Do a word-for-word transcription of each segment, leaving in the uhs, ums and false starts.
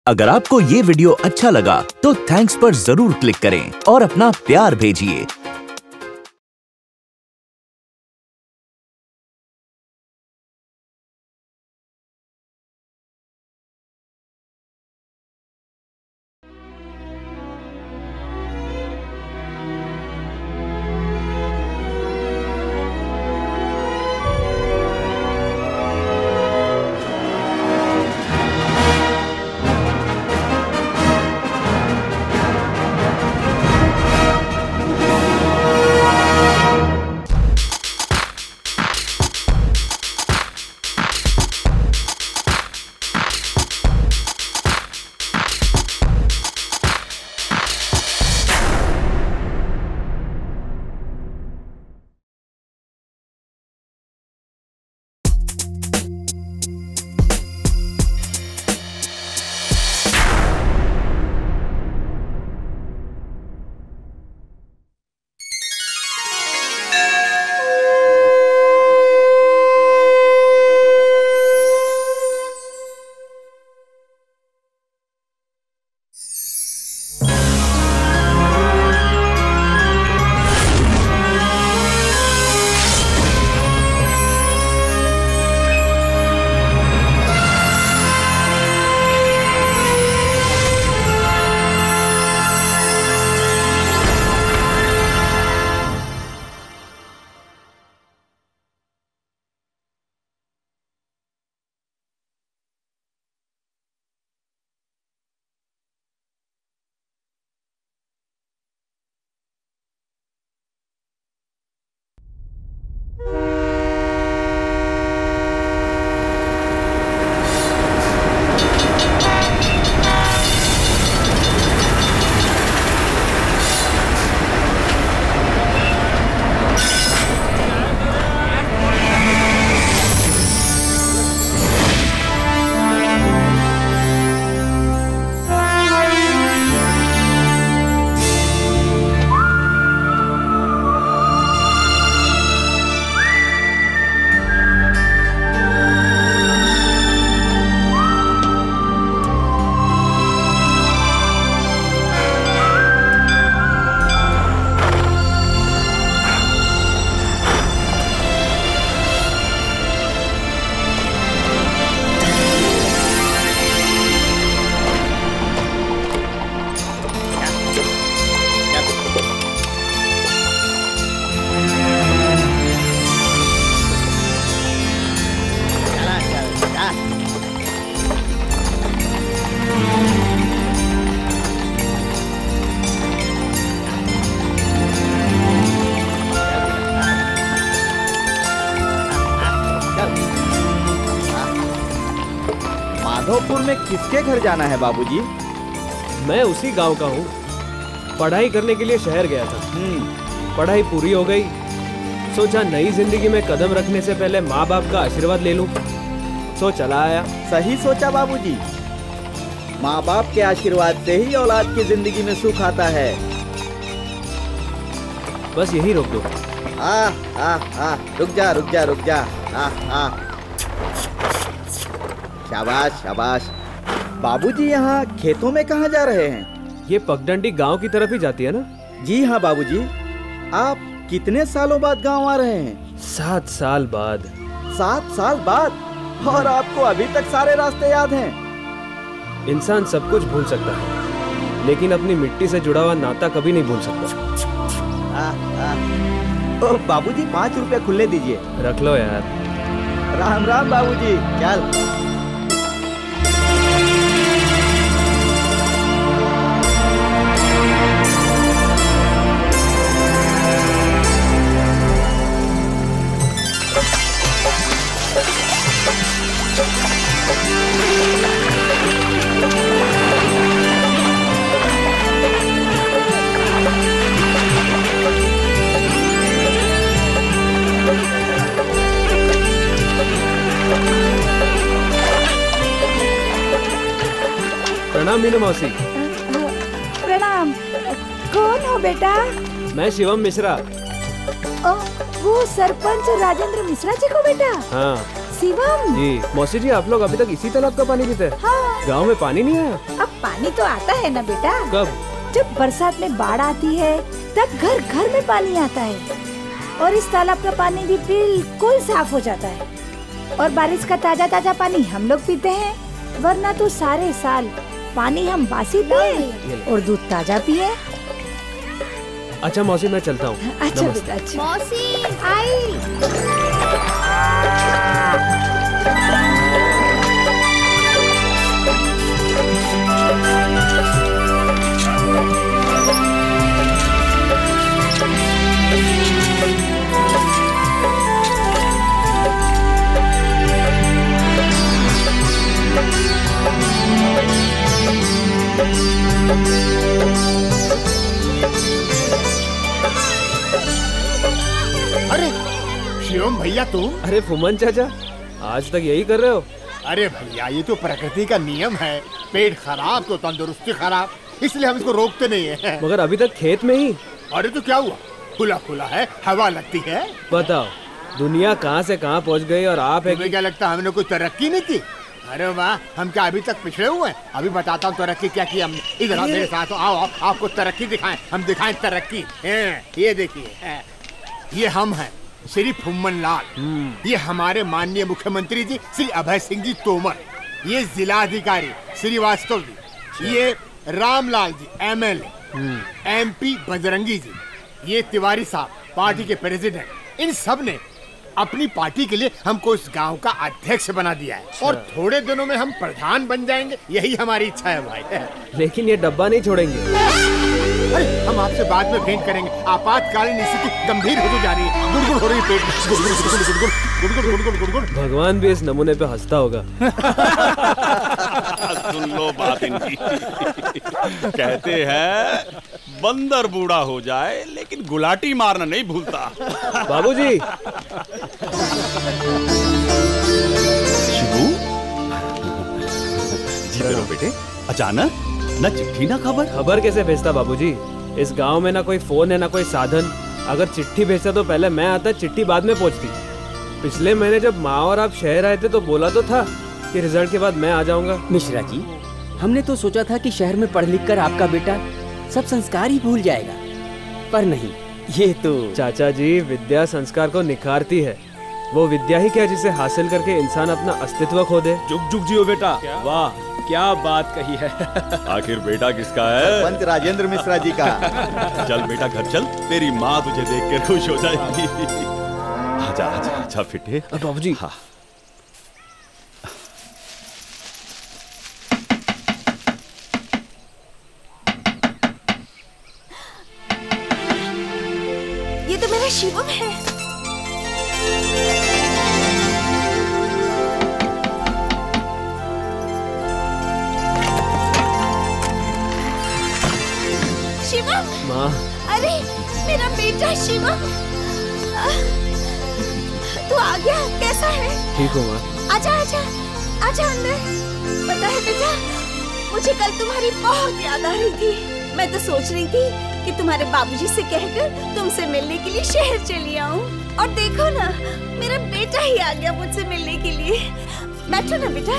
अगर आपको ये वीडियो अच्छा लगा तो थैंक्स पर जरूर क्लिक करें और अपना प्यार भेजिए। माधोपुर में किसके घर जाना है बाबूजी? मैं उसी गांव का हूँ। पढ़ाई करने के लिए शहर गया था। हम्म। पढ़ाई पूरी हो गई, सोचा नई जिंदगी में कदम रखने से पहले माँ बाप का आशीर्वाद ले लूं, सो चला आया। सही सोचा बाबूजी। माँ बाप के आशीर्वाद से ही औलाद की जिंदगी में सुख आता है। बस यही रोक दो। आ, आ, आ, रुक जा रुक जा रुक जा। आ, आ। शाबाश शाबाश। बाबूजी यहाँ खेतों में कहाँ जा रहे हैं? ये पगडंडी गांव की तरफ ही जाती है ना? जी हाँ बाबूजी। आप कितने सालों बाद गांव आ रहे हैं? सात साल बाद। सात साल बाद? और आपको अभी तक सारे रास्ते याद हैं? इंसान सब कुछ भूल सकता है, लेकिन अपनी मिट्टी से जुड़ा हुआ नाता कभी नहीं भूल सकता। आ, आ। ओ बाबूजी, पाँच रुपए खुले दीजिए। रख लो यार। राम राम बाबूजी। चल। प्रणाम मीनू मौसी। प्रणाम। कौन हो बेटा? मैं शिवम मिश्रा। ओ, वो सरपंच राजेंद्र मिश्रा जी को बेटा? हाँ। शिवम। जी मौसी जी, आप लोग अभी तक इसी तालाब का पानी पीते हैं? हाँ। गांव में पानी नहीं आया? अब पानी तो आता है ना बेटा। कब? जब बरसात में बाढ़ आती है तब घर घर में पानी आता है और इस तालाब का पानी भी बिल्कुल साफ हो जाता है और बारिश का ताजा ताजा पानी हम लोग पीते हैं, वरना तो सारे साल पानी हम बासी पिए और दूध ताजा पिए। अच्छा मौसी, मैं चलता हूँ। अच्छा बेटा, अच्छा। मौसी आई। अरे शिवम भैया तुम? अरे फुमन चाचा, आज तक यही कर रहे हो? अरे भैया ये तो प्रकृति का नियम है, पेट खराब तो तंदुरुस्ती खराब, इसलिए हम इसको रोकते नहीं है। मगर अभी तक खेत में ही। अरे तो क्या हुआ, खुला खुला है, हवा लगती है। बताओ, दुनिया कहाँ से कहाँ पहुँच गई और आप है तुम्हें क्या लगता है हमने कोई तरक्की नहीं की? अरे वाह, हम क्या अभी तक पिछड़े हुए हैं? अभी बताता हूँ तरक्की क्या की हमने। इधर आओ मेरे साथ, आओ आओ, आपको तरक्की दिखाएं, हम दिखाएं तरक्की। ये देखिए, ये हम हैं श्री फुम्मन लाल, ये हमारे माननीय मुख्यमंत्री जी श्री अभय सिंह जी तोमर, ये जिलाधिकारी श्रीवास्तव जी, ये रामलाल जी एमएलए, एमपी बजरंगी जी, ये तिवारी साहब पार्टी के प्रेसिडेंट, इन सब ने अपनी पार्टी के लिए हमको इस गांव का अध्यक्ष बना दिया है और थोड़े दिनों में हम प्रधान बन जाएंगे, यही हमारी इच्छा है भाई। लेकिन ये डब्बा नहीं छोड़ेंगे। अरे हम आपसे बाद में भेंट करेंगे, आपातकालीन स्थिति गंभीर होती जा रही है, गुड़गुड़ हो रही है पेट में, गुड़गुड़ गुड़गुड़ गुड़गुड़ गुड़गुड़ गुड़गुड़ गुड़गुड़। भगवान भी इस नमूने पे हंसता होगा। सुन लो बात इनकी। कहते हैं बंदर बूढ़ा हो जाए लेकिन गुलाटी मारना नहीं भूलता। बाबूजी। शिबू, जीते रहो बेटे। अचानक न चिट्ठी ना खबर। खबर कैसे भेजता बाबूजी? इस गांव में ना कोई फोन है ना कोई साधन। अगर चिट्ठी भेजता तो पहले मैं आता, चिट्ठी बाद में पहुंचती। पिछले महीने जब माँ और आप शहर आए थे तो बोला तो था कि रिजल्ट के बाद मैं आ जाऊंगा। मिश्रा जी, हमने तो सोचा था कि शहर में पढ़ लिख कर आपका बेटा सब संस्कार ही भूल जाएगा, पर नहीं, ये तो। चाचा जी, विद्या संस्कार को निखारती है। वो विद्या ही क्या जिसे हासिल करके इंसान अपना अस्तित्व खो दे। जुग जुग जियो बेटा। वाह, क्या बात कही है। आखिर बेटा किसका है? पंच राजेंद्र मिश्रा जी का। चल बेटा घर चल, तेरी माँ तुझे देख कर खुश हो जाएगी। आजा आजा आजा फिटे। बाबूजी। हाँ। ये तो मेरा शिवम है। शिवम। माँ। अरे मेरा बेटा शिवम, तू आ गया, कैसा है? ठीक हो माँ। आजा आजा आजा अंदर। पता है बेटा, मुझे कल तुम्हारी बहुत याद आ रही थी। मैं तो सोच रही थी कि तुम्हारे बाबूजी से कहकर तुमसे मिलने के लिए शहर चली आऊं। और देखो ना, मेरा बेटा ही आ गया मुझसे मिलने के लिए। बैठो ना बेटा।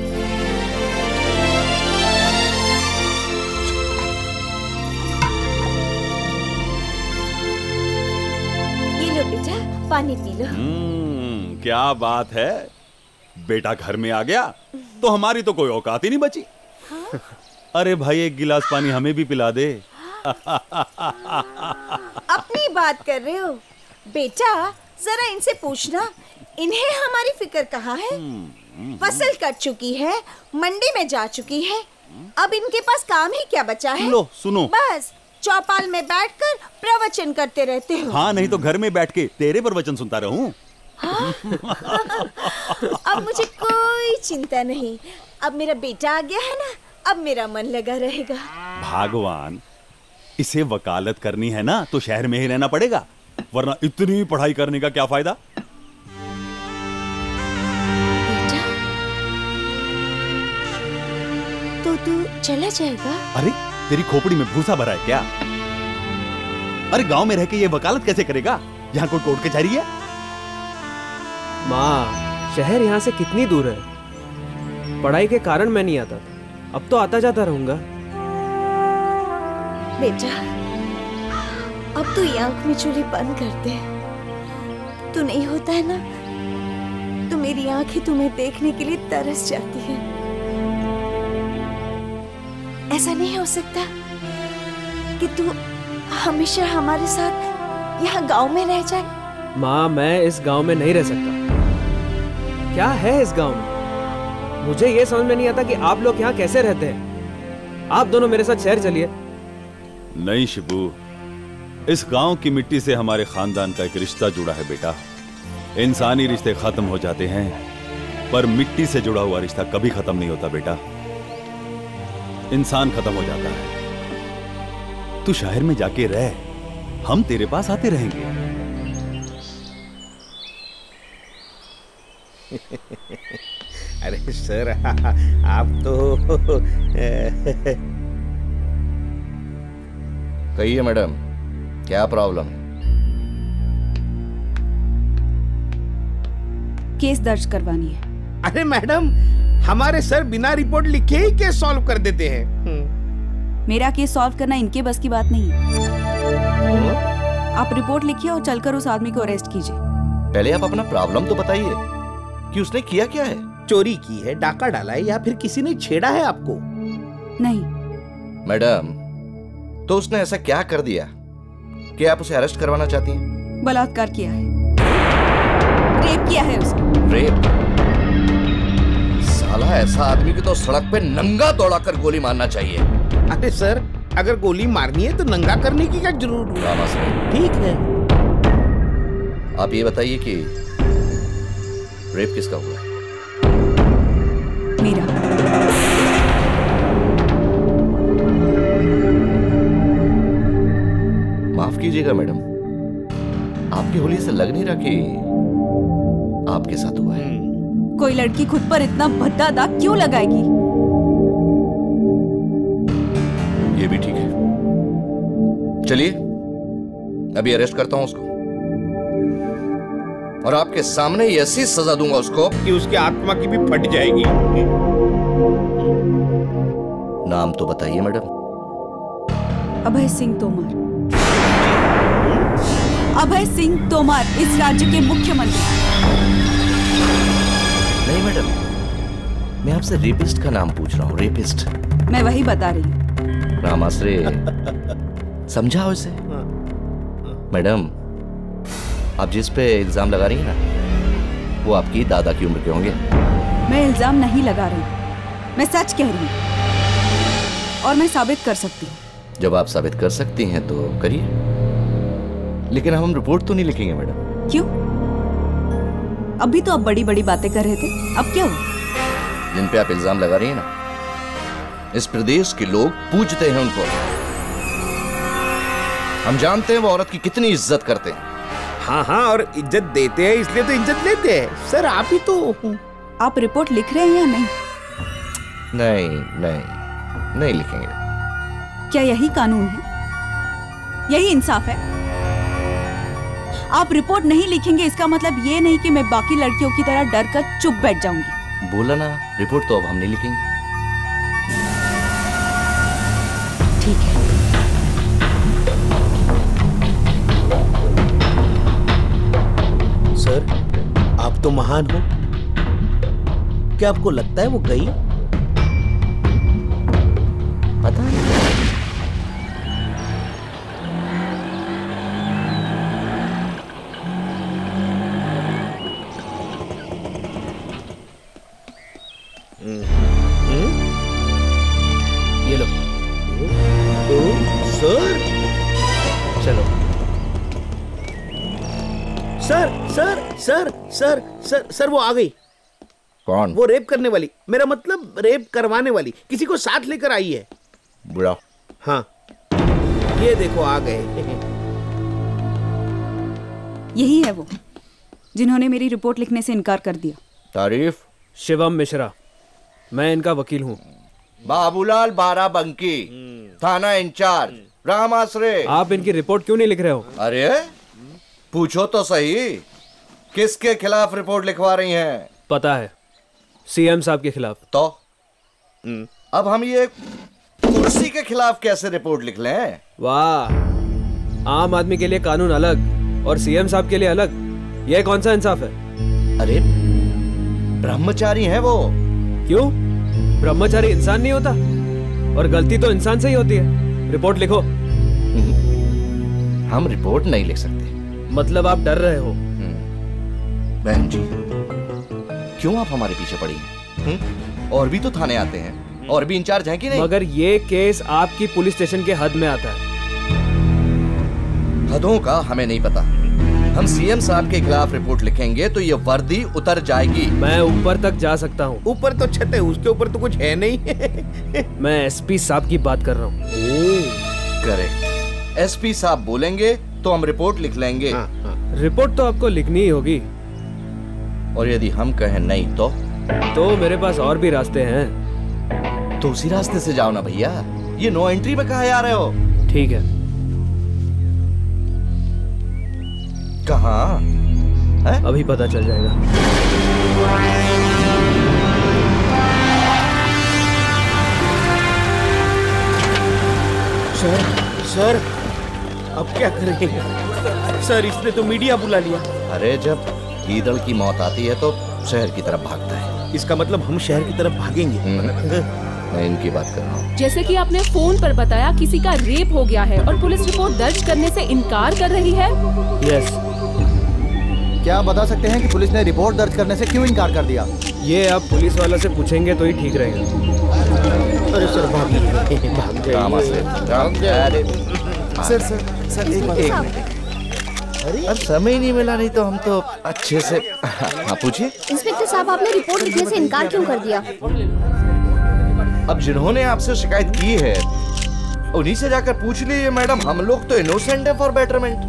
ये लो बेटा, पानी पी लो। हम्म, क्या बात है, बेटा घर में आ गया तो हमारी तो कोई औकात ही नहीं बची। हाँ? अरे भाई, एक गिलास पानी हमें भी पिला दे। अपनी बात कर रहे हो बेटा, जरा इनसे पूछना, इन्हें हमारी फिक्र कहाँ है? फसल कट चुकी है, मंडी में जा चुकी है, अब इनके पास काम ही क्या बचा है? लो सुनो, बस चौपाल में बैठकर प्रवचन करते रहते हो। हाँ, नहीं तो घर में बैठ के तेरे प्रवचन सुनता रहूं। हाँ? अब मुझे कोई चिंता नहीं, अब मेरा बेटा आ गया है ना, अब मेरा मन लगा रहेगा। भगवान, इसे वकालत करनी है ना तो शहर में ही रहना पड़ेगा, वरना इतनी पढ़ाई करने का क्या फायदा। बेटा, तो तू चला जाएगा? अरे तेरी खोपड़ी में भूसा भरा है क्या? अरे गांव में रह के ये वकालत कैसे करेगा? यहाँ कोई कोर्ट कचहरी है? माँ, शहर यहाँ से कितनी दूर है? पढ़ाई के कारण मैं नहीं आता था, अब तो आता जाता रहूंगा। बेटा, अब तू ये आंख में चूड़ी बंद कर दे। तू नहीं होता है ना, तो मेरी आंखें तुम्हें देखने के लिए तरस जाती है। ऐसा नहीं हो सकता कि तू हमेशा हमारे साथ यहाँ गांव में रह जाए। माँ, मैं इस गांव में नहीं रह सकता। क्या है इस गांव में? मुझे ये समझ में नहीं आता कि आप लोग यहाँ कैसे रहते हैं। आप दोनों मेरे साथ शहर चलिए। नहीं शिबू, इस गांव की मिट्टी से हमारे खानदान का एक रिश्ता जुड़ा है बेटा। इंसानी रिश्ते खत्म हो जाते हैं, पर मिट्टी से जुड़ा हुआ रिश्ता कभी खत्म नहीं होता बेटा। इंसान खत्म हो जाता है। तू शहर में जाके रह, हम तेरे पास आते रहेंगे। अरे सर, आप तो कहिए मैडम, क्या प्रॉब्लम है? केस दर्ज करवानी है। अरे मैडम, हमारे सर बिना रिपोर्ट लिखे ही केस सॉल्व कर देते हैं। मेरा केस सॉल्व करना इनके बस की बात नहीं है। आप रिपोर्ट लिखिए और चलकर उस आदमी को अरेस्ट कीजिए। पहले आप अपना प्रॉब्लम तो बताइए कि उसने किया क्या है। चोरी की है, डाका डाला है, या फिर किसी ने छेड़ा है आपको? नहीं मैडम, तो उसने ऐसा क्या कर दिया कि आप उसे अरेस्ट करवाना चाहती हैं? बलात्कार किया है, रेप किया है उसने। रेप? साला, ऐसा आदमी की तो सड़क पे नंगा दौड़ा कर गोली मारना चाहिए। अरे सर, अगर गोली मारनी है तो नंगा करने की क्या जरूरत है? ठीक है। आप ये बताइए कि रेप किसका हुआ है? मेरा। माफ कीजिएगा मैडम, आपकी होली से लग नहीं रहा कि आपके साथ हुआ है। कोई लड़की खुद पर इतना भद्दा दाग क्यों लगाएगी? ये भी ठीक है। चलिए, अभी अरेस्ट करता हूं उसको, और आपके सामने ही ऐसी सजा दूंगा उसको कि उसकी आत्मा की भी फट जाएगी। नाम तो बताइए मैडम। अभय सिंह तोमर। अभय सिंह तोमर इस राज्य के मुख्यमंत्री। नहीं मैडम, मैं आपसे रेपिस्ट का नाम पूछ रहा हूँ। रेपिस्ट? मैं वही बता रही हूँ। रामाश्रे, समझाओ इसे। मैडम, आप जिस पे इल्जाम लगा रही हैं ना, वो आपकी दादा की उम्र के होंगे। मैं इल्जाम नहीं लगा रही, मैं सच कह रही हूँ, और मैं साबित कर सकती हूँ। जब आप साबित कर सकती हैं तो करिए, लेकिन हम रिपोर्ट तो नहीं लिखेंगे मैडम। क्यों? अभी तो आप बड़ी बड़ी बातें कर रहे थे, अब क्या हुआ? जिन पे आप इल्जाम लगा रही हैं ना, इस प्रदेश के लोग पूजते हैं उनको। हम जानते हैं वो औरत की कितनी इज्जत करते हैं। हाँ हाँ, और इज्जत देते हैं, इसलिए तो इज्जत लेते हैं। सर, आप ही तो। आप रिपोर्ट लिख रहे हैं या नहीं? नहीं नहीं नहीं लिखेंगे। क्या यही कानून है? यही इंसाफ है? आप रिपोर्ट नहीं लिखेंगे, इसका मतलब ये नहीं कि मैं बाकी लड़कियों की तरह डर कर चुप बैठ जाऊंगी। बोला ना, रिपोर्ट तो अब हम नहीं लिखेंगे। ठीक है। सर, आप तो महान हो। क्या आपको लगता है वो गई? पता नहीं। ये लो। ओ, सर, चलो। Sir sir sir sir sir sir वो आ गई। कौन? वो रेप करने वाली, मेरा मतलब रेप करवाने वाली, किसी को साथ लेकर आई है। बुरा। हाँ, ये देखो आ गए। यही है वो जिन्होंने मेरी रिपोर्ट लिखने से इनकार कर दिया। तारीफ? शिवम मिश्रा, मैं इनका वकील हूँ। बाबूलाल बाराबंकी, थाना इंचार्ज रामाश्रे। आप इनकी रिपोर्ट क्यों नहीं लिख रहे हो? अरे पूछो तो सही, किसके खिलाफ रिपोर्ट लिखवा रही हैं? पता है, सीएम साहब के खिलाफ। तो अब हम ये कुर्सी के खिलाफ कैसे रिपोर्ट लिख लें? वाह, आम आदमी के लिए कानून अलग और सीएम साहब के लिए अलग, ये कौन सा इंसाफ है? अरे ब्रह्मचारी है वो। क्यों? ब्रह्मचारी इंसान नहीं होता? और गलती तो इंसान से ही होती है। रिपोर्ट लिखो। हम रिपोर्ट नहीं लिख सकते। मतलब आप डर रहे हो? बहन जी, क्यों आप हमारे पीछे पड़ी हैं? और भी तो थाने आते हैं, और भी इंचार्ज हैं कि नहीं? मगर ये केस आपकी पुलिस स्टेशन के हद में आता है। हदों का हमें नहीं पता। हम सीएम साहब के खिलाफ रिपोर्ट लिखेंगे तो ये वर्दी उतर जाएगी। मैं ऊपर तक जा सकता हूँ। ऊपर तो छत है, उसके ऊपर तो कुछ है नहीं। मैं एसपी साहब की बात कर रहा हूँ। करेक्ट, एसपी साहब बोलेंगे तो हम रिपोर्ट लिख लेंगे। हाँ, हाँ। रिपोर्ट तो आपको लिखनी ही होगी। और यदि हम कहें नहीं तो? तो मेरे पास और भी रास्ते हैं। तो उसी रास्ते से जाओ ना भैया, ये नो एंट्री में कहाँ आ रहे हो? ठीक है। कहाँ है? अभी पता चल जाएगा। सर, सर, अब क्या करेंगे? सर, इसने तो मीडिया बुला लिया। अरे जब गीदड़ की मौत आती है तो शहर की तरफ भागता है। इसका मतलब हम शहर की तरफ भागेंगे। मैं इनकी बात कर रहा हूँ। जैसे कि आपने फोन पर बताया किसी का रेप हो गया है और पुलिस रिपोर्ट दर्ज करने से इनकार कर रही है। यस। क्या आप बता सकते हैं कि पुलिस ने रिपोर्ट दर्ज करने से क्यों इनकार कर दिया? ये आप पुलिस वालों से पूछेंगे तो ही ठीक रहेगा। अरे सर, भाग जाइए। सर सर सर एक एक मिनट। अब समय नहीं मिला, नहीं तो हम तो अच्छे से। हाँ पूछिए। इंस्पेक्टर साहब, आपने रिपोर्ट लिखने से इनकार क्यों कर दिया? अब जिन्होंने आपसे शिकायत की है उन्हीं से जाकर पूछ लीजिए मैडम। हम लोग तो इनोसेंट है फॉर बेटरमेंट।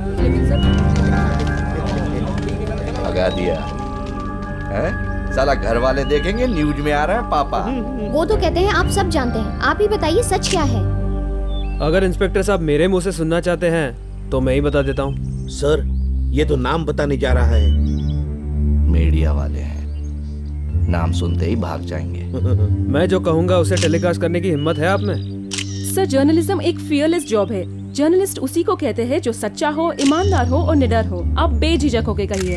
भगा दिया है? साला घर वाले देखेंगे न्यूज में आ रहा है पापा। वो तो कहते हैं आप सब जानते हैं, आप ही बताइए सच क्या है? अगर इंस्पेक्टर साहब मेरे मुंह से सुनना चाहते हैं तो मैं ही बता देता हूँ। सर, ये तो नाम बताने जा रहा है। मीडिया वाले हैं, नाम सुनते ही भाग जाएंगे। मैं जो कहूँगा उसे टेलीकास्ट करने की हिम्मत है आप में? सर, जर्नलिज्म एक फियरलेस जॉब है। जर्नलिस्ट उसी को कहते हैं जो सच्चा हो, ईमानदार हो और निडर हो। आप बेझिझक होके कहिए।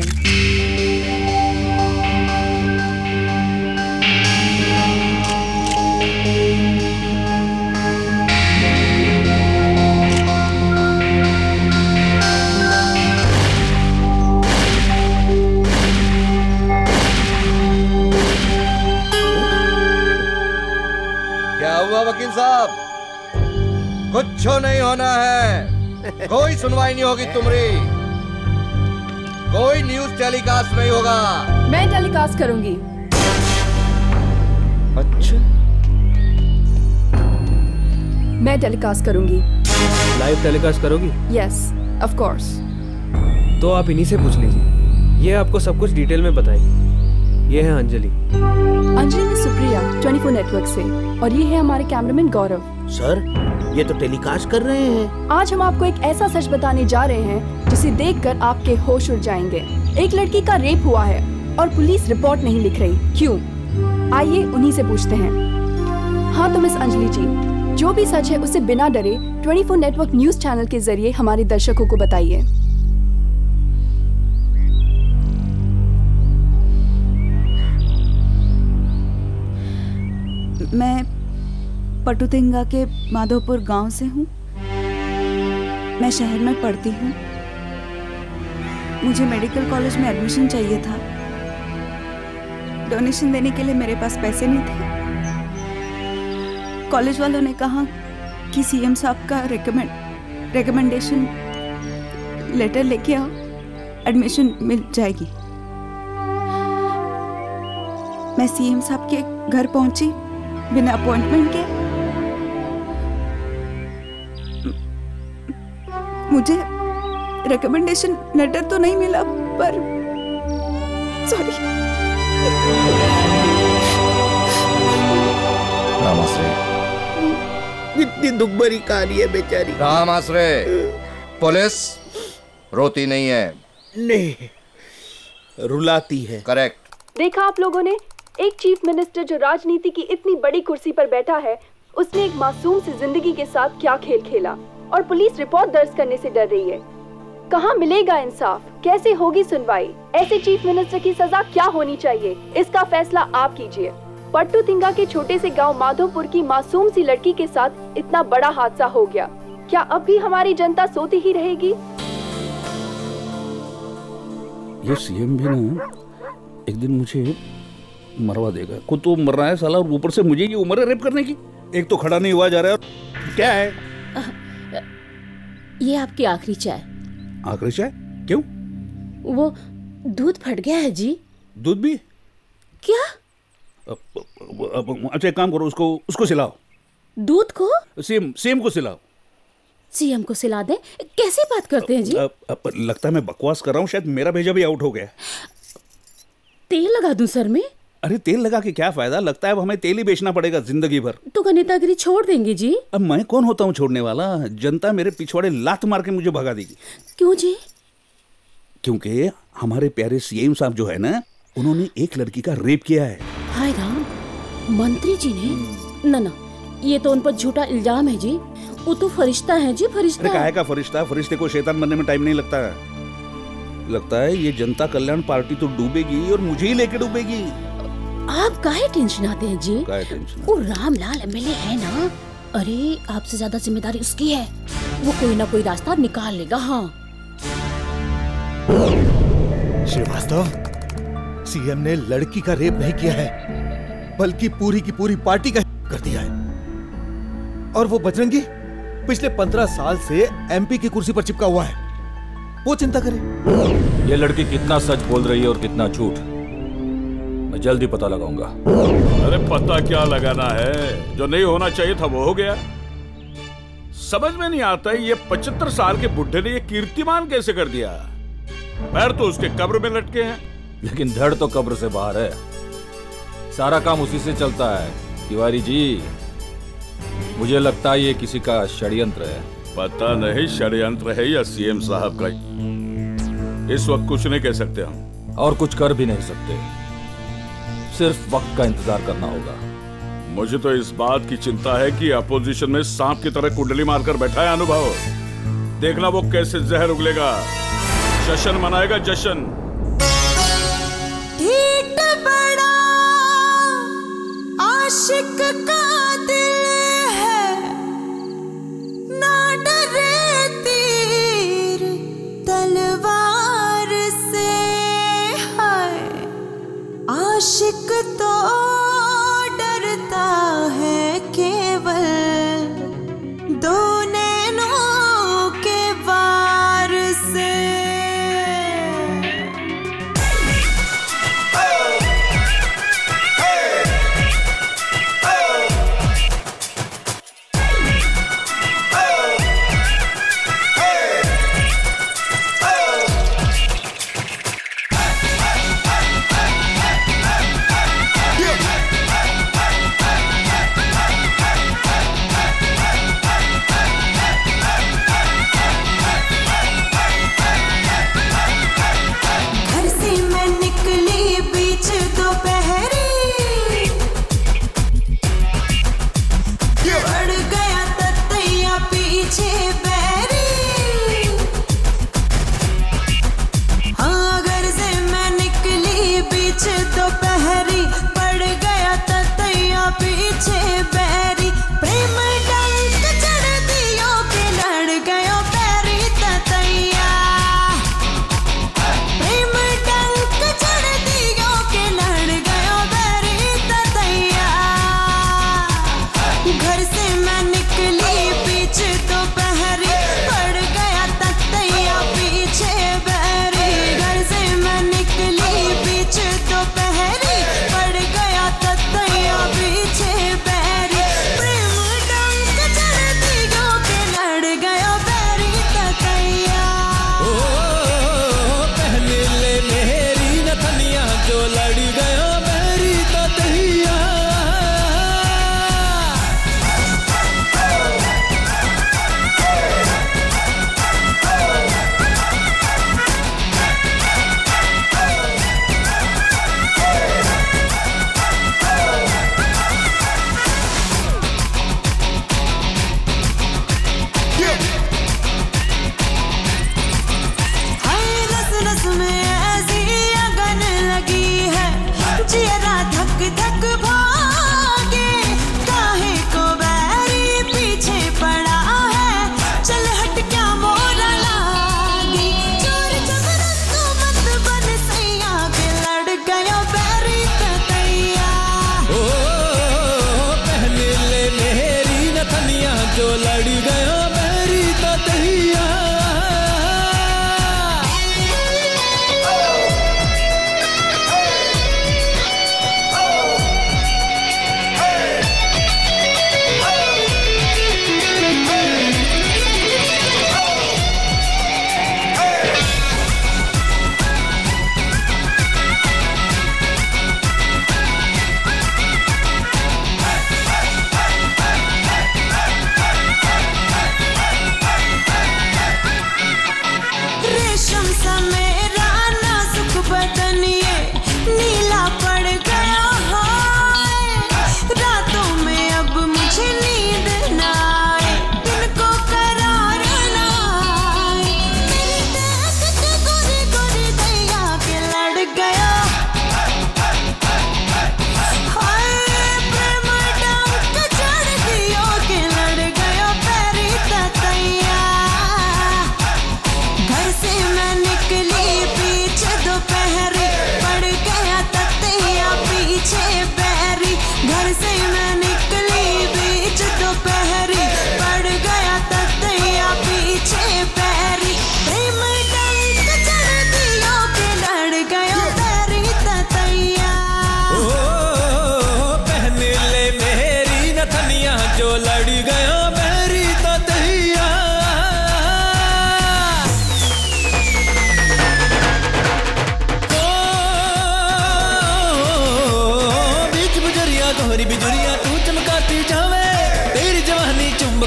क्या हुआ वकील साहब? कुछ नहीं होना है। कोई सुनवाई नहीं होगी तुम्हारी। कोई न्यूज टेलीकास्ट नहीं होगा। मैं टेलीकास्ट करूंगी। अच्छा, मैं टेलीकास्ट करूंगी। लाइव टेलीकास्ट करोगी? Yes, of course. तो आप इन्हीं से पूछ लीजिए, ये आपको सब कुछ डिटेल में बताएगी। ये है अंजलि। अंजलि में सुप्रिया, ट्वेंटी फोर नेटवर्क से, और ये है हमारे कैमरामैन गौरव। सर, ये तो टेलीकास्ट कर रहे हैं। आज हम आपको एक ऐसा सच बताने जा रहे हैं जिसे देखकर आपके होश उड़ जाएंगे। एक लड़की का रेप हुआ है और पुलिस रिपोर्ट नहीं लिख रही। क्यों? आइए उन्हीं से पूछते हैं। हाँ तो मिस अंजलि जी, जो भी सच है उसे बिना डरे twenty four network news channel के जरिए हमारे दर्शकों को बताइए। मैं पटुतिंगा के माधोपुर गांव से हूँ। मैं शहर में पढ़ती हूँ। मुझे मेडिकल कॉलेज में एडमिशन चाहिए था। डोनेशन देने के लिए मेरे पास पैसे नहीं थे। कॉलेज वालों ने कहा कि सीएम साहब का रिकमेंड रिकमेंडेशन लेटर लेके आओ, एडमिशन मिल जाएगी। मैं सीएम साहब के घर पहुंची बिना अपॉइंटमेंट के। मुझे रिकमेंडेशन लेटर तो नहीं मिला, पर सॉरी। राम आश्रय, इतनी दुख भरी कहानी है बेचारी। राम आश्रय, पुलिस रोती नहीं है। नहीं, रुलाती है। करेक्ट। देखा आप लोगों ने, एक चीफ मिनिस्टर जो राजनीति की इतनी बड़ी कुर्सी पर बैठा है, उसने एक मासूम सी जिंदगी के साथ क्या खेल खेला, और पुलिस रिपोर्ट दर्ज करने से डर रही है। कहाँ मिलेगा इंसाफ, कैसे होगी सुनवाई? ऐसे चीफ मिनिस्टर की सजा क्या होनी चाहिए, इसका फैसला आप कीजिए। पट्टू तिंगा के छोटे से गांव माधोपुर की मासूम सी लड़की के साथ इतना बड़ा हादसा हो गया। क्या अब भी हमारी जनता सोती ही रहेगी? ये सीएम भी ना एक दिन मुझे मरवा देगा। खुद तो मर रहा है साला, और ऊपर से मुझे ये उम्र है रेप करने की। एक तो खड़ा नहीं हुआ जा रहा है। क्या है? ये आपकी आखिरी चाय। आखिरी चाय? क्यों? वो दूध फट गया है जी। दूध भी? क्या? अच्छा एक काम करो, उसको उसको सिलाओ। दूध को? सीएम सीएम को सिलाओ। सीएम को सिला दे? कैसे बात करते हैं जी? अब, अब, लगता है मैं बकवास कर रहा हूँ, शायद मेरा भेजा भी आउट हो गया। तेल लगा दूं सर में? अरे तेल लगा के क्या फायदा, लगता है अब हमें तेल ही बेचना पड़ेगा जिंदगी भर। तो नेतागिरी छोड़ देंगे जी? अब मैं कौन होता हूँ छोड़ने वाला? जनता मेरे पिछवाड़े लात मार के मुझे भगा देगी। क्यों जी? क्योंकि हमारे प्यारे सीएम साहब जो है ना, उन्होंने एक लड़की का रेप किया है। हाय राम, मंत्री जी ने? ना ना, ये तो उन पर झूठा इल्जाम है जी। वो तो फरिश्ता है जी, फरिश्ता। अरे काहे का फरिश्ता? फरिश्ते को शैतान बनने में टाइम नहीं लगता है। लगता है ये जनता कल्याण पार्टी तो डूबेगी और मुझे ही लेके डूबेगी। आप काहे टेंशन आते हैं जी? काहे टेंशन? वो रामलाल एमएलए है ना, अरे आपसे ज्यादा जिम्मेदारी उसकी है। वो कोई ना कोई रास्ता निकाल लेगा। हाँ श्रीवास्तव, सीएम ने लड़की का रेप नहीं किया है, बल्कि पूरी की पूरी पार्टी का कर दिया है। और वो बजरंगी पिछले पंद्रह साल से एमपी की कुर्सी पर चिपका हुआ है, वो चिंता करे। ये लड़की कितना सच बोल रही है और कितना झूठ, मैं जल्दी पता लगाऊंगा। अरे पता क्या लगाना है, जो नहीं होना चाहिए था वो हो गया। समझ में नहीं आता है ये पचहत्तर साल के बुढ़े ने ये कीर्तिमान कैसे कर दिया। पैर तो उसके कब्र में लटके हैं, लेकिन धड़ तो कब्र से बाहर है। सारा काम उसी से चलता है। तिवारी जी, मुझे लगता है ये किसी का षड्यंत्र है। पता नहीं षड्यंत्र है या सीएम साहब का, इस वक्त कुछ नहीं कह सकते हम। और कुछ कर भी नहीं सकते, सिर्फ वक्त का इंतजार करना होगा। मुझे तो इस बात की चिंता है कि अपोजिशन में सांप की तरह कुंडली मारकर बैठा है अनुभव। देखना वो कैसे जहर उगलेगा। जश्न मनाएगा, जश्न। ढीठ बड़ा आशिक का दिल है, ना डरे तीर तलवार से। है आशिक तो डरता है केवल दो नैनों के वार से।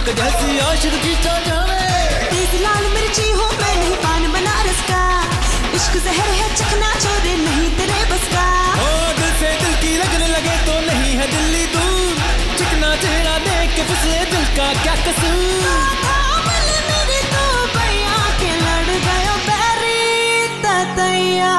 नमक जैसी आशिक खींचा जावे। तेज लाल मिर्ची हो मैं नहीं पान बनारस का, इश्क जहर है चखना छोड़े नहीं तेरे बस का। ओ दिल से दिल की लगने लगे तो नहीं है दिल्ली दूर, चिकना चेहरा देख के फिसले दिल का क्या कसूर। मेरे तो भैया के लड़ गयो बैरी ततैया।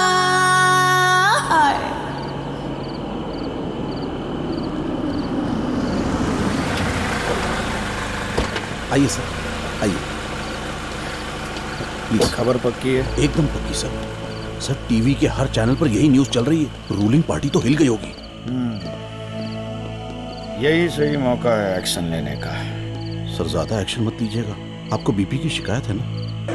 आइए सर, आइए। खबर पक्की है? एकदम पक्की सर। सर टीवी के हर चैनल पर यही न्यूज़ चल रही है, रूलिंग पार्टी तो हिल गई होगी। यही सही मौका है एक्शन लेने का। सर ज्यादा एक्शन मत लीजिएगा, आपको बीपी की शिकायत है ना।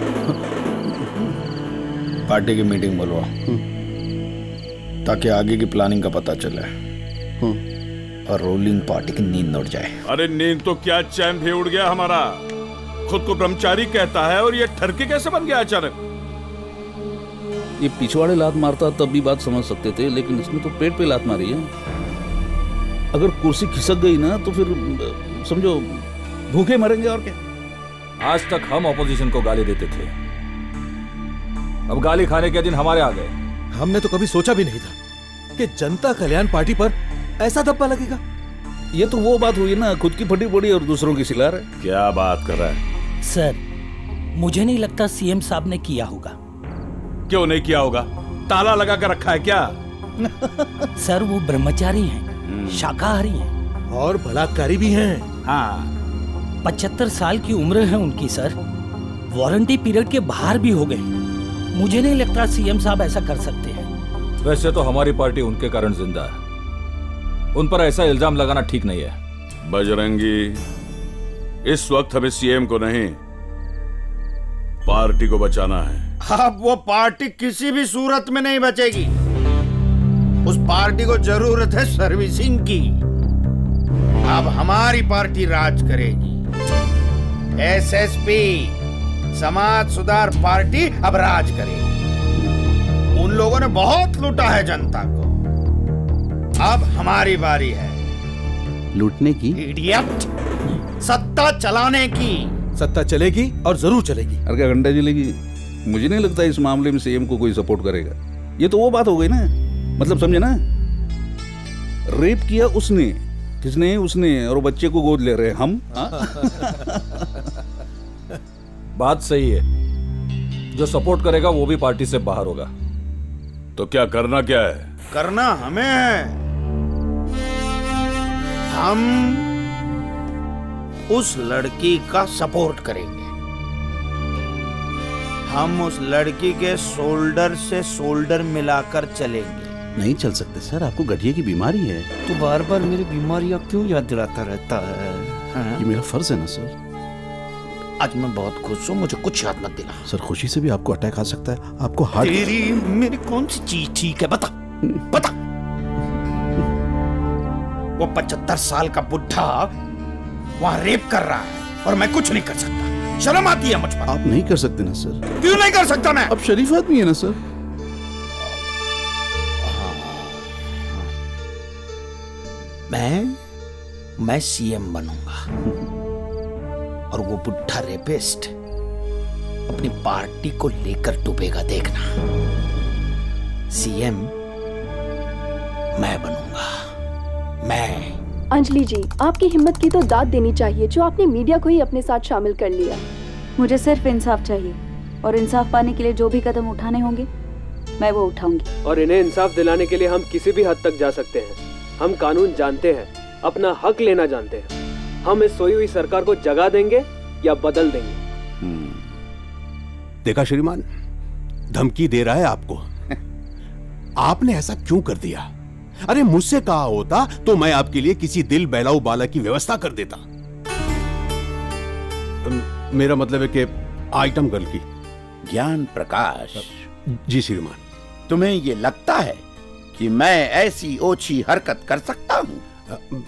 पार्टी की मीटिंग बुलवा ताकि आगे की प्लानिंग का पता चले और रूलिंग पार्टी की नींद उड़ जाए। अरे नींद तो क्या, चैन भी उड़ गया हमारा। खुद को ब्रह्मचारी कहता है और ये ठरके कैसे बन गया अचानक। ये पिछवाड़े लात मारता तब भी बात समझ सकते थे, लेकिन इसने तो पेट पे लात मारी है। अगर कुर्सी खिसक गई ना तो फिर समझो भूखे मरेंगे और क्या। आज तक हम ऑपोजिशन को गाली देते थे, अब गाली खाने के दिन हमारे आ गए। हमने तो कभी सोचा भी नहीं था कि जनता कल्याण पार्टी पर ऐसा धब्बा लगेगा। ये तो वो बात हुई ना, खुद की फटी पड़ी और दूसरों की सिला रहे। क्या बात कर रहा है सर? मुझे नहीं लगता सीएम साहब ने किया होगा। क्यों नहीं किया होगा? ताला लगा कर रखा है क्या? सर वो ब्रह्मचारी हैं, शाकाहारी हैं और बलात्कारी भी हैं। हाँ, पचहत्तर साल की उम्र है उनकी सर, वारंटी पीरियड के बाहर भी हो गए। मुझे नहीं लगता सीएम साहब ऐसा कर सकते हैं। वैसे तो हमारी पार्टी उनके कारण जिंदा है, उन पर ऐसा इल्जाम लगाना ठीक नहीं है। बजरंगी, इस वक्त हमें सीएम को नहीं पार्टी को बचाना है। अब वो पार्टी किसी भी सूरत में नहीं बचेगी। उस पार्टी को जरूरत है सर्विसिंग की। अब हमारी पार्टी राज करेगी। एसएसपी समाज सुधार पार्टी अब राज करेगी। उन लोगों ने बहुत लूटा है जनता को, अब हमारी बारी है लूटने की। इडियट, सत्ता चलाने की। सत्ता चलेगी और जरूर चलेगी। अरे क्या घंटा चलेगी? मुझे नहीं लगता इस मामले में सीएम को कोई सपोर्ट करेगा। ये तो वो बात हो गई ना, मतलब समझे ना, रेप किया उसने, किसने? उसने, और बच्चे को गोद ले रहे हम। बात सही है, जो सपोर्ट करेगा वो भी पार्टी से बाहर होगा। तो क्या करना क्या है? करना हमें है। हम उस लड़की का सपोर्ट करेंगे। हम उस लड़की के शोल्डर से शोल्डर मिलाकर चलेंगे। नहीं चल सकते सर, आपको गठिया की बीमारी है। तो बार बार मेरी बीमारियां क्यों याद दिलाता रहता है? हाँ? ये मेरा फर्ज है ना सर। आज मैं बहुत खुश हूँ, मुझे कुछ याद मत दिला। सर खुशी से भी आपको अटैक आ सकता है, आपको हार्ट। तेरी मेरी कौन सी चीज ठीक है? बता बता। वो पचहत्तर साल का बुढ़ा वहां रेप कर रहा है और मैं कुछ नहीं कर सकता। शर्म आती है मुझ पर। आप नहीं कर सकते ना सर। क्यों नहीं कर सकता मैं? अब शरीफ आदमी है ना सर। मैं मैं सीएम बनूंगा और वो बुढ़ा रेपिस्ट अपनी पार्टी को लेकर डूबेगा, देखना। सीएम मैं बनूंगा, मैं। अंजलि जी, आपकी हिम्मत की तो दाद देनी चाहिए जो आपने मीडिया को ही अपने साथ शामिल कर लिया। मुझे सिर्फ इंसाफ चाहिए और इंसाफ पाने के लिए जो भी कदम उठाने होंगे मैं वो उठाऊंगी। और इन्हें इंसाफ दिलाने के लिए हम किसी भी हद तक जा सकते हैं। हम कानून जानते हैं, अपना हक लेना जानते हैं। हम इस सोई हुई सरकार को जगा देंगे या बदल देंगे। देखा श्रीमान, धमकी दे रहा है आपको। आपने ऐसा क्यों कर दिया? अरे मुझसे कहा होता तो मैं आपके लिए किसी दिल बहलाऊ बालक की व्यवस्था कर देता। मेरा मतलब है कि आइटम गर्ल की। ज्ञान प्रकाश जी श्रीमान। तुम्हें ये लगता है कि मैं ऐसी ओछी हरकत कर सकता हूं?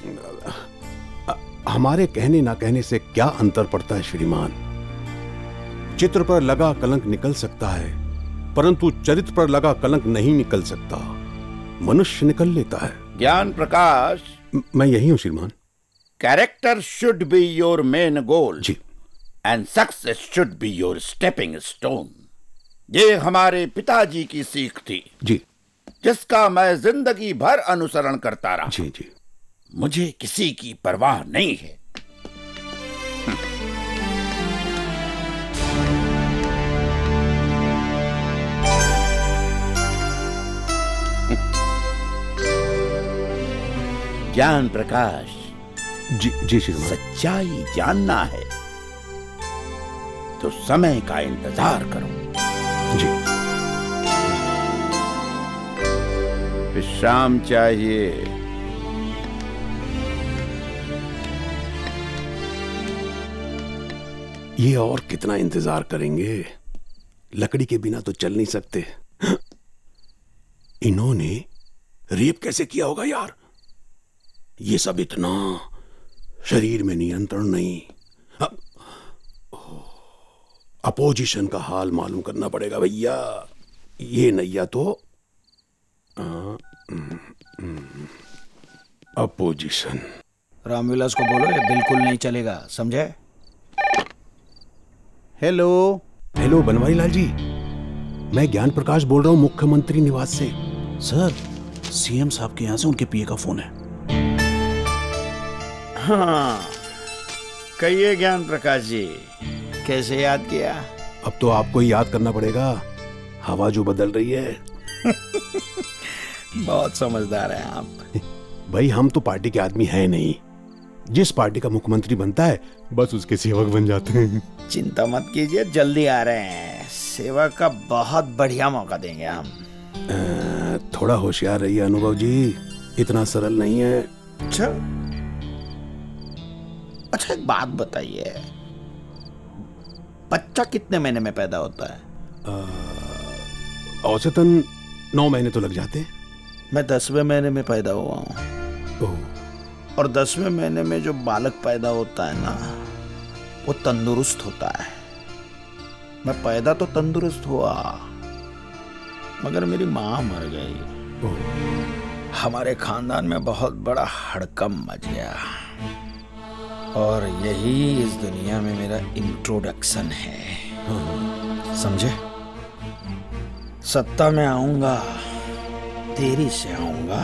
हमारे कहने ना कहने से क्या अंतर पड़ता है श्रीमान? चित्र पर लगा कलंक निकल सकता है, परंतु चरित्र पर लगा कलंक नहीं निकल सकता। मनुष्य निकल लेता है। ज्ञान प्रकाश, मैं यही हूं श्रीमान। Character should be your main goal जी, and success should be your stepping stone. ये हमारे पिताजी की सीख थी जी, जिसका मैं जिंदगी भर अनुसरण करता रहा। जी जी। मुझे किसी की परवाह नहीं है। ज्ञान प्रकाश जी जी श्रीमान। सच्चाई जानना है तो समय का इंतजार करो। जी। विश्राम चाहिए। ये और कितना इंतजार करेंगे? लकड़ी के बिना तो चल नहीं सकते। इन्होंने रेप कैसे किया होगा यार? ये सब इतना शरीर में नियंत्रण नहीं। अपोजिशन का हाल मालूम करना पड़ेगा भैया। ये नैया तो अपोजिशन। रामविलास को बोलो ये बिल्कुल नहीं चलेगा, समझे? हेलो हेलो बनवारी लाल जी, मैं ज्ञान प्रकाश बोल रहा हूँ मुख्यमंत्री निवास से। सर, सीएम साहब के यहाँ से उनके पीए का फोन है। हाँ, कहिए ज्ञान प्रकाश जी, कैसे याद किया? अब तो आपको ही याद करना पड़ेगा, हवा जो बदल रही है। बहुत समझदार हैं आप। भाई हम तो पार्टी के आदमी हैं नहीं, जिस पार्टी का मुख्यमंत्री बनता है बस उसके सेवक बन जाते हैं। चिंता मत कीजिए, जल्दी आ रहे हैं। सेवा का बहुत बढ़िया मौका देंगे हम। आ, थोड़ा होशियार रहिए अनुभव जी, इतना सरल नहीं है। अच्छा अच्छा एक बात बताइए, बच्चा कितने महीने में पैदा होता है? औसतन नौ महीने तो लग जाते हैं। मैं दसवें महीने में पैदा हुआ हूँ, और दसवें महीने में जो बालक पैदा होता है ना, वो तंदुरुस्त होता है। मैं पैदा तो तंदुरुस्त हुआ, मगर मेरी माँ मर गई। हमारे खानदान में बहुत बड़ा हड़कंप मच गया, और यही इस दुनिया में मेरा इंट्रोडक्शन है, समझे? सत्ता में आऊंगा, देरी से आऊंगा,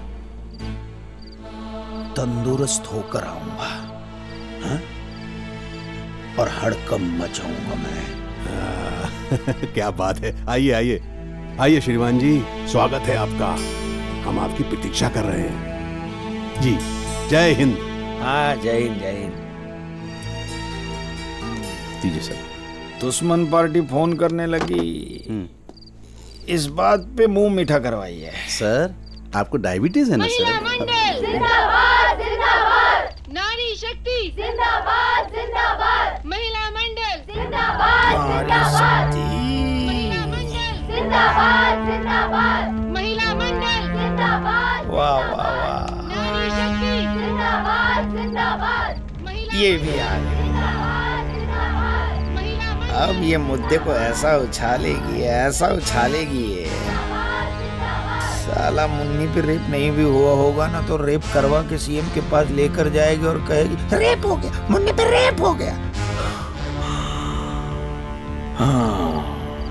तंदुरुस्त होकर आऊंगा, हाँ? और हड़कंप मचाऊंगा मैं। क्या बात है, आइए आइए आइए श्रीमान जी, स्वागत है आपका। हम आपकी प्रतीक्षा कर रहे हैं जी। जय हिंद। हाँ, जय हिंद जय हिंद। दीजिए सर। दुश्मन पार्टी फोन करने लगी, इस बात पे मुंह मीठा करवाइए। सर, आपको डायबिटीज है ना सर? महिला मंडल जिंदाबाद जिंदाबाद, नारी शक्ति जिंदाबाद जिंदाबाद, महिला मंडल जिंदाबाद जिंदाबाद, महिला मंडल जिंदाबाद जिंदाबाद, महिला मंडल जिंदाबाद। वाह वाह वाह, नारी शक्ति जिंदाबाद जिंदाबाद, ये भी आ गई। अब ये मुद्दे को ऐसा उछालेगी ऐसा उछालेगी ये, साला मुन्नी पे रेप नहीं भी हुआ होगा ना, तो रेप करवा के सीएम के पास लेकर जाएगी और कहेगी रेप हो गया, मुन्नी पे रेप हो गया। हाँ,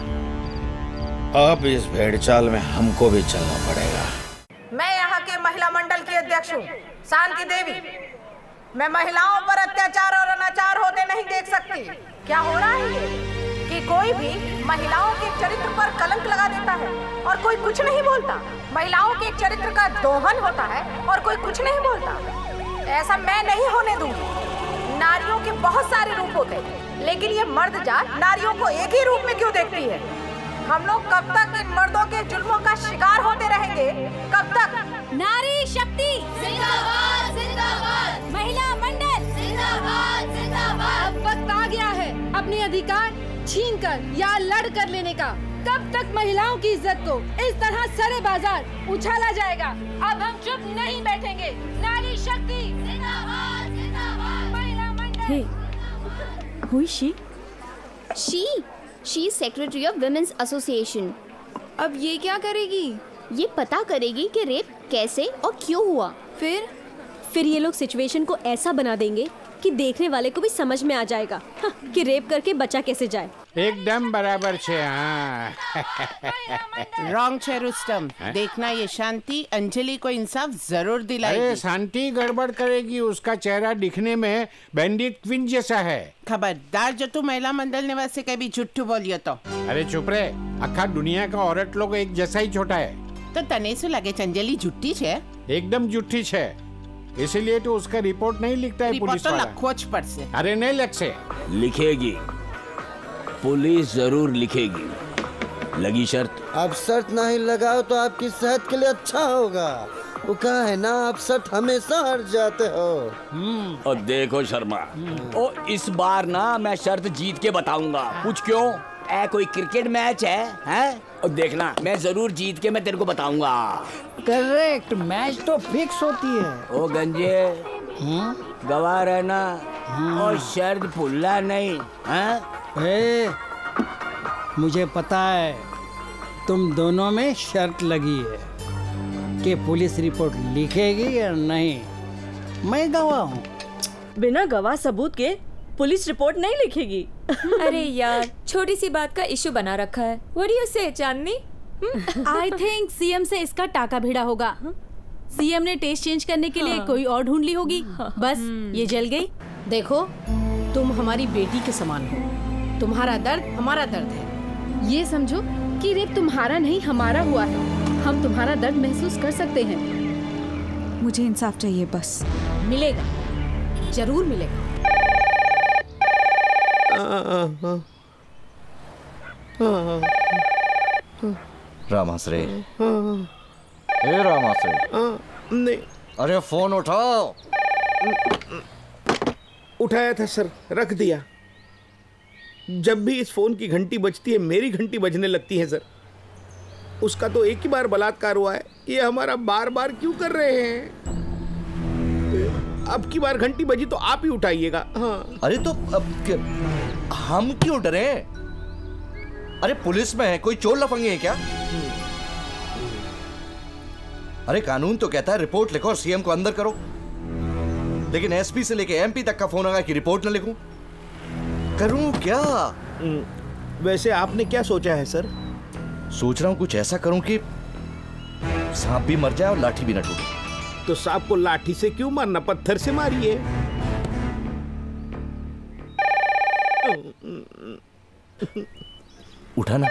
अब इस भेड़चाल में हमको भी चलना पड़ेगा। मैं यहाँ के महिला मंडल की अध्यक्ष हूँ, शांति देवी। मैं महिलाओं पर अत्याचार और अनाचार होते नहीं देख सकती। क्या हो रहा है ये कि कोई भी महिलाओं के चरित्र पर कलंक लगा देता है और कोई कुछ नहीं बोलता। महिलाओं के चरित्र का दोहन होता है और कोई कुछ नहीं बोलता। ऐसा मैं नहीं होने दूंगी। नारियों के बहुत सारे रूप होते हैं, लेकिन ये मर्द जात नारियों को एक ही रूप में क्यों देखती है? हम लोग कब तक इन मर्दों के जुल्मों का शिकार होते रहेंगे? कब तक? नारी शक्ति जिंदाबाद जिंदाबाद, महिला मंडल जिंदाबाद जिंदाबाद। अब वक्त आ गया है अपने अधिकार छीनकर या लड़ कर लेने का। कब तक महिलाओं की इज्जत को इस तरह सरे बाजार उछाला जाएगा? अब हम चुप नहीं बैठेंगे। नारी शक्ति जिंदाबाद जिंदाबाद, महिला मंडल। Hey, who is she? She, she is secretary of Women's Association. अब ये क्या करेगी? ये पता करेगी कि रेप कैसे और क्यों हुआ। फिर फिर ये लोग सिचुएशन को ऐसा बना देंगे कि देखने वाले को भी समझ में आ जाएगा हाँ, कि रेप करके बचा कैसे जाए। एकदम बराबर छे। हाँ। रॉन्ग छे रुस्तम। देखना ये शांति अंजलि को इंसाफ जरूर दिलाएगी। अरे शांति गड़बड़ करेगी, उसका चेहरा दिखने में बैंडिट ट्विन जैसा है। खबरदार जो तू महिला मंडल निवासी कभी झूठू बोलियो तो। अरे चुप रे, अखा दुनिया का औरत लोग एक जैसा ही छोटा है। तो तने से लगे अंजलि झूठी छे? एकदम झूठी छे, इसीलिए तो उसका रिपोर्ट नहीं लिखता है पुलिस वाला। खोज पर से। अरे नहीं लिख से। लिखेगी, पुलिस जरूर लिखेगी। लगी शर्त? अब शर्त नहीं लगाओ तो आपकी सेहत के लिए अच्छा होगा। वो कहा है ना, आप शर्त हमेशा हार जाते हो। और देखो शर्मा, ओ इस बार ना मैं शर्त जीत के बताऊंगा। पूछ क्यों? ऐ कोई क्रिकेट मैच है, हैं? और देखना मैं जरूर जीत के मैं तेरे को बताऊंगा। करेक्ट, मैच तो फिक्स होती है। ओ गंजे, गवाह रहना और शर्त भूलना नहीं। हैं? ए, मुझे पता है तुम दोनों में शर्त लगी है कि पुलिस रिपोर्ट लिखेगी या नहीं। मैं गवाह हूँ। बिना गवाह सबूत के पुलिस रिपोर्ट नहीं लिखेगी। अरे यार, छोटी सी बात का इशू बना रखा है। What do you say, Chandni? I think CM से इसका टाका भिड़ा होगा। सीएम ने टेस्ट चेंज करने के लिए कोई और ढूंढ ली होगी। बस ये जल गई। देखो, तुम हमारी बेटी के समान हो, तुम्हारा दर्द हमारा दर्द है। ये समझो कि रेप तुम्हारा नहीं हमारा हुआ है। हम तुम्हारा दर्द महसूस कर सकते हैं। मुझे इंसाफ चाहिए बस। मिलेगा, जरूर मिलेगा। रामाश्रे, ए रामाश्रे, नहीं। अरे फोन उठाओ। उठाया था सर, रख दिया। जब भी इस फोन की घंटी बजती है मेरी घंटी बजने लगती है सर। उसका तो एक ही बार बलात्कार हुआ है, ये हमारा बार बार क्यों कर रहे हैं? अब की बार घंटी बजी तो आप ही उठाइएगा। हाँ। अरे तो अब हम क्यों डरे? अरे पुलिस में है, कोई चोर लफंगे है क्या? अरे कानून तो कहता है रिपोर्ट लिखो और सीएम को अंदर करो, लेकिन एसपी से लेके एमपी तक का फोन आया कि रिपोर्ट न लिखूं। करूं क्या? वैसे आपने क्या सोचा है सर? सोच रहा हूं कुछ ऐसा करूं कि सांप भी मर जाए और लाठी भी न टूटे। तो सांप को लाठी से क्यों मारना, पत्थर से मारिए। उठाना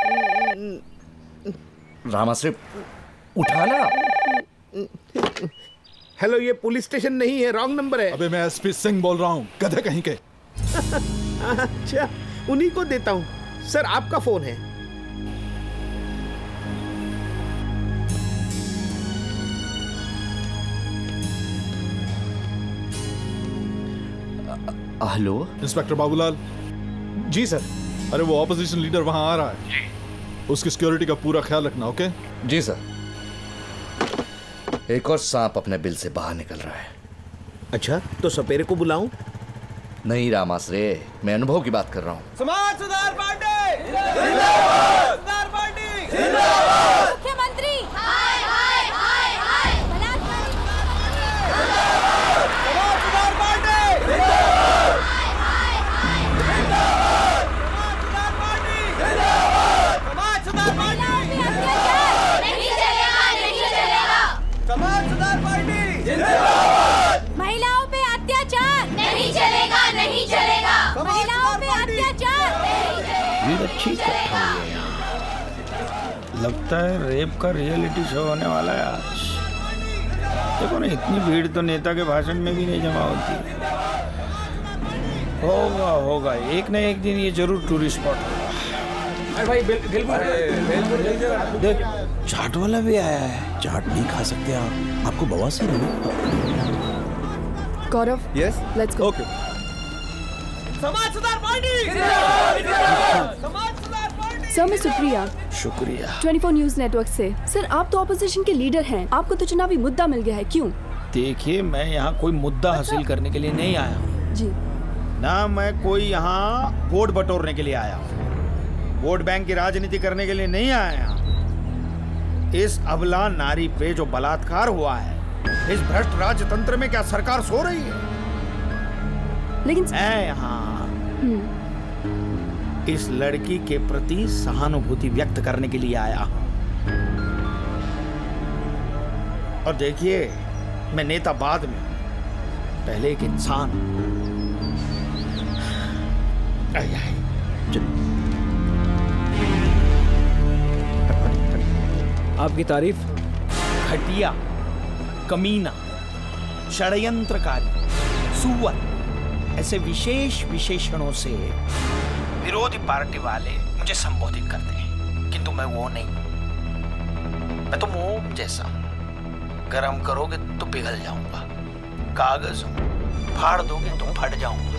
रामाश्रे, उठाना। हेलो, ये पुलिस स्टेशन नहीं है, रॉन्ग नंबर है। अबे मैं एसपी सिंह बोल रहा हूँ, गधे कहीं के। अच्छा, उन्हीं को देता हूँ सर, आपका फोन है। Hello, inspector Babulal. जी सर। अरे वो ऑपोजिशन लीडर वहां आ रहा है, उसकी सिक्योरिटी का पूरा ख्याल रखना। ओके जी सर। एक और सांप अपने बिल से बाहर निकल रहा है। अच्छा, तो सपेरे को बुलाऊं? नहीं रामाश्रे, मैं अनुभव की बात कर रहा हूँ। समाज सुधार पार्टी जिंदाबाद, सुधार पार्टी जिंदाबाद। मुख्यमंत्री हाय हाय हाय हाय, समाज सुधार पार्टी जिंदाबाद, हाय हाय जिंदाबाद, समाज सुधार पार्टी जिंदाबाद, समाज सुधार पार्टी नहीं चलेगा, नहीं चलेगा, समाज सुधार पार्टी जिंदाबाद। महिलाओं पे अत्याचार नहीं चलेगा, नहीं चलेगा, महिलाओं पे अत्याचार नहीं चलेगा। भीड़ अच्छी इकट्ठा हुई है। लगता है रेप का रियलिटी शो होने वाला है आज। देखो ना, इतनी भीड़ तो नेता के भाषण में भी नहीं जमा होती। होगा होगा, एक न एक दिन ये जरूर टूरिस्ट स्पॉट होगा। भाई बिल, बिल, बिल, देख, चाट वाला भी आया है। चाट नहीं खा सकते आप, आपको बवासीर है। Gaurav, yes, let's go. Okay. Samaj Sudhar party जिंदाबाद, समाज सुधार पार्टी। सर, मैं सुप्रिया, शुक्रिया, चौबीस न्यूज नेटवर्क से। सर, आप तो ऑपोजिशन के लीडर हैं, आपको तो चुनावी मुद्दा मिल गया है, क्यों? देखिए, मैं यहाँ कोई मुद्दा हासिल करने के लिए नहीं आया हूँ जी। ना मैं कोई यहाँ वोट बटोरने के लिए आया हूँ, वोट बैंक की राजनीति करने के लिए नहीं आया। इस अबला नारी पे जो बलात्कार हुआ है इस भ्रष्ट राजतंत्र में क्या सरकार सो रही है? लेकिन है यहाँ इस लड़की के प्रति सहानुभूति व्यक्त करने के लिए आया हूं। और देखिए, मैं नेता बाद में, पहले एक इंसान। आई आई आपकी तारीफ? घटिया, कमीना, षड्यंत्रकारी, सुअर, ऐसे विशेष विशेषणों से विरोधी पार्टी वाले मुझे संबोधित करते हैं, किंतु मैं वो नहीं। मैं तो मोम जैसा हूं, गरम करोगे तो पिघल जाऊंगा, कागज हूं, फाड़ दोगे तो फट जाऊंगा,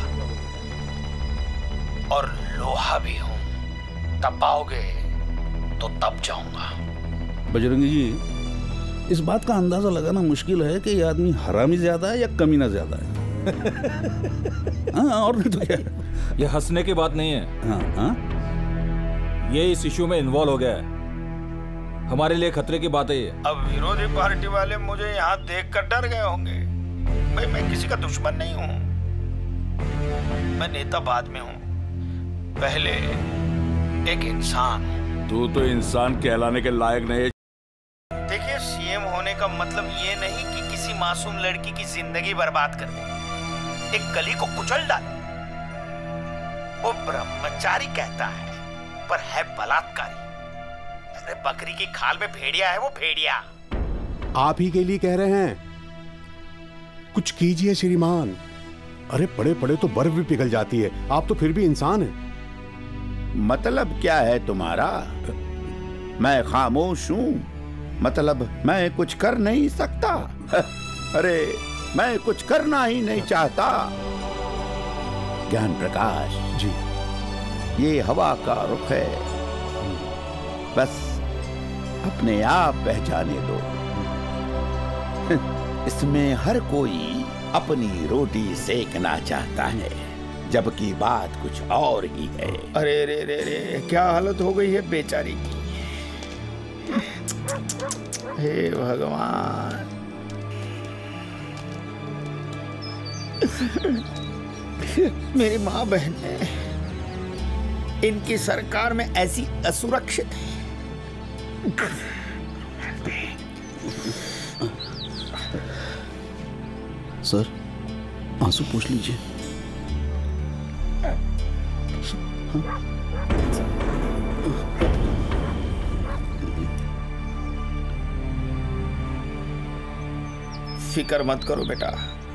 और लोहा भी हूं, तपाओगे तो तप जाऊंगा। बजरंगी जी, इस बात का अंदाजा लगाना मुश्किल है कि ये आदमी हरामी ज्यादा है या कमीना ज्यादा है। हाँ, और नहीं तो क्या। ये हंसने की बात नहीं है। हाँ, हाँ? ये इस इश्यू में इन्वॉल्व हो गया है, हमारे लिए खतरे की बात है ये। अब विरोधी पार्टी वाले मुझे यहाँ देखकर डर गए होंगे। भाई, मैं किसी का दुश्मन नहीं हूँ, मैं नेता बाद में हूँ, पहले एक इंसान। तू तो इंसान कहलाने के लायक नहीं है। देखिए, सीएम होने का मतलब ये नहीं कि किसी मासूम लड़की की जिंदगी बर्बाद कर दे, एक कली को कुचल डाले। वो ब्रह्मचारी कहता है पर है बलात्कारी। अरे बकरी की खाल में भेड़िया है वो, भेड़िया। आप ही के लिए कह रहे हैं, कुछ कीजिए श्रीमान। अरे पड़े पड़े तो बर्फ भी पिघल जाती है, आप तो फिर भी इंसान हैं। मतलब क्या है तुम्हारा? मैं खामोश हूं, मतलब मैं कुछ कर नहीं सकता? अरे मैं कुछ करना ही नहीं चाहता। ज्ञान प्रकाश जी, ये हवा का रुख है, बस अपने आप पहचाने दो। इसमें हर कोई अपनी रोटी सेकना चाहता है, जबकि बात कुछ और ही है। अरे रे रे रे, क्या हालत हो गई है बेचारी की। हे भगवान, मेरी माँ बहन है, इनकी सरकार में ऐसी असुरक्षित है। सर, आंसू पूछ लीजिए। फिक्र मत करो बेटा,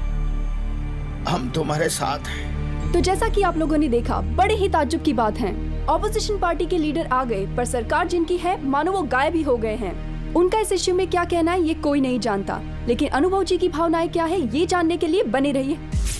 हम तुम्हारे साथ हैं। तो जैसा कि आप लोगों ने देखा, बड़े ही ताज्जुब की बात है, ऑपोजिशन पार्टी के लीडर आ गए, पर सरकार जिनकी है मानो वो गायब ही हो गए हैं। उनका इस इश्यू में क्या कहना है ये कोई नहीं जानता, लेकिन अनुभव जी की भावनाएं क्या है ये जानने के लिए बने रहिए।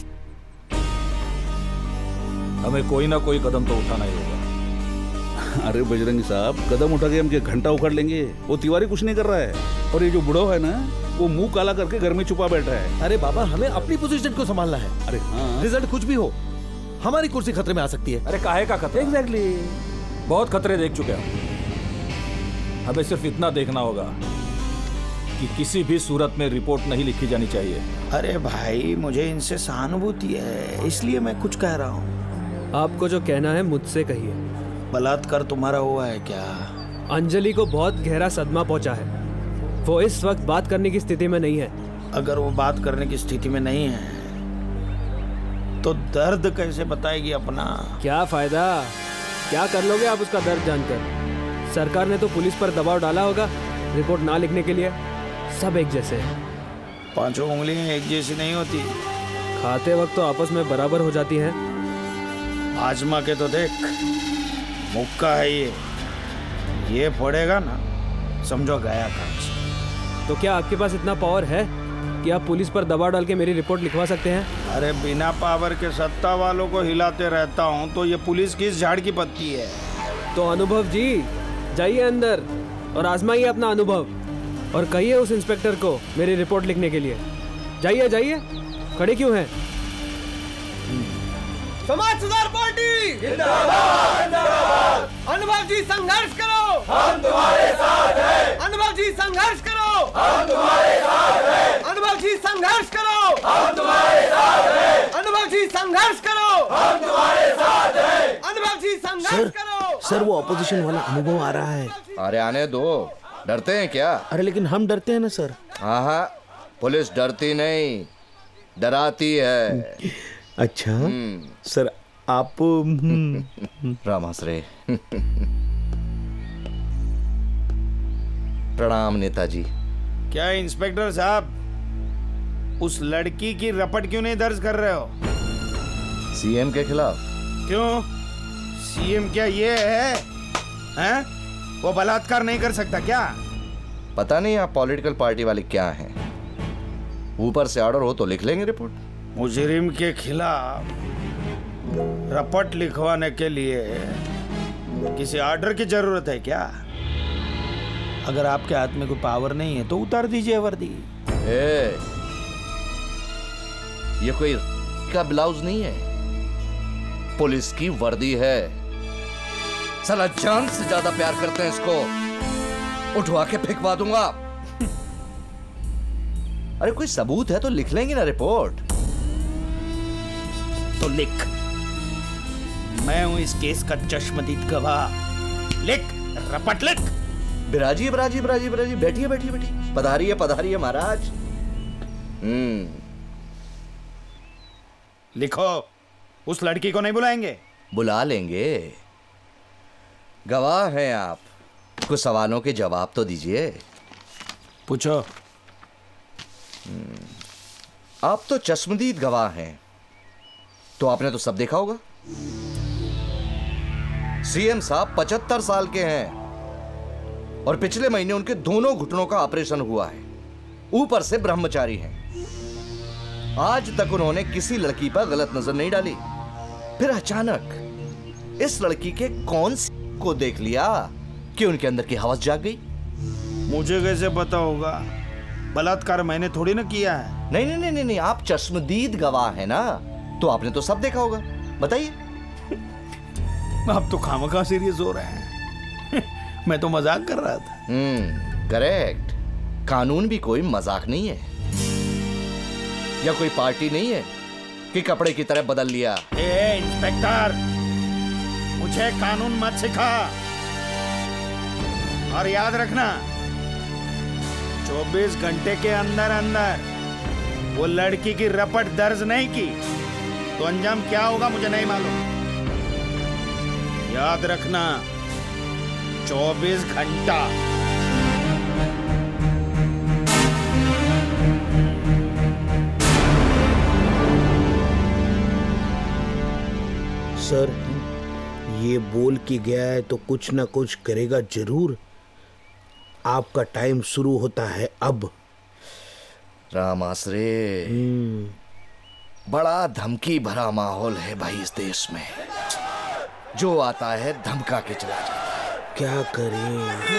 हमें कोई ना कोई कदम तो उठाना ही होगा। अरे बजरंगी साहब, कदम उठा के हम क्या घंटा उखाड़ लेंगे? वो तिवारी कुछ नहीं कर रहा है, और ये जो बुढ़ो है ना, वो मुंह काला करके घर में छुपा बैठा है। अरे बाबा, हमें अपनी पोजीशन को संभालना है। अरे हाँ, रिजल्ट कुछ भी हो, हमारी कुर्सी खतरे में आ सकती है। अरे काहे का खतरा? एग्जैक्टली, बहुत खतरे देख चुके हैं। हमें सिर्फ इतना देखना होगा कि किसी भी सूरत में रिपोर्ट नहीं लिखी जानी चाहिए। अरे भाई, मुझे इनसे सहानुभूति है, इसलिए मैं कुछ कह रहा हूँ। आपको जो कहना है मुझसे कहिए। बलात्कार तुम्हारा हुआ है क्या? अंजलि को बहुत गहरा सदमा पहुंचा है, वो इस वक्त बात करने की स्थिति में नहीं है। अगर वो बात करने की स्थिति में नहीं है तो दर्द कैसे बताएगी अपना? क्या फायदा, क्या कर लोगे आप उसका दर्द जानकर? सरकार ने तो पुलिस पर दबाव डाला होगा रिपोर्ट ना लिखने के लिए। सब एक जैसे हैं। पांचों उंगलियां एक जैसी नहीं होती, खाते वक्त तो आपस में बराबर हो जाती हैं। आजमा के तो देख, मुक्का है ये, ये पड़ेगा ना समझो गया काम। तो क्या आपके पास इतना पावर है कि आप पुलिस पर दबाव डाल के मेरी रिपोर्ट लिखवा सकते हैं? अरे बिना पावर के सत्ता वालों को हिलाते रहता हूँ तो ये पुलिस किस झाड़ की पत्ती है? तो अनुभव जी, जाइए अंदर और आजमाइए अपना अनुभव, और कहिए उस इंस्पेक्टर को मेरी रिपोर्ट लिखने के लिए। जाइए जाइए, खड़े क्यों हैं? समाज सुधार पार्टी जिंदाबाद जिंदाबाद। अनुभव जी संघर्ष करो, हम तुम्हारे साथ हैं। अनुभव जी संघर्ष करो, हम तुम्हारे साथ हैं। अनुभव जी संघर्ष करो, हम तुम्हारे साथ हैं। अनुभव जी संघर्ष करो, हम तुम्हारे साथ हैं। अनुभव जी संघर्ष करो। सर वो ऑपोजिशन वाला अनुभव आ रहा है। अरे आने दो, डरते हैं क्या? अरे लेकिन हम डरते हैं ना सर। हाँ हाँ, पुलिस डरती नहीं, डराती है। अच्छा सर आप रामाश्रे। प्रणाम नेताजी। क्या इंस्पेक्टर साहब उस लड़की की रपट क्यों नहीं दर्ज कर रहे हो? सीएम के खिलाफ। क्यों? सीएम क्या ये है, हैं? वो बलात्कार नहीं कर सकता क्या? पता नहीं आप पॉलिटिकल पार्टी वाले क्या हैं, ऊपर से ऑर्डर हो तो लिख लेंगे रिपोर्ट। मुजरिम के खिलाफ रपट लिखवाने के लिए किसी ऑर्डर की जरूरत है क्या? अगर आपके हाथ में कोई पावर नहीं है तो उतार दीजिए वर्दी। ए, ये कोई का ब्लाउज नहीं है, पुलिस की वर्दी है। साला जान से ज्यादा प्यार करते हैं इसको, उठवा के फेंकवा दूंगा। अरे कोई सबूत है तो लिख लेंगे ना रिपोर्ट। तो लिख, मैं हूं इस केस का चश्मदीद गवाह। लिख, रपट लिख। बिराजी बिराजी बिराजी बिराजी बैठिए बैठिए बैठिए। पधारिए पधारिए महाराज। हम्म लिखो, उस लड़की को नहीं बुलाएंगे? बुला लेंगे, गवाह हैं आप, कुछ सवालों के जवाब तो दीजिए। पूछो। आप तो चश्मदीद गवाह हैं, तो आपने तो सब देखा होगा। सीएम साहब पचहत्तर साल के हैं और पिछले महीने उनके दोनों घुटनों का ऑपरेशन हुआ है, ऊपर से ब्रह्मचारी हैं। आज तक उन्होंने किसी लड़की पर गलत नजर नहीं डाली, फिर अचानक इस लड़की के कौन सी को देख लिया कि उनके अंदर की हवस जाग गई। मुझे कैसे पता होगा? बलात्कार मैंने थोड़ी ना किया है। नहीं नहीं नहीं नहीं, आप चश्मदीद गवाह हैं ना, तो आपने तो सब देखा होगा। बताइए। आप तो खामखा सीरियस हो रहे हैं। मैं तो मजाक कर रहा था। Hmm correct. कानून भी कोई मजाक नहीं है, या कोई पार्टी नहीं है कि कपड़े की तरह बदल लिया। ए इंस्पेक्टर, मुझे कानून मत सिखा। और याद रखना, चौबीस घंटे के अंदर अंदर वो लड़की की रपट दर्ज नहीं की तो अंजाम क्या होगा मुझे नहीं मालूम। याद रखना, चौबीस घंटा। सर, ये बोल के गया है तो कुछ ना कुछ करेगा जरूर। आपका टाइम शुरू होता है अब। रामाश्रे, बड़ा धमकी भरा माहौल है भाई इस देश में। जो आता है धमका के चला जाता है। क्या करें?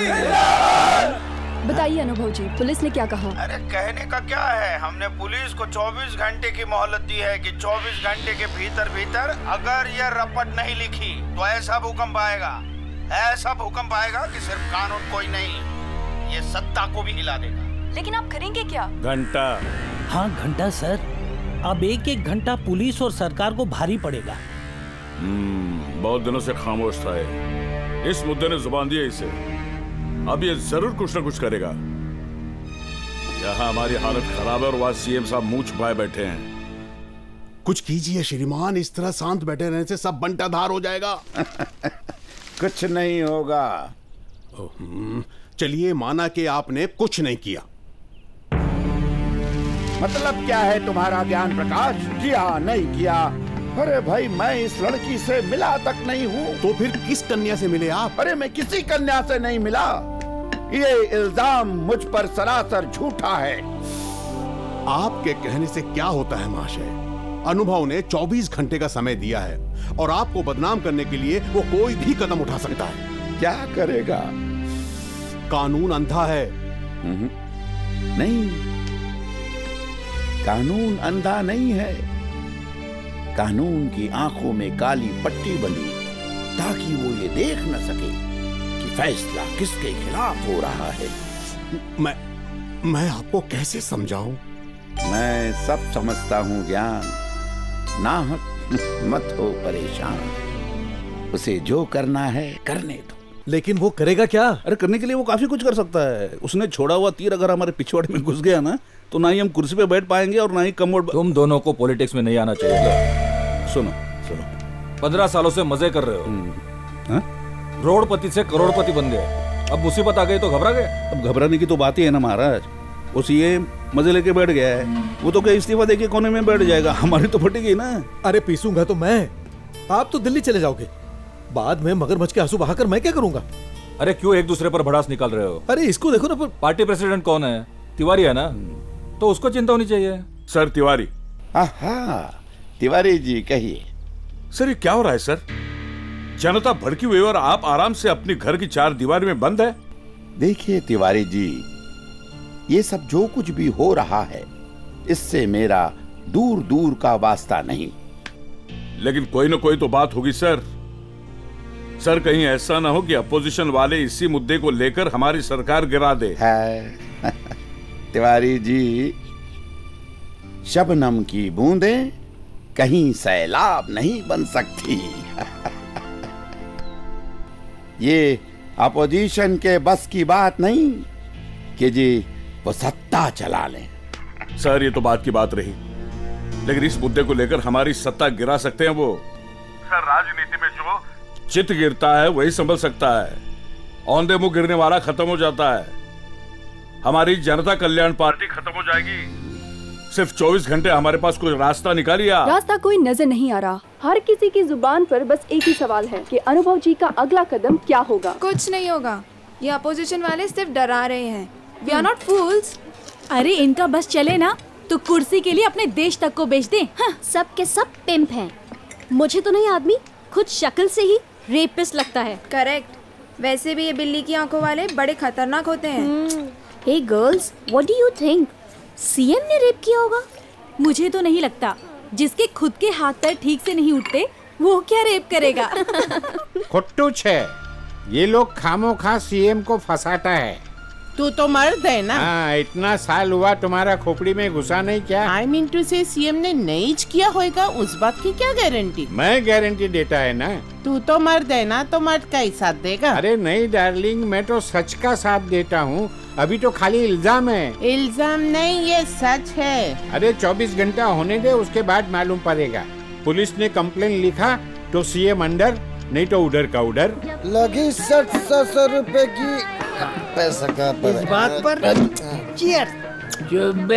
बताइए अनुभव जी, पुलिस ने क्या कहा? अरे कहने का क्या है, हमने पुलिस को चौबीस घंटे की मोहलत दी है कि चौबीस घंटे के भीतर भीतर अगर यह रपट नहीं लिखी तो ऐसा भूकंप आएगा, ऐसा भूकंप आएगा कि सिर्फ कानून कोई नहीं, ये सत्ता को भी हिला देगा। लेकिन आप करेंगे क्या? घंटा। हाँ घंटा सर, अब एक एक घंटा पुलिस और सरकार को भारी पड़ेगा। हम्म, बहुत दिनों से खामोश था ये। इस मुद्दे ने जुबान दी है इसे, अब ये जरूर कुछ ना कुछ करेगा। यहाँ हमारी हालत खराब है और वहाँ सीएम साहब मुंह छुपाए बैठे हैं। कुछ कीजिए श्रीमान, इस तरह शांत बैठे रहने से सब बंटाधार हो जाएगा। कुछ नहीं होगा। चलिए, माना कि आपने कुछ नहीं किया। मतलब क्या है तुम्हारा ज्ञान प्रकाश? किया नहीं किया? अरे भाई, मैं इस लड़की से मिला तक नहीं हूँ। तो फिर किस कन्या से मिले आप? अरे मैं किसी कन्या से नहीं मिला। ये इल्जाम मुझ पर सरासर झूठा है। आपके कहने से क्या होता है महाशय? अनुभव ने चौबीस घंटे का समय दिया है और आपको बदनाम करने के लिए वो कोई भी कदम उठा सकता है। क्या करेगा? कानून अंधा है। नहीं, कानून अंधा नहीं है। कानून की आंखों में काली पट्टी बंधी ताकि वो ये देख न सके कि फैसला किसके खिलाफ हो रहा है। मैं मैं आपको कैसे समझाऊं? मैं सब समझता हूँ ज्ञान, नाहक मत हो परेशान, उसे जो करना है करने दो। लेकिन वो करेगा क्या? अरे करने के लिए वो काफी कुछ कर सकता है। उसने छोड़ा हुआ तीर अगर हमारे पिछवाड़े में घुस गया ना, तो ना ही हम कुर्सी पे बैठ पाएंगे और ना ही कमोड। तुम दोनों को पॉलिटिक्स में नहीं आना चाहिए। सुनो सुनो, पंद्रह सालों से मजे कर रहे हो, करोड़पति से करोड़पति बन गए, अब मुसीबत आ गई तो घबरा गए। अब घबराने की तो बात ही है ना महाराज, वो सीए मजे लेके बैठ गया है, वो तो क्या इस्तीफा देके कोने में बैठ जाएगा, हमारी तो फटेगी ना। अरे पीसूंगा तो मैं, आप तो दिल्ली चले जाओगे, बाद में मगरमच्छ के आंसू बहाकर मैं क्या करूंगा? अरे क्यों एक दूसरे पर भड़ास निकाल रहे हो? अरे इसको देखो ना पर... पार्टी प्रेसिडेंट कौन है? तिवारी है ना, तो उसको चिंता होनी चाहिए। सर तिवारी। आहा, तिवारी जी कहिए। सर ये क्या हो रहा है सर? जनता भड़की हुई और आप आराम से अपनी घर की चार दीवार में बंद है। देखिए तिवारी जी, ये सब जो कुछ भी हो रहा है, इससे मेरा दूर दूर का वास्ता नहीं। लेकिन कोई ना कोई तो बात होगी सर। सर कहीं ऐसा ना हो कि अपोजिशन वाले इसी मुद्दे को लेकर हमारी सरकार गिरा दे। है तिवारी जी, शबनम की बूंदें कहीं सैलाब नहीं बन सकती। ये अपोजिशन के बस की बात नहीं कि जी वो सत्ता चला लें। सर ये तो बात की बात रही, लेकिन इस मुद्दे को लेकर हमारी सत्ता गिरा सकते हैं वो। सर राजनीति में जो चित गिरता है वही संभल सकता है, औंधे मुंह गिरने वाला खत्म हो जाता है। हमारी जनता कल्याण पार्टी खत्म हो जाएगी। सिर्फ चौबीस घंटे हमारे पास कोई रास्ता निकालिए। रास्ता कोई नजर नहीं आ रहा। हर किसी की जुबान पर बस एक ही सवाल है कि अनुभव जी का अगला कदम क्या होगा। कुछ नहीं होगा, ये अपोजिशन वाले सिर्फ डरा रहे हैं। We are not fools. अरे इनका बस चले ना तो कुर्सी के लिए अपने देश तक को बेच दें। हाँ, सब के सब पिंप हैं। मुझे तो नहीं, आदमी खुद शक्ल से ही रेपिस्ट लगता है। करेक्ट। वैसे भी ये बिल्ली की आंखों वाले बड़े खतरनाक होते हैं। Hey girls, what do you think? CM ने रेप किया होगा? मुझे तो नहीं लगता। जिसके खुद के हाथ पैर ठीक से नहीं उठते वो क्या रेप करेगा? खुट्टू छे, ये लोग खामोखा सीएम को फंसाता है। तू तो मर्द है ना? हाँ, इतना साल हुआ तुम्हारा खोपड़ी में घुसा नहीं क्या? आई मीन टू से सीएम ने नहीं किया होगा, उस बात की क्या गारंटी? मैं गारंटी देता है ना। तू तो मर्द है ना, तो मर्द का ही साथ देगा। अरे नहीं डार्लिंग, मैं तो सच का साथ देता हूँ। अभी तो खाली इल्जाम है। इल्जाम नहीं, ये सच है। अरे चौबीस घंटा होने दे, उसके बाद मालूम पड़ेगा। पुलिस ने कंप्लेन लिखा तो सीएम अंडर, नहीं तो उधर का उधर। लगी सठ सौ रुपए की पैसा का पर इस बात पर चीयर। चुप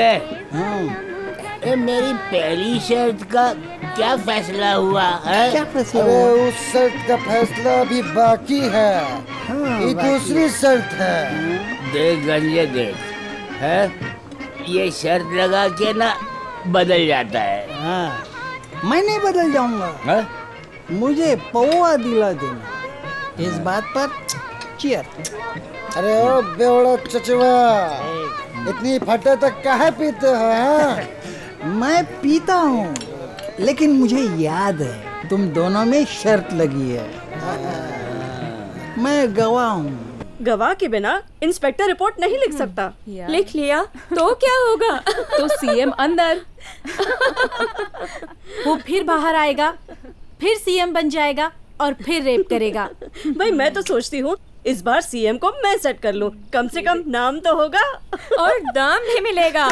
ए, मेरी पहली शर्त का क्या फैसला हुआ है? क्या फैसला? अरे उस शर्त का फैसला अभी बाकी है। हाँ, ये दूसरी शर्त है। देख गंजे देख, है ये शर्त लगा के ना बदल जाता है। हाँ, मैं नहीं बदल जाऊंगा। मुझे पौवा दिला देना। इस बात पर चीयर। अरे ओ बेवड़ा चचवा, इतनी फटे तक काहे पीते हो? हाँ? मैं पीता हूँ, लेकिन मुझे याद है तुम दोनों में शर्त लगी है। मैं गवाह हूँ। गवाह के बिना इंस्पेक्टर रिपोर्ट नहीं लिख सकता। लिख लिया तो क्या होगा? तो सीएम अंदर। वो फिर बाहर आएगा, फिर सीएम बन जाएगा और फिर रेप करेगा। भाई मैं तो सोचती हूँ इस बार सीएम को मैं सेट कर लूं, कम से कम नाम तो होगा और दाम भी मिलेगा।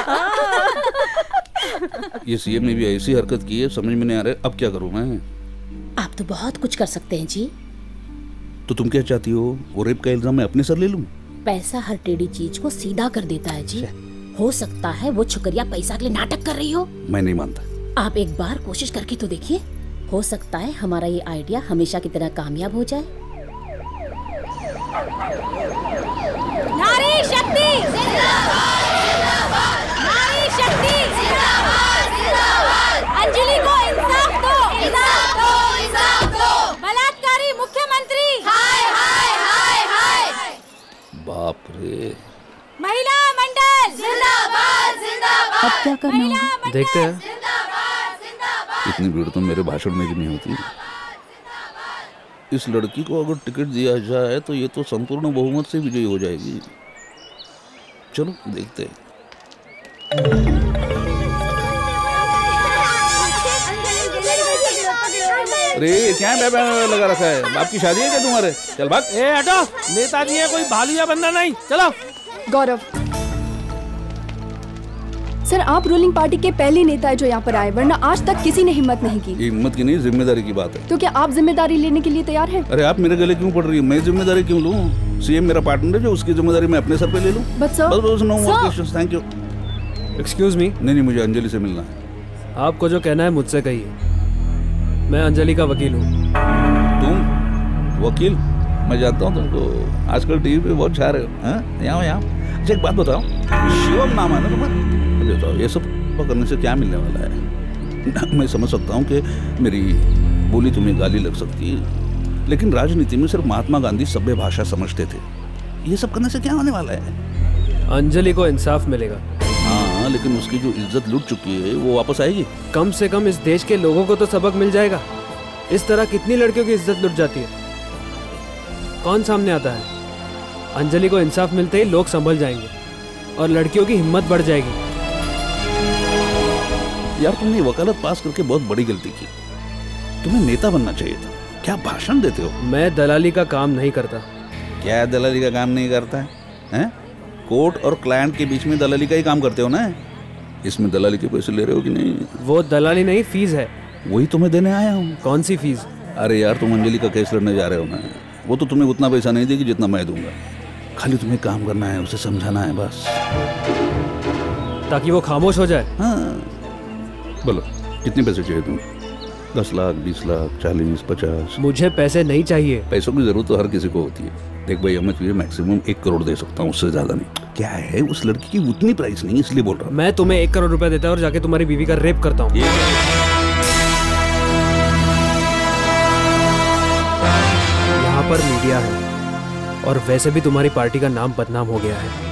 ये सीएम ने भी ऐसी हरकत की है, समझ में नहीं आ रहा अब क्या करूं मैं। आप तो बहुत कुछ कर सकते हैं जी। तो तुम क्या चाहती हो, वो रेप का इल्जाम मैं अपने सर ले लूं? पैसा हर टेढ़ी चीज को सीधा कर देता है जी। हो सकता है वो छुकरिया पैसा के लिए नाटक कर रही हो। मैं नहीं मानता। आप एक बार कोशिश करके तो देखिए, हो सकता है हमारा ये आइडिया हमेशा की तरह कामयाब हो जाए। नारी शक्ति जिंदाबाद, जिंदाबाद। नारी शक्ति जिंदाबाद, जिंदाबाद। अंजलि को इंसाफ दो, इंसाफ दो, इंसाफ दो। बलात्कारी मुख्यमंत्री हाय हाय हाय हाय। बाप रे। महिला मंडल जिंदाबाद, जिंदाबाद। अब क्या करना? देखते हैं। इतनी भीड़ तो मेरे भाषण में भी नहीं होती। इस लड़की को अगर टिकट दिया जाए तो ये तो संपूर्ण बहुमत से विजयी हो जाएगी। चलो देखते हैं। अरे क्या बैबा लगा रखा है? बाप की शादी है क्या तुम्हारे? चल भाग। ए हटो, नेताजी है कोई भालू बंदा नहीं, चलो। गौरव सर, आप रूलिंग पार्टी के पहले नेता है जो यहाँ पर आए, वरना आज तक किसी ने हिम्मत नहीं की। हिम्मत की नहीं, जिम्मेदारी की बात है। तो क्या आप जिम्मेदारी लेने के लिए तैयार हैं? अरे आप मेरे गले क्यों पड़ रही हो? मैं जिम्मेदारी क्यों लूं? सीएम मेरा पार्टनर है, जो उसकी जिम्मेदारी मैं अपने सर पे ले लूं। बस सर, बस no more questions, thank you. Excuse me. नहीं नहीं, मुझे अंजलि से मिलना है। आपको जो कहना है मुझसे कहिए। मैं अंजलि का वकील हूँ। तुम वकील? मैं जानता हूँ तुमको, आजकल टीवी पे बहुत छा रहे हो। यहाँ यहाँ अच्छा एक बात बताओ, शिवम नाम है ना तुम्हारा? बताओ ये सब करने से क्या मिलने वाला है? मैं समझ सकता हूँ कि मेरी बोली तुम्हें गाली लग सकती है, लेकिन राजनीति में सिर्फ महात्मा गांधी सभ्य भाषा समझते थे। ये सब करने से क्या होने वाला है? अंजलि को इंसाफ मिलेगा। हाँ, लेकिन उसकी जो इज्जत लूट चुकी है वो वापस आएगी? कम से कम इस देश के लोगों को तो सबक मिल जाएगा। इस तरह कितनी लड़कियों की इज्जत लुट जाती है। कौन सामने आता है? अंजलि को इंसाफ मिलते ही लोग संभल जाएंगे और लड़कियों की हिम्मत बढ़ जाएगी। यार तुमने वकालत पास करके बहुत बड़ी गलती की। तुम्हें नेता बनना चाहिए था। क्या भाषण देते हो? मैं दलाली का काम नहीं करता। क्या दलाली का काम नहीं करता है, हैं? कोर्ट और क्लाइंट के बीच में दलाली का ही काम करते हो ना? इसमें दलाली के पैसे ले रहे हो कि नहीं? वो दलाली नहीं, फीस है। वही तुम्हें देने आया हूँ। कौन सी फीस? अरे यार तुम अंजलि का केस लड़ने जा रहे हो ना, वो तो तुम्हें उतना पैसा नहीं देगी जितना मैं दूंगा। खाली तुम्हें काम करना है, उसे समझाना है बस, ताकि वो खामोश हो जाए। हाँ बोलो कितने पैसे चाहिए तुम्हें? दस लाख, बीस लाख, चालीस, पचास? मुझे पैसे नहीं चाहिए। पैसों की जरूरत तो हर किसी को होती है। देख भाई, मैं तुझे मैक्सिमम एक करोड़ दे सकता हूँ, उससे ज्यादा नहीं। क्या है, उस लड़की की उतनी प्राइस नहीं, इसलिए बोल रहा हूँ। मैं तुम्हें एक करोड़ रुपए देता हूँ और जाके तुम्हारी बीवी का रेप करता हूँ। यहाँ पर मीडिया है और वैसे भी तुम्हारी पार्टी का नाम बदनाम हो गया है।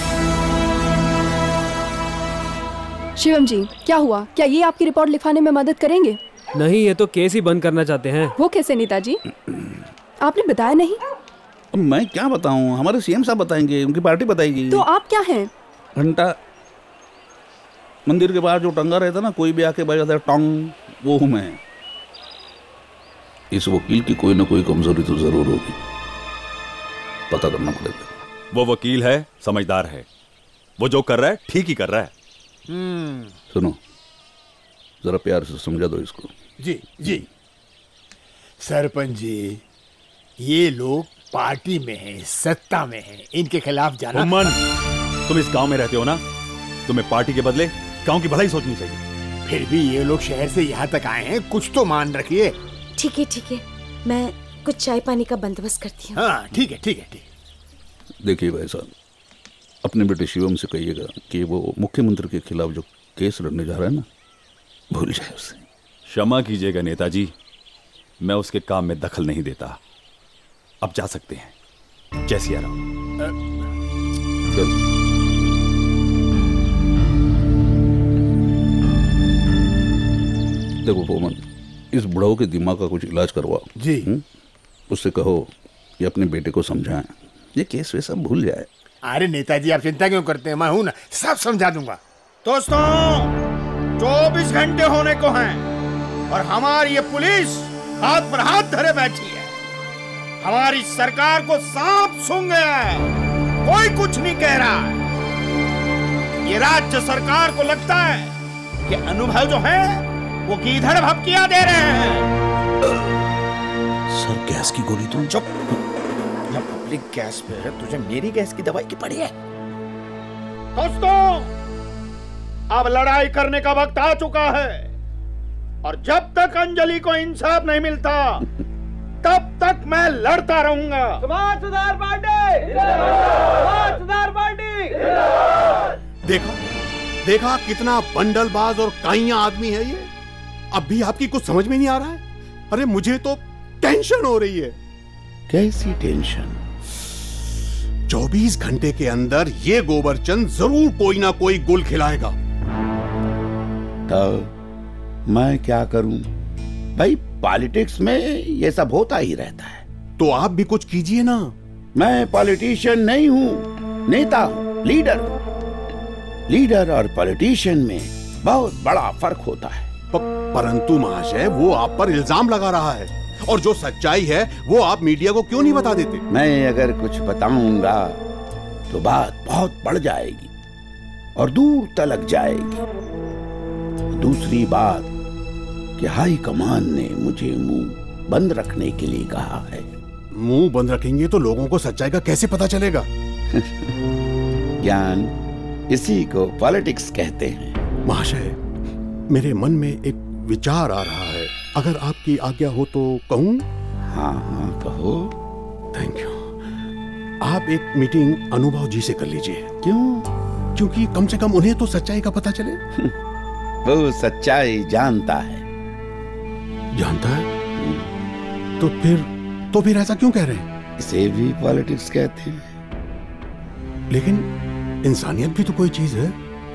शिवम जी, क्या हुआ? क्या ये आपकी रिपोर्ट लिखवाने में मदद करेंगे? नहीं, ये तो केस ही बंद करना चाहते हैं। वो कैसे नेताजी? आपने बताया नहीं। मैं क्या बताऊं, हमारे सीएम साहब बताएंगे, उनकी पार्टी बताएगी। तो आप क्या हैं? घंटा मंदिर के बाहर जो टंगा रहता ना, कोई भी आके बजाता है टोंग, वो हूं मैं। इस वकील की कोई ना कोई कमजोरी तो जरूर होगी, पता करना पड़ेगा। वो वकील है, समझदार है, वो जो कर रहा है ठीक ही कर रहा है। सुनो, जरा प्यार से समझा दो इसको। जी जी सरपंच जी, ये लोग पार्टी में हैं, सत्ता में हैं, इनके खिलाफ जाना। उमन, तुम इस गांव में रहते हो ना, तुम्हें पार्टी के बदले गांव की भलाई सोचनी चाहिए। फिर भी ये लोग शहर से यहाँ तक आए हैं, कुछ तो मान रखिए। ठीक है ठीक है, मैं कुछ चाय पानी का बंदोबस्त करती हूँ। हाँ ठीक है ठीक है ठीक है। देखिए भाई साहब, अपने बेटे शिवम से कहिएगा कि वो मुख्यमंत्री के खिलाफ जो केस लड़ने जा रहा है ना, भूल जाए उसे। क्षमा कीजिएगा नेताजी, मैं उसके काम में दखल नहीं देता। अब जा सकते हैं। जय सिया राम। देखो पोमन, इस बुढ़ाऊ के दिमाग का कुछ इलाज करवाओ जी। हुँ? उससे कहो कि अपने बेटे को समझाएं, ये केस वे सब भूल जाए। अरे नेताजी, आप चिंता क्यों करते हैं, मैं हूं ना, सब समझा दूंगा। दोस्तों, चौबीस घंटे होने को हैं और हमारी ये पुलिस हाथ पर हाथ धरे बैठी है। हमारी सरकार को सांप सूंघ गया है, कोई कुछ नहीं कह रहा है। ये राज्य सरकार को लगता है कि अनुभव जो है वो गीधड़ भपकियां दे रहे हैं। सर, गैस की गोली तुम चुप। जब पब्लिक गैस पे है, तुझे मेरी गैस की दवाई की पड़ी है। दोस्तों, अब लड़ाई करने का वक्त आ चुका है और जब तक अंजलि को इंसाफ नहीं मिलता तब तक मैं लड़ता रहूंगा। समाज सुधार पार्टी समाज सुधार पार्टी। देखा देखा कितना बंडलबाज और काइया आदमी है ये। अब भी आपकी कुछ समझ में नहीं आ रहा है? अरे मुझे तो टेंशन हो रही है। कैसी टेंशन? चौबीस घंटे के अंदर ये गोबरचंद जरूर कोई ना कोई गुल खिलाएगा। तो मैं क्या करूं भाई, पॉलिटिक्स में ये सब होता ही रहता है। तो आप भी कुछ कीजिए ना। मैं पॉलिटिशियन नहीं हूं, नेता हूं। लीडर लीडर और पॉलिटिशियन में बहुत बड़ा फर्क होता है। परंतु महाशय, वो आप पर इल्जाम लगा रहा है और जो सच्चाई है वो आप मीडिया को क्यों नहीं बता देते? मैं अगर कुछ बताऊंगा तो बात बहुत बढ़ जाएगी और दूर तलक जाएगी। दूसरी बात कि हाई कमान ने मुझे मुंह बंद रखने के लिए कहा है। मुंह बंद रखेंगे तो लोगों को सच्चाई का कैसे पता चलेगा? ज्ञान, इसी को पॉलिटिक्स कहते हैं। महाशय, मेरे मन में एक विचार आ रहा है, अगर आपकी आज्ञा हो तो कहूं? हाँ हाँ कहो। Thank you. आप एक मीटिंग अनुभव जी से कर लीजिए। क्यों? क्योंकि कम से कम उन्हें तो सच्चाई का पता चले। वो सच्चाई जानता है। जानता है? तो फिर तो फिर ऐसा क्यों कह रहे हैं? इसे भी पॉलिटिक्स कहते हैं। लेकिन इंसानियत भी तो कोई चीज है।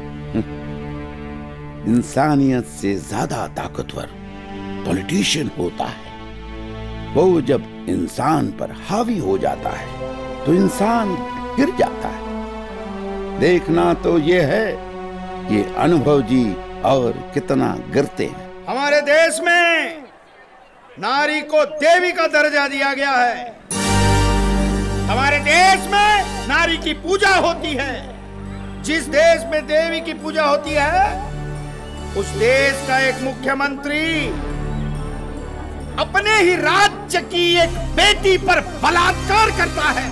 इंसानियत से ज्यादा ताकतवर पॉलिटिशियन होता है। वो जब इंसान पर हावी हो जाता है तो इंसान गिर जाता है। देखना तो ये है ये अनुभव जी और कितना गिरते हैं। हमारे देश में नारी को देवी का दर्जा दिया गया है। हमारे देश में नारी की पूजा होती है। जिस देश में देवी की पूजा होती है उस देश का एक मुख्यमंत्री अपने ही राज्य की एक बेटी पर बलात्कार करता है।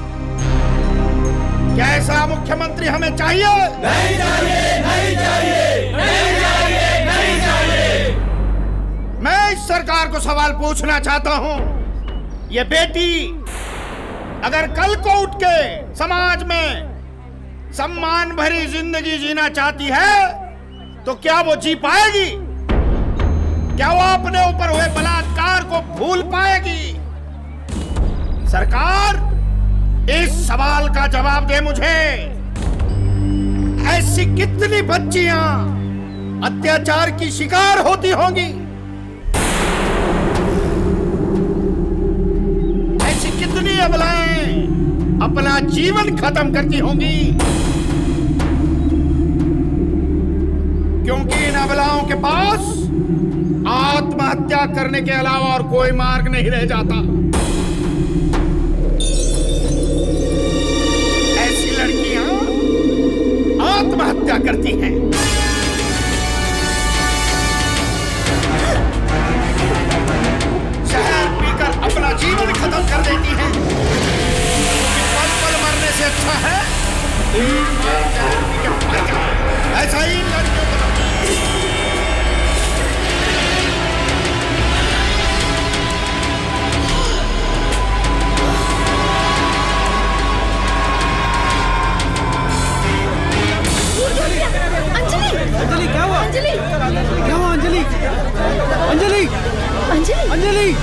क्या ऐसा मुख्यमंत्री हमें चाहिए? नहीं चाहिए, नहीं चाहिए, नहीं चाहिए, नहीं चाहिए। मैं इस सरकार को सवाल पूछना चाहता हूं, ये बेटी अगर कल को उठ के समाज में सम्मान भरी जिंदगी जीना चाहती है तो क्या वो जी पाएगी? क्या वो अपने ऊपर हुए बलात्कार को भूल पाएगी? सरकार इस सवाल का जवाब दे मुझे। ऐसी कितनी बच्चियां अत्याचार की शिकार होती होंगी? ऐसी कितनी अबलाएं अपना जीवन खत्म करती होंगी? क्योंकि इन अबलाओं के पास आत्महत्या करने के अलावा और कोई मार्ग नहीं रह जाता। ऐसी लड़कियां आत्महत्या करती हैं। शहर पीकर अपना जीवन खत्म कर देती हैं। पल पल मरने से अच्छा है तीन बार शहर पी के मर जाए। ऐसा ही लड़कियों को अंजलि क्या हुआ? अंजलि क्या हुआ? अंजलि अंजलि अंजलि अंजलि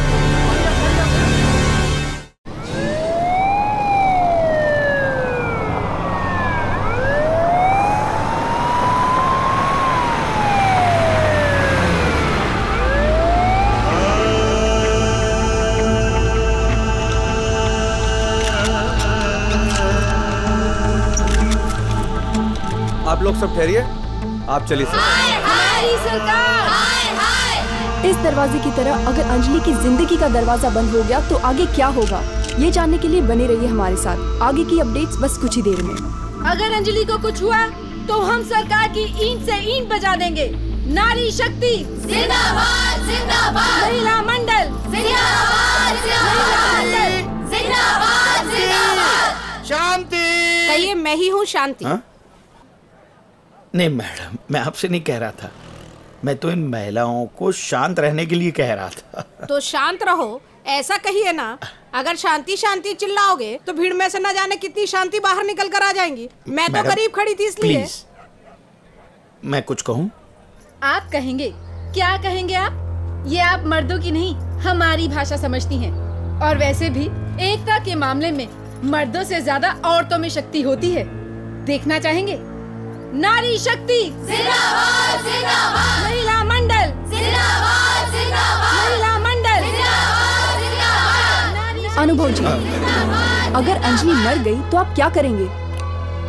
आप लोग सब ठहरिए, आप चलिए सर। हमारी सरकार। इस दरवाजे की तरह अगर अंजलि की जिंदगी का दरवाजा बंद हो गया तो आगे क्या होगा, ये जानने के लिए बने रहिए हमारे साथ। आगे की अपडेट्स बस कुछ ही देर में। अगर अंजलि को कुछ हुआ तो हम सरकार की ईंट से ईंट बजा देंगे। नारी शक्ति जिंदाबाद, जिंदाबाद। महिला मंडल जिंदाबाद, जिंदाबाद। जिंदाबाद, जिंदाबाद। शांति। कहिए, मैं ही हूँ शांति। हा? नहीं मैडम, मैं आपसे नहीं कह रहा था। मैं तो इन महिलाओं को शांत रहने के लिए कह रहा था। तो शांत रहो, ऐसा कहिए ना। अगर शांति शांति चिल्लाओगे तो भीड़ में से न जाने कितनी शांति बाहर निकल कर आ जाएंगी। मैं तो करीब खड़ी थी इसलिए। प्लीज, मैं कुछ कहूँ? आप कहेंगे? क्या कहेंगे आप? ये आप मर्दों की नहीं हमारी भाषा समझती हैं। और वैसे भी एकता के मामले में मर्दों से ज्यादा औरतों में शक्ति होती है। देखना चाहेंगे? नारी शक्ति जिंदाबाद, जिंदाबाद। महिला मंडल जिंदाबाद, जिंदाबाद। महिला मंडल जिंदाबाद, जिंदाबाद। अनुभव जी, अगर अंजलि मर गई तो आप क्या करेंगे?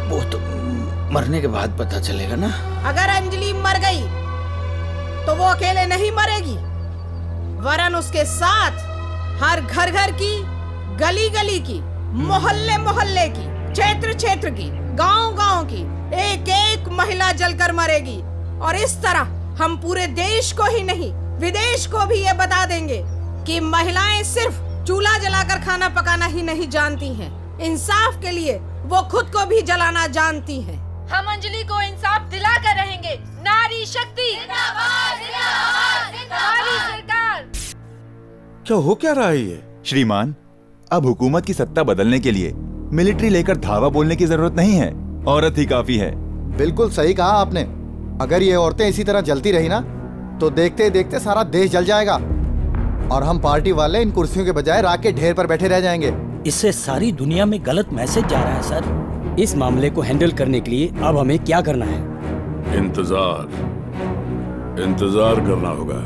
वो तो मरने के बाद पता चलेगा ना। अगर अंजलि मर गई तो वो अकेले नहीं मरेगी, वरन उसके साथ हर घर घर की, गली गली की, मोहल्ले मोहल्ले की, क्षेत्र क्षेत्र की, गांव गांव की एक एक महिला जलकर मरेगी। और इस तरह हम पूरे देश को ही नहीं, विदेश को भी ये बता देंगे कि महिलाएं सिर्फ चूल्हा जलाकर खाना पकाना ही नहीं जानती हैं, इंसाफ के लिए वो खुद को भी जलाना जानती हैं। हम अंजलि को इंसाफ दिला कर रहेंगे। नारी शक्ति जिंदाबाद, जिंदाबाद, जिंदाबाद। नारी सरकार। क्या हो क्या रहा है ये? श्रीमान, अब हुकूमत की सत्ता बदलने के लिए मिलिट्री लेकर धावा बोलने की जरूरत नहीं है, औरत ही काफी है। बिल्कुल सही कहा आपने। अगर ये औरतें इसी तरह जलती रही ना तो देखते देखते सारा देश जल जाएगा और हम पार्टी वाले इन कुर्सियों के बजाय राख के ढेर पर बैठे रह जाएंगे। इससे सारी दुनिया में गलत मैसेज जा रहा है सर। इस मामले को हैंडल करने के लिए अब हमें क्या करना है? इंतजार इंतजार करना होगा।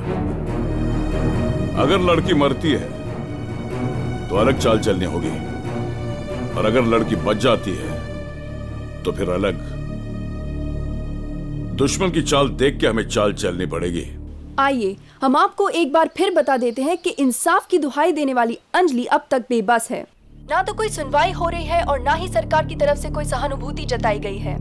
अगर लड़की मरती है तो अलग चाल चलनी होगी, और अगर लड़की बच जाती है तो फिर अलग। दुश्मन की चाल देख के हमें चाल चलनी पड़ेगी। आइए हम आपको एक बार फिर बता देते हैं कि इंसाफ की दुहाई देने वाली अंजलि अब तक बेबस है। ना तो कोई सुनवाई हो रही है और ना ही सरकार की तरफ से कोई सहानुभूति जताई गई है।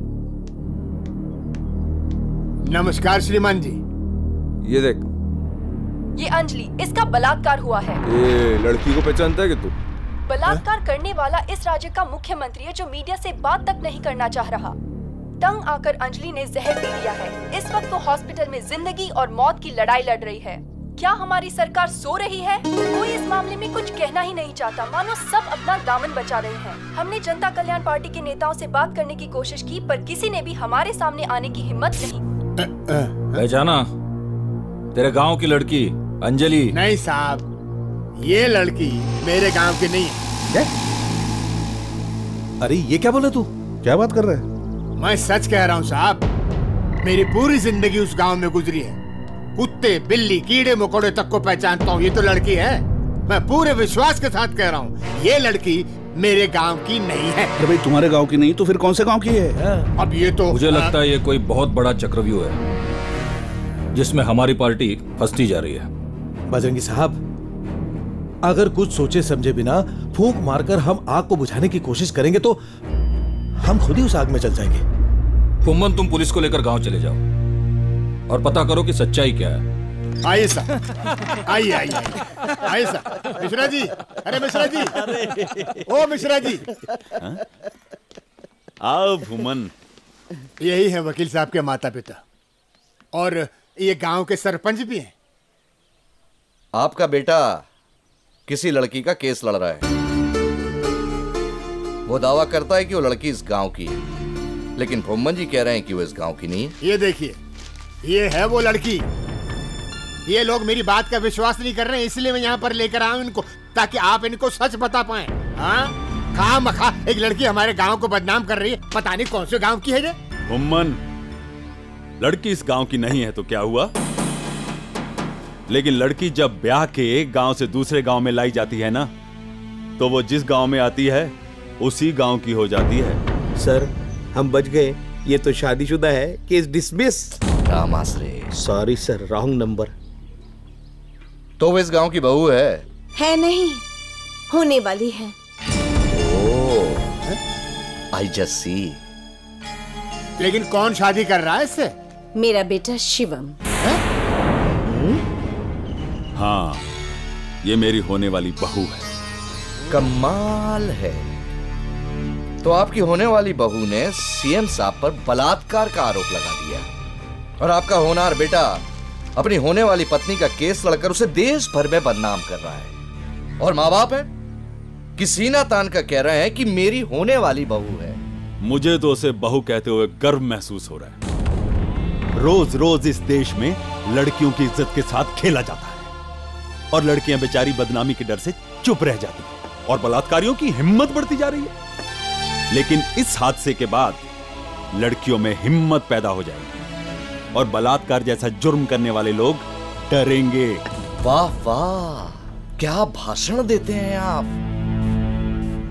नमस्कार श्रीमान जी। ये देख, ये अंजलि, इसका बलात्कार हुआ है। ये लड़की को पहचानता है कि तू? बलात्कार करने वाला इस राज्य का मुख्यमंत्री है जो मीडिया से बात तक नहीं करना चाह रहा। तंग आकर अंजलि ने जहर पी लिया है। इस वक्त वो हॉस्पिटल में जिंदगी और मौत की लड़ाई लड़ रही है। क्या हमारी सरकार सो रही है? कोई इस मामले में कुछ कहना ही नहीं चाहता, मानो सब अपना दामन बचा रहे हैं। हमने जनता कल्याण पार्टी के नेताओं से बात करने की कोशिश की, पर किसी ने भी हमारे सामने आने की हिम्मत नहीं। पहचाना? तेरे गांव की लड़की अंजलि? नहीं साहब, ये लड़की मेरे गांव की नहीं है। अरे ये क्या बोला तू? क्या बात कर रहा है? मैं सच कह रहा हूँ साहब, मेरी पूरी जिंदगी उस गांव में गुजरी है। कुत्ते, बिल्ली, कीड़े मकोड़े तक को पहचानता हूँ। ये तो लड़की है। मैं पूरे विश्वास के साथ कह रहा हूँ, ये लड़की मेरे गांव की नहीं है। अरे भाई, तुम्हारे गांव की नहीं तो फिर कौन से गांव की है? अब ये तो मुझे लगता है ये कोई बहुत बड़ा चक्रव्यूह है जिसमें हमारी पार्टी फंसती जा रही है। बजरंगी साहब, अगर कुछ सोचे समझे बिना फूंक मारकर हम आग को बुझाने की कोशिश करेंगे तो हम खुद ही उस आग में चल जाएंगे। फुम्मन, तुम पुलिस को लेकर गांव चले जाओ और पता करो कि सच्चाई क्या है। आइए साहब, आइए आइए आइए साहब। मिश्रा जी, अरे मिश्रा जी, ओ मिश्रा जी, आओ भूमन। यही है वकील साहब के माता पिता, और ये गांव के सरपंच भी हैं। आपका बेटा किसी लड़की का केस लड़ रहा है। वो दावा करता है कि वो लड़की इस गांव की है, लेकिन फुम्मन जी कह रहे हैं कि वो इस गांव की नहीं है। ये देखिए, ये है वो लड़की। ये लोग मेरी बात का विश्वास नहीं कर रहे हैं, इसलिए मैं यहाँ पर लेकर आया हूँ इनको, ताकि आप इनको सच बता पाए। हाँ, खामखा एक लड़की हमारे गांव को बदनाम कर रही है। पता नहीं कौन से गांव की है ये। फुम्मन, लड़की इस गांव की नहीं है तो क्या हुआ? लेकिन लड़की जब ब्याह के एक गांव से दूसरे गांव में लाई जाती है ना, तो वो जिस गांव में आती है उसी गांव की हो जाती है। सर, हम बच गए। ये तो शादीशुदा है। Case dismiss. Ramashray, sorry sir, wrong number. तो वो इस गांव की बहू है? है नहीं, होने वाली है। Oh, I just see. लेकिन कौन शादी कर रहा है इससे? मेरा बेटा शिवम। हाँ, ये मेरी होने वाली बहू है। कमाल है। तो आपकी होने वाली बहू ने सीएम साहब पर बलात्कार का आरोप लगा दिया, और आपका होनहार बेटा अपनी होने वाली पत्नी का केस लड़कर उसे देश भर में बदनाम कर रहा है। और माँ बाप है कि सीना तान कर कह रहे हैं कि मेरी होने वाली बहू है। मुझे तो उसे बहू कहते हुए गर्व महसूस हो रहा है। रोज रोज इस देश में लड़कियों की इज्जत के साथ खेला जाता है, और लड़कियां बेचारी बदनामी के डर से चुप रह जाती हैं, और बलात्कारियों की हिम्मत बढ़ती जा रही है। लेकिन इस हादसे के बाद लड़कियों में हिम्मत पैदा हो जाएगी, और बलात्कार जैसा जुर्म करने वाले लोग डरेंगे। वाह वाह, क्या भाषण देते हैं आप।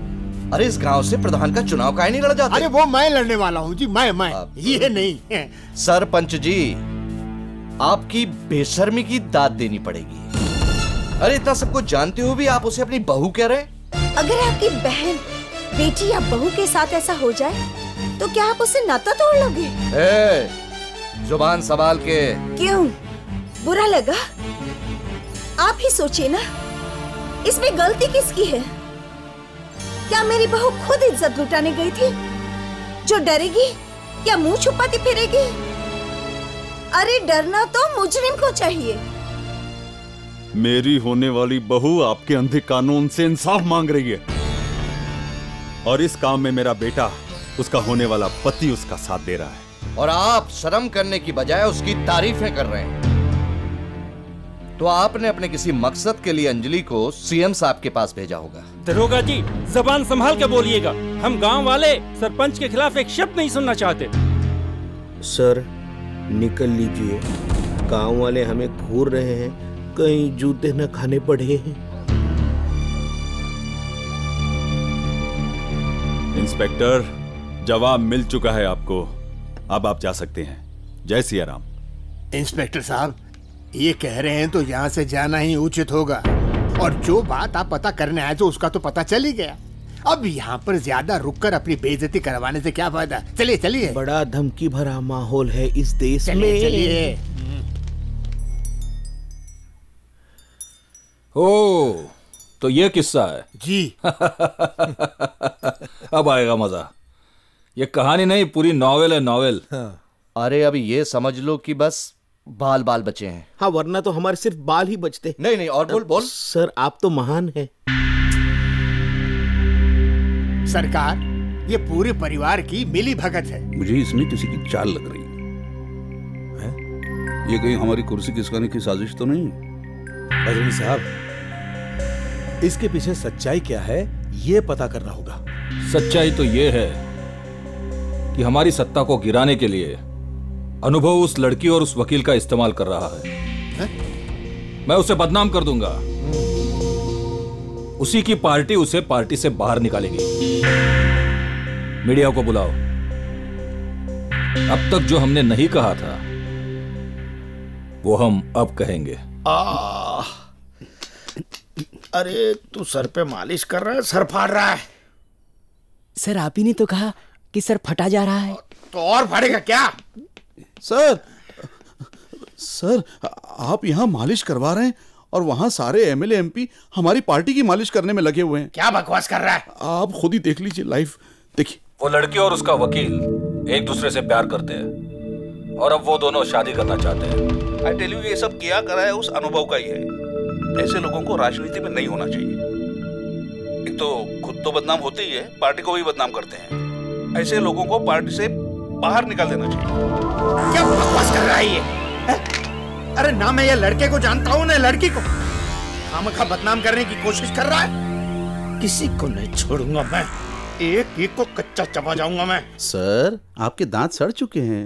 अरे इस गांव से प्रधान का चुनाव काहे नहीं लड़ जाते? अरे वो मैं लड़ने वाला हूँ जी, मैं मैं ये नहीं। सरपंच जी, आपकी बेशर्मी की दाद देनी पड़ेगी। अरे इतना सब कुछ जानते हुए भी आप उसे अपनी बहू कह रहे हैं? अगर आपकी बहन, बेटी या बहू के साथ ऐसा हो जाए तो क्या आप उससे नाता तोड़ लोगे? ए, जुबान संभाल के। क्यों, बुरा लगा? आप ही सोचिए ना, इसमें गलती किसकी है? क्या मेरी बहू खुद इज्जत लुटाने गई थी जो डरेगी या मुंह छुपाती फिरेगी? अरे डरना तो मुजरिम को चाहिए। मेरी होने वाली बहू आपके अंधे कानून से इंसाफ मांग रही है और इस काम में मेरा बेटा, उसका होने वाला पति उसका साथ दे रहा है। और आप शर्म करने की बजाय उसकी तारीफें कर रहे हैं। तो आपने अपने किसी मकसद के लिए अंजलि को सीएम साहब के पास भेजा होगा। दरोगा जी, जबान संभाल के बोलिएगा। हम गांव वाले सरपंच के खिलाफ एक शब्द नहीं सुनना चाहते। सर निकल लीजिए, गांव वाले हमें घूर रहे हैं, कहीं जूते न खाने पड़े हैं। इंस्पेक्टर, जवाब मिल चुका है आपको, अब आप जा सकते हैं। जय सिया राम। इंस्पेक्टर साहब, ये कह रहे हैं तो यहाँ से जाना ही उचित होगा। और जो बात आप पता करने आए थे उसका तो पता चल ही गया। अब यहाँ पर ज्यादा रुककर अपनी बेइज्जती करवाने से क्या फायदा? चलिए चलिए। बड़ा धमकी भरा माहौल है इस देश चलिए, में। चलिए। ओ, तो ये किस्सा है जी। अब आएगा मजा। ये कहानी नहीं, पूरी नॉवेल है, नॉवेल। हाँ। अरे अभी ये समझ लो कि बस बाल बाल बचे हैं। हाँ, वरना तो हमारे सिर्फ बाल ही बचते। नहीं नहीं, और बोल बोल। सर आप तो महान हैं। सरकार, ये पूरे परिवार की मिली भगत है। मुझे इसमें किसी की चाल लग रही है। ये कहीं हमारी कुर्सी खिसकाने की साजिश तो नहीं? बजरंगी साहब, इसके पीछे सच्चाई क्या है ये पता करना होगा। सच्चाई तो ये है कि हमारी सत्ता को गिराने के लिए अनुभव उस लड़की और उस वकील का इस्तेमाल कर रहा है, है? मैं उसे बदनाम कर दूंगा। उसी की पार्टी उसे पार्टी से बाहर निकालेगी। मीडिया को बुलाओ। अब तक जो हमने नहीं कहा था वो हम अब कहेंगे। आ, अरे तू सर पे मालिश कर रहा है, सर फाड़ रहा है। सर आप ही ने तो कहा कि सर फटा जा रहा है। तो और फाड़ेगा क्या? सर सर आप यहाँ मालिश करवा रहे हैं और वहाँ सारे एमएलए एमपी हमारी पार्टी की मालिश करने में लगे हुए हैं। क्या बकवास कर रहा है? आप खुद ही देख लीजिए, लाइव देखिए। वो लड़की और उसका वकील एक दूसरे से प्यार करते हैं और अब वो दोनों शादी करना चाहते हैं। आई टेल यू, ये सब किया करा है उस अनुभव का ही है। ऐसे लोगों को राजनीति में नहीं होना चाहिए। एक तो खुद तो बदनाम होते ही है, पार्टी को भी बदनाम करते हैं। ऐसे लोगों को पार्टी से बाहर निकाल देना चाहिए। क्या बकवास कर रहा है ये? है? अरे ना मैं ये लड़के को जानता हूँ ना लड़की को। खामखा बदनाम करने की कोशिश कर रहा है। किसी को नहीं छोड़ूंगा मैं, एक एक को कच्चा चबा जाऊंगा मैं। सर आपके दांत सड़ चुके हैं।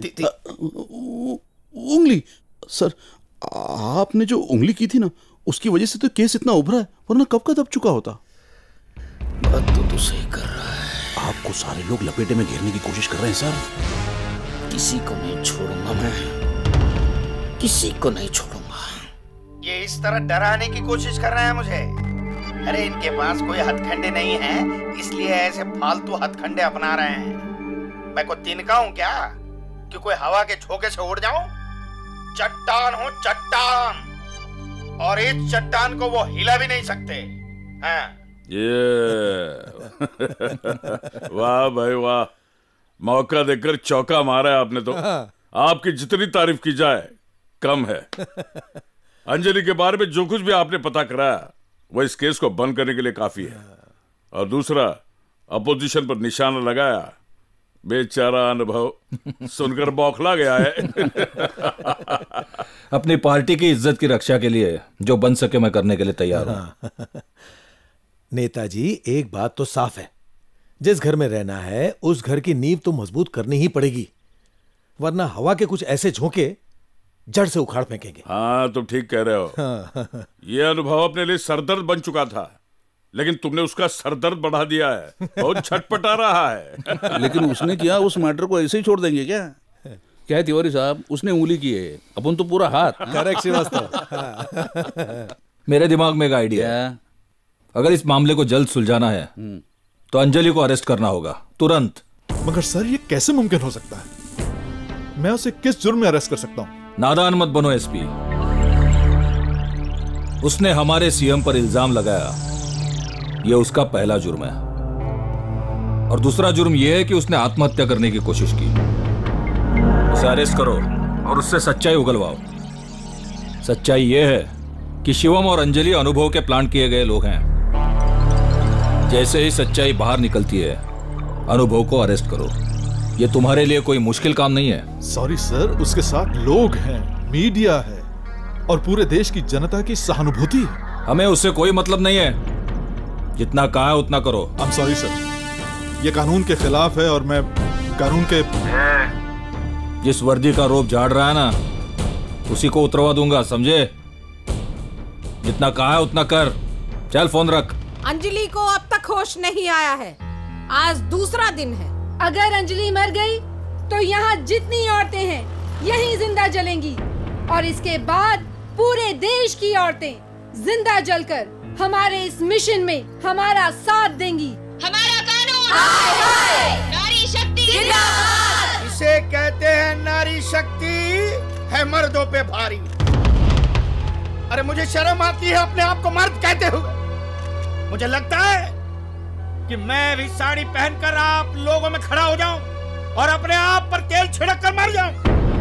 उंगली सर, आपने जो उंगली की थी ना, उसकी वजह से तो केस इतना उभरा है, वरना कब का दब चुका होता। बात तो तू सही कर रहा है। आपको सारे लोग लपेटे में घेरने की कोशिश कर रहे हैं सर। किसी को नहीं छोड़ूंगा मैं, किसी को नहीं छोड़ूंगा। ये इस तरह डराने की कोशिश कर रहे हैं मुझे। अरे इनके पास कोई हथकंडे नहीं है, इसलिए ऐसे फालतू हथकंडे अपना रहे हैं। मैं को तिनका हूं क्या कि कोई हवा के झोंके से उड़ जाऊं? चट्टान हूं चट्टान, और इस चट्टान को वो हिला भी नहीं सकते। हाँ। ये वाह भाई वाह, मौका देकर चौका मारा है आपने तो। आपकी जितनी तारीफ की जाए कम है। अंजलि के बारे में जो कुछ भी आपने पता कराया वो इस केस को बंद करने के लिए काफी है। और दूसरा, अपोजिशन पर निशाना लगाया, बेचारा अनुभव सुनकर बौखला गया है। अपनी पार्टी की इज्जत की रक्षा के लिए जो बन सके मैं करने के लिए तैयार हूं। नेताजी, एक बात तो साफ है, जिस घर में रहना है उस घर की नींव तो मजबूत करनी ही पड़ेगी, वरना हवा के कुछ ऐसे झोंके जड़ से उखाड़ फेंकेंगे। हाँ तुम ठीक कह रहे हो। ये अनुभव अपने लिए सरदर्द बन चुका था, लेकिन तुमने उसका सरदर्द बढ़ा दिया है, बहुत छटपटा रहा है। लेकिन उसने किया, उस मैटर को ऐसे ही छोड़ देंगे क्या? क्या है तिवारी साहब, उसने उंगली की है, अपन तो पूरा हाथ। करेक्ट श्रीवास्तव। मेरे दिमाग में एक आइडिया है। अगर इस मामले को जल्द सुलझाना है तो अंजलि को अरेस्ट करना होगा तुरंत। मगर सर ये कैसे मुमकिन हो सकता है? मैं उसे किस जुर्म में अरेस्ट कर सकता हूं? नादान मत बनो एसपी। उसने हमारे सीएम पर इल्जाम लगाया, यह उसका पहला जुर्म है। और दूसरा जुर्म यह है कि उसने आत्महत्या करने की कोशिश की। उसे अरेस्ट करो और उससे सच्चाई उगलवाओ। सच्चाई यह है कि शिवम और अंजलि अनुभव के प्लान किए गए लोग हैं। जैसे ही सच्चाई बाहर निकलती है, अनुभव को अरेस्ट करो। यह तुम्हारे लिए कोई मुश्किल काम नहीं है। सॉरी सर, उसके साथ लोग हैं, मीडिया है और पूरे देश की जनता की सहानुभूति है। हमें उससे कोई मतलब नहीं है। जितना कहा है उतना करो। आई एम सॉरी सर, ये कानून के खिलाफ है और मैं कानून के जिस वर्दी का रोप झाड़ रहा है ना, उसी को उतरवा दूंगा, समझे? जितना कहा है उतना कर। चल फोन रख। अंजलि को अब तक होश नहीं आया है। आज दूसरा दिन है। अगर अंजलि मर गई तो यहाँ जितनी औरतें हैं यहीं जिंदा जलेंगी, और इसके बाद पूरे देश की औरतें जिंदा जलकर हमारे इस मिशन में हमारा साथ देंगी। हमारा कानून हाय हाय, नारी शक्ति जिंदाबाद। इसे कहते हैं नारी शक्ति है मर्दों पे भारी। अरे मुझे शर्म आती है अपने आप को मर्द कहते हुए। मुझे लगता है कि मैं भी साड़ी पहनकर आप लोगों में खड़ा हो जाऊं और अपने आप पर तेल छिड़क कर मर जाऊं।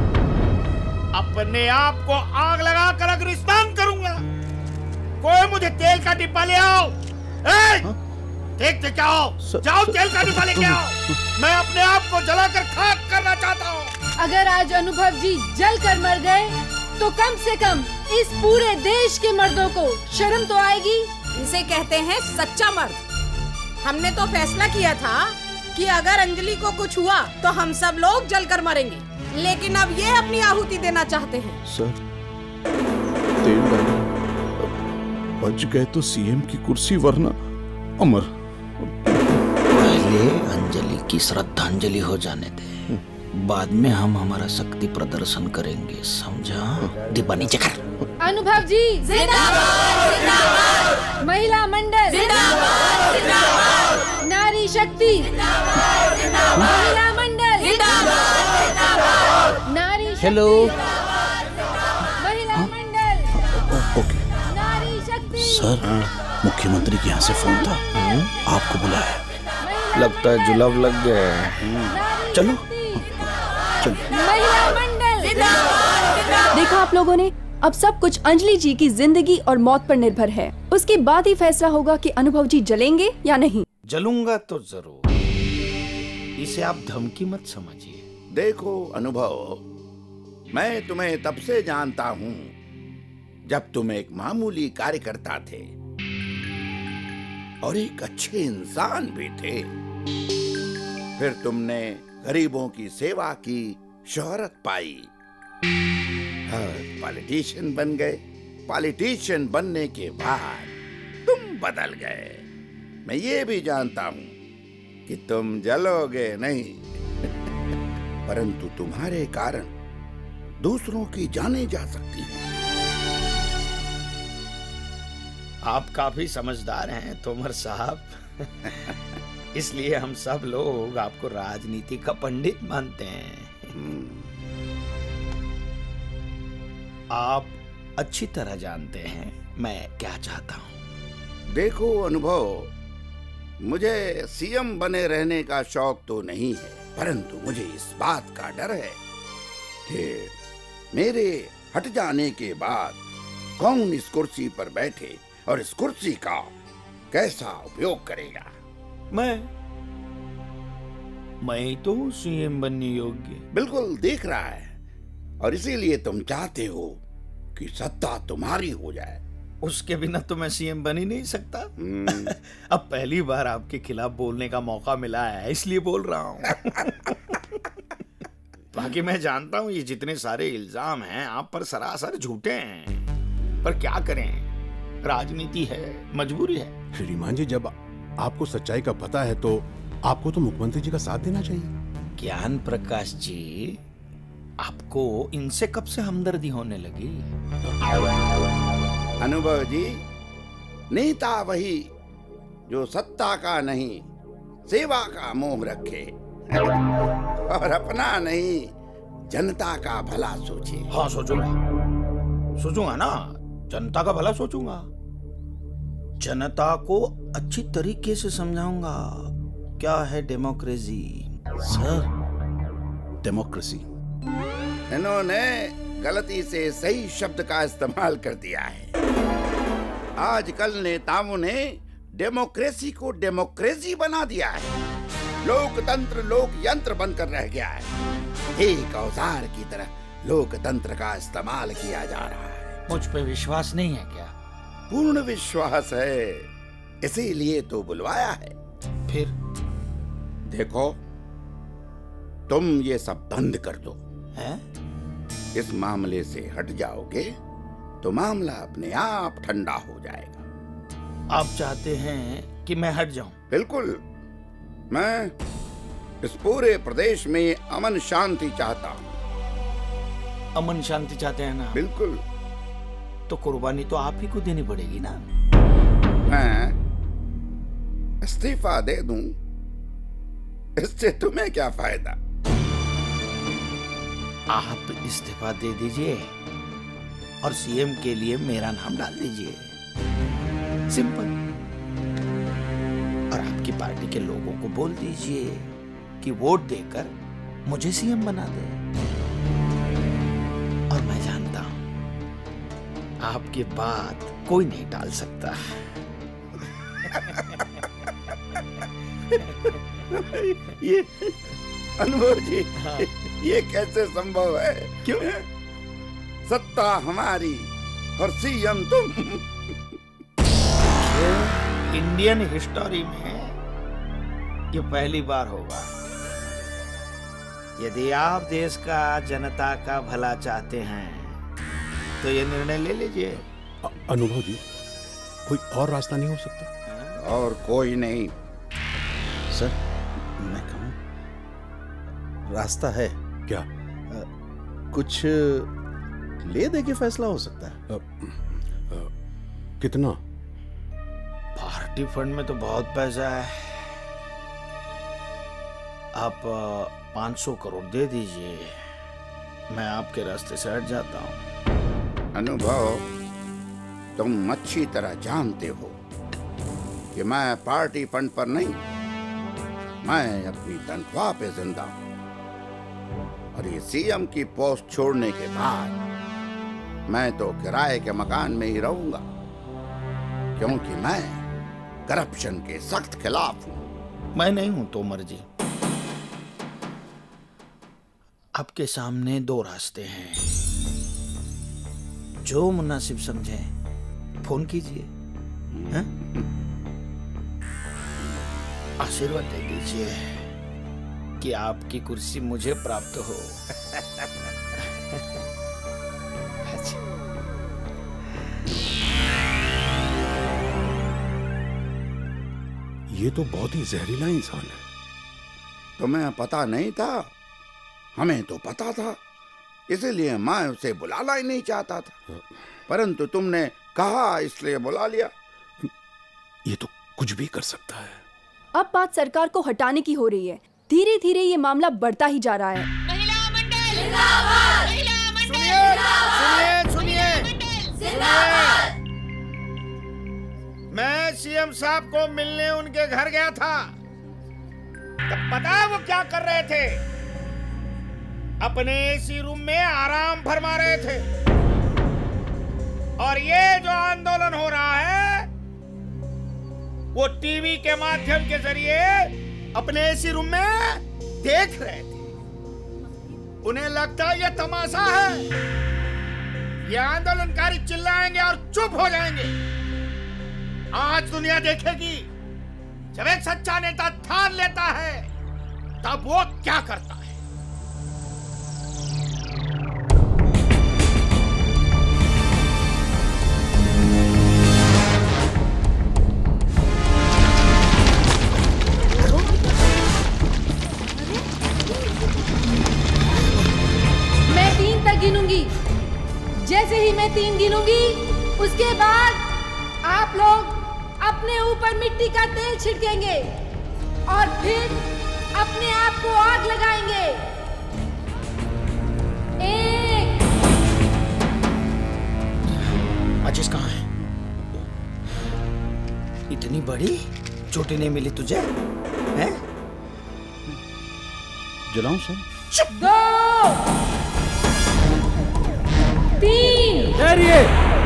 अपने आप को आग लगाकर अग्निस्नान करूंगा। कोई मुझे तेल का डिब्बा ले आओ। देखते क्या हो, जाओ तेल का डिब्बा लेके आओ। मैं अपने आप को जलाकर खाक करना चाहता हूँ। अगर आज अनुभव जी जल कर मर गए तो कम से कम इस पूरे देश के मर्दों को शर्म तो आएगी। इसे कहते हैं सच्चा मर्द। हमने तो फैसला किया था कि अगर अंजलि को कुछ हुआ तो हम सब लोग जलकर मरेंगे, लेकिन अब ये अपनी आहुति देना चाहते हैं। सर, तेल डालो। बच गए तो सीएम की कुर्सी, वरना अमर। पहले अंजलि की श्रद्धांजलि हो जाने दे, बाद में हम हमारा शक्ति प्रदर्शन करेंगे, समझा? डिब्बा नीचे कर। अनुभव जी जिंदाबाद, जिंदाबाद। महिला मंडल जिंदाबाद, जिंदाबाद। नारी शक्ति जिंदाबाद, जिंदाबाद। महिला मंडल जिंदाबाद, जिंदाबाद। नारी शक्ति हेलो। महिला मंडल। ओके नारी शक्ति। सर, मुख्यमंत्री के यहाँ से फोन था, आपको बुलाया। लगता है जुलाब लग गया है। चलो महिला मंडल जिंदाबाद, जिंदाबाद। देखा आप लोगों ने, अब सब कुछ अंजलि जी की जिंदगी और मौत पर निर्भर है। उसके बाद ही फैसला होगा कि अनुभव जी जलेंगे या नहीं। जलूंगा तो जरूर, इसे आप धमकी मत समझिए। देखो अनुभव, मैं तुम्हें तब से जानता हूँ जब तुम एक मामूली कार्यकर्ता थे और एक अच्छे इंसान भी थे। फिर तुमने गरीबों की सेवा की, शोहरत पाई और पॉलिटिशियन बन गए। पॉलिटिशियन बनने के बाद तुम बदल गए। मैं ये भी जानता हूं कि तुम जलोगे नहीं, परंतु तुम्हारे कारण दूसरों की जाने जा सकती है। आप काफी समझदार हैं तोमर साहब। इसलिए हम सब लोग आपको राजनीति का पंडित मानते हैं। आप अच्छी तरह जानते हैं मैं क्या चाहता हूं। देखो अनुभव, मुझे सीएम बने रहने का शौक तो नहीं है, परंतु मुझे इस बात का डर है कि मेरे हट जाने के बाद कौन इस कुर्सी पर बैठे और इस कुर्सी का कैसा उपयोग करेगा। मैं मैं तो सीएम बनने योग्य। बिल्कुल दिख रहा है, और इसीलिए तुम चाहते हो कि सत्ता तुम्हारी हो जाए। उसके बिना तो मैं सीएम बन ही नहीं सकता। अब पहली बार आपके खिलाफ बोलने का मौका मिला है, इसलिए बोल रहा हूँ। बाकी मैं जानता हूँ ये जितने सारे इल्जाम हैं आप पर सरासर झूठे हैं, पर क्या करें, राजनीति है, मजबूरी है। श्रीमान जी, जब आपको सच्चाई का पता है तो आपको तो मुख्यमंत्री जी का साथ देना चाहिए। ज्ञान प्रकाश जी, आपको इनसे कब से हमदर्दी होने लगी? अनुभव जी, नेता वही जो सत्ता का नहीं सेवा का मोह रखे और अपना नहीं जनता का भला सोचे। हाँ, सोचूंगा सोचूंगा ना, जनता का भला सोचूंगा। जनता को अच्छी तरीके से समझाऊंगा क्या है डेमोक्रेसी। सर, डेमोक्रेसी इन्होंने गलती से सही शब्द का इस्तेमाल कर दिया है। आजकल नेताओं ने डेमोक्रेसी को डेमोक्रेसी बना दिया है। लोकतंत्र लोक यंत्र बनकर रह गया है। एक औजार की तरह लोकतंत्र का इस्तेमाल किया जा रहा है। मुझ पे विश्वास नहीं है क्या? पूर्ण विश्वास है, इसीलिए तो बुलवाया है। फिर देखो, तुम ये सब बंद कर दो। है? इस मामले से हट जाओगे तो मामला अपने आप ठंडा हो जाएगा। आप चाहते हैं कि मैं हट जाऊं? बिल्कुल। मैं इस पूरे प्रदेश में अमन शांति चाहता हूँ। अमन शांति चाहते हैं ना? बिल्कुल। तो कुर्बानी तो आप ही को देनी पड़ेगी ना। मैं इस्तीफा दे दूं, इससे तुम्हें क्या फायदा? आप इस्तीफा दे दीजिए और सीएम के लिए मेरा नाम डाल दीजिए, सिंपल। और आपकी पार्टी के लोगों को बोल दीजिए कि वोट देकर मुझे सीएम बना दे। और मैं जानता हूं आपकी बात कोई नहीं टाल सकता। ये अनुभव जी, हाँ। ये कैसे संभव है? क्यों? सत्ता हमारी और सीएम तुम। इंडियन हिस्टोरी में ये पहली बार होगा। यदि आप देश का जनता का भला चाहते हैं तो ये निर्णय ले लीजिए। अनुभव जी, कोई और रास्ता नहीं हो सकता? और कोई नहीं। सर, मैं कहूं, रास्ता है क्या? आ, कुछ ले दे के फैसला हो सकता है। आ, आ, कितना? पार्टी फंड में तो बहुत पैसा है। आप पाँच सौ करोड़ दे दीजिए, मैं आपके रास्ते से हट जाता हूं। अनुभव, तुम अच्छी तरह जानते हो कि मैं पार्टी फंड पर नहीं, मैं अपनी तनख्वाह पे जिंदा हूं। और ये सीएम की पोस्ट छोड़ने के बाद मैं तो किराए के मकान में ही रहूंगा, क्योंकि मैं करप्शन के सख्त खिलाफ हूं। मैं नहीं हूं तोमर जी। आपके सामने दो रास्ते हैं, जो मुनासिब समझे फोन कीजिए। आशीर्वाद दे दीजिए कि आपकी कुर्सी मुझे प्राप्त हो। ये तो बहुत ही जहरीला इंसान है। तुम्हें पता नहीं था? हमें तो पता था, इसीलिए मैं उसे बुलाना ही नहीं चाहता था, परंतु तुमने कहा इसलिए बुला लिया। ये तो कुछ भी कर सकता है। अब बात सरकार को हटाने की हो रही है। धीरे धीरे ये मामला बढ़ता ही जा रहा है। सुनिए सुनिए सुनिए, मैं सीएम साहब को मिलने उनके घर गया था, तब पता है वो क्या कर रहे थे? अपने एसी रूम में आराम फरमा रहे थे। और ये जो आंदोलन हो रहा है वो टीवी के माध्यम के जरिए अपने एसी रूम में देख रहे थे। उन्हें लगता है ये तमाशा है, ये आंदोलनकारी चिल्लाएंगे और चुप हो जाएंगे। आज दुनिया देखेगी, जब एक सच्चा नेता ठान लेता है तब वो क्या करता है। अपने ऊपर मिट्टी का तेल छिड़केंगे और फिर अपने आप को आग लगाएंगे। एक। माचिस कहाँ है? इतनी बड़ी चोटी नहीं मिली तुझे? हैं? जलाऊं सर? दो, तीन। ठहरिए।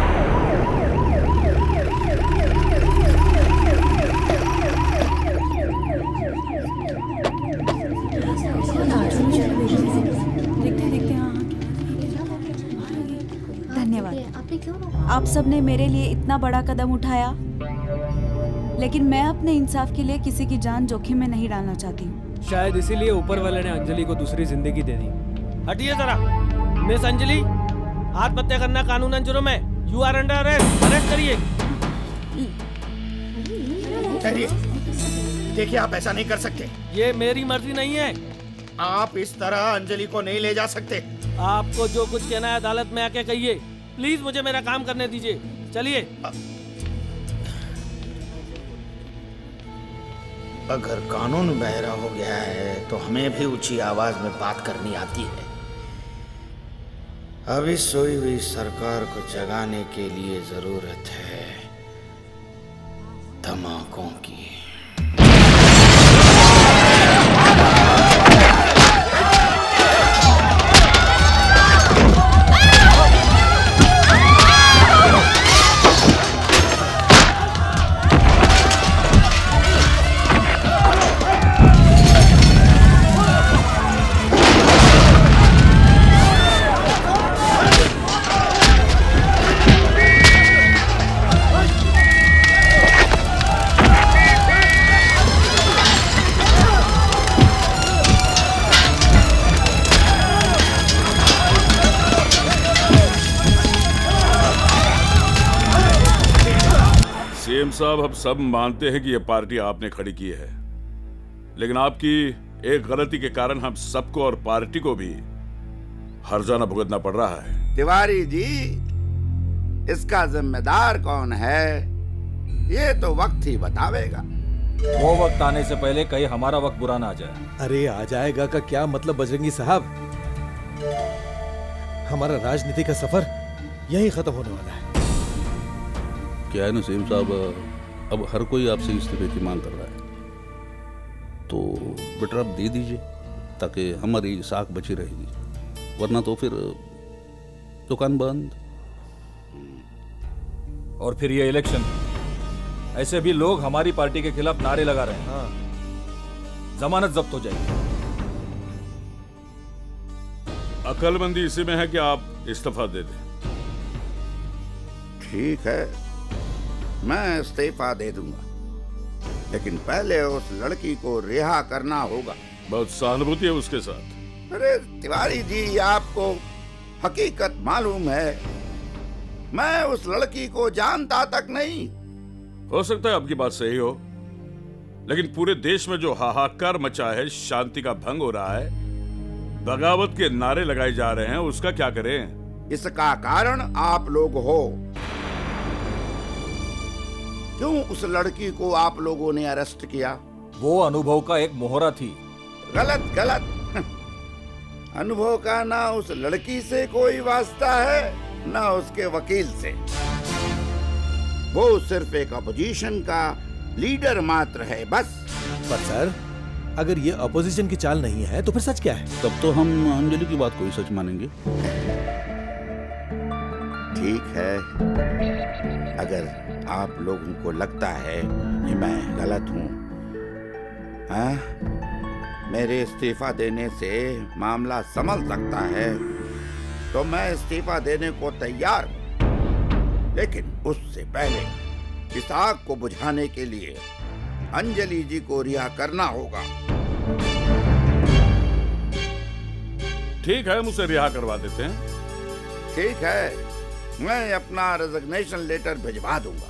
धन्यवाद। आप सबने मेरे लिए इतना बड़ा कदम उठाया, लेकिन मैं अपने इंसाफ के लिए किसी की जान जोखिम में नहीं डालना चाहती हूँ। शायद इसीलिए ऊपर वाले ने अंजलि को दूसरी जिंदगी दे दी। हटिए जरा। मिस अंजलि, आत्महत्या करना कानूनन जुर्म है। You are under arrest. Arrest करिए। देखिए, आप ऐसा नहीं कर सकते। ये मेरी मर्जी नहीं है। आप इस तरह अंजलि को नहीं ले जा सकते। आपको जो कुछ कहना है अदालत में आके कहिए। प्लीज मुझे मेरा काम करने दीजिए। चलिए। अगर कानून बहरा हो गया है तो हमें भी ऊंची आवाज में बात करनी आती है। अभी सोई हुई सरकार को जगाने के लिए जरूरत है धमाकों की। सीएम साहब, हम सब मानते हैं कि यह पार्टी आपने खड़ी की है, लेकिन आपकी एक गलती के कारण हम सबको और पार्टी को भी हर्जाना भुगतना पड़ रहा है। तिवारी जी, इसका जिम्मेदार कौन है ये तो वक्त ही बतावेगा। वो वक्त आने से पहले कहीं हमारा वक्त बुरा ना आ जाए। अरे आ जाएगा का क्या मतलब बजरंगी साहब? हमारा राजनीति का सफर यहीं खत्म होने वाला है। क्या है नसीम साहब, अब हर कोई आपसे इस्तीफे की मांग कर रहा है, तो बेटा आप दे दीजिए ताकि हमारी साख बची रहेगी, वरना तो फिर दुकान बंद। और फिर ये इलेक्शन, ऐसे भी लोग हमारी पार्टी के खिलाफ नारे लगा रहे हैं। हाँ। जमानत जब्त हो जाएगी। अकलमंदी इसी में है कि आप इस्तीफा दे दें। ठीक है, मैं इस्तीफा दे दूंगा, लेकिन पहले उस लड़की को रिहा करना होगा। बहुत सहानुभूति है उसके साथ। अरे तिवारी जी, आपको हकीकत मालूम है, मैं उस लड़की को जानता तक नहीं। हो सकता है आपकी बात सही हो, लेकिन पूरे देश में जो हाहाकार मचा है, शांति का भंग हो रहा है, बगावत के नारे लगाए जा रहे हैं, उसका क्या करें? इसका कारण आप लोग हो। क्यों उस लड़की को आप लोगों ने अरेस्ट किया? वो अनुभव का एक मोहरा थी। गलत गलत। अनुभव का ना उस लड़की से कोई वास्ता है ना उसके वकील से। वो सिर्फ एक अपोजिशन का लीडर मात्र है, बस। पर सर, अगर ये अपोजिशन की चाल नहीं है तो फिर सच क्या है? तब तो हम अंजलि की बात को ही सच मानेंगे। ठीक है, अगर आप लोगों को लगता है कि मैं गलत हूँ, हाँ, मेरे इस्तीफा देने से मामला संभल सकता है, तो मैं इस्तीफा देने को तैयार हूँ। लेकिन उससे पहले इस आग को बुझाने के लिए अंजलि जी को रिहा करना होगा। ठीक है, मुझे रिहा करवा देते हैं। ठीक है, मैं अपना रेजिग्नेशन लेटर भिजवा दूंगा।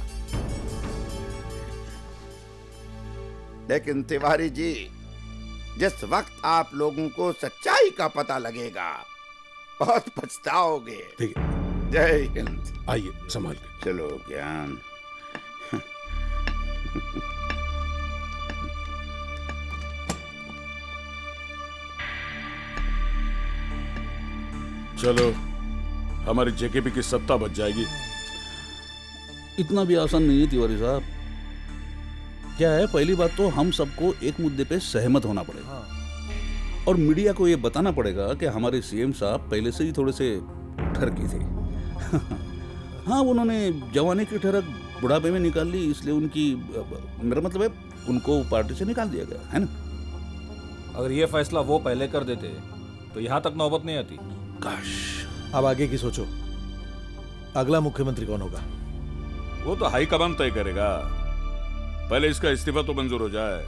लेकिन तिवारी जी, जिस वक्त आप लोगों को सच्चाई का पता लगेगा, बहुत पछताओगे। ठीक है। जय हिंद। आइए, संभाल के। चलो ज्ञान। चलो, हमारी जेकेपी की सत्ता बच जाएगी। इतना भी आसान नहीं है तिवारी साहब। क्या है, पहली बात तो हम सबको एक मुद्दे पे सहमत होना पड़ेगा और मीडिया को ये बताना पड़ेगा कि हमारे सीएम साहब पहले से ही थोड़े से ठरकी थे। हाँ, उन्होंने जवानी की ठरक बुढ़ापे में निकाल ली, इसलिए उनकी, मेरा मतलब है, उनको पार्टी से निकाल दिया गया है ना। अगर ये फैसला वो पहले कर देते तो यहाँ तक नौबत नहीं आती। काश। अब आगे की सोचो, अगला मुख्यमंत्री कौन होगा? वो तो हाईकमान तय करेगा। पहले इसका इस्तीफा तो मंजूर हो जाए।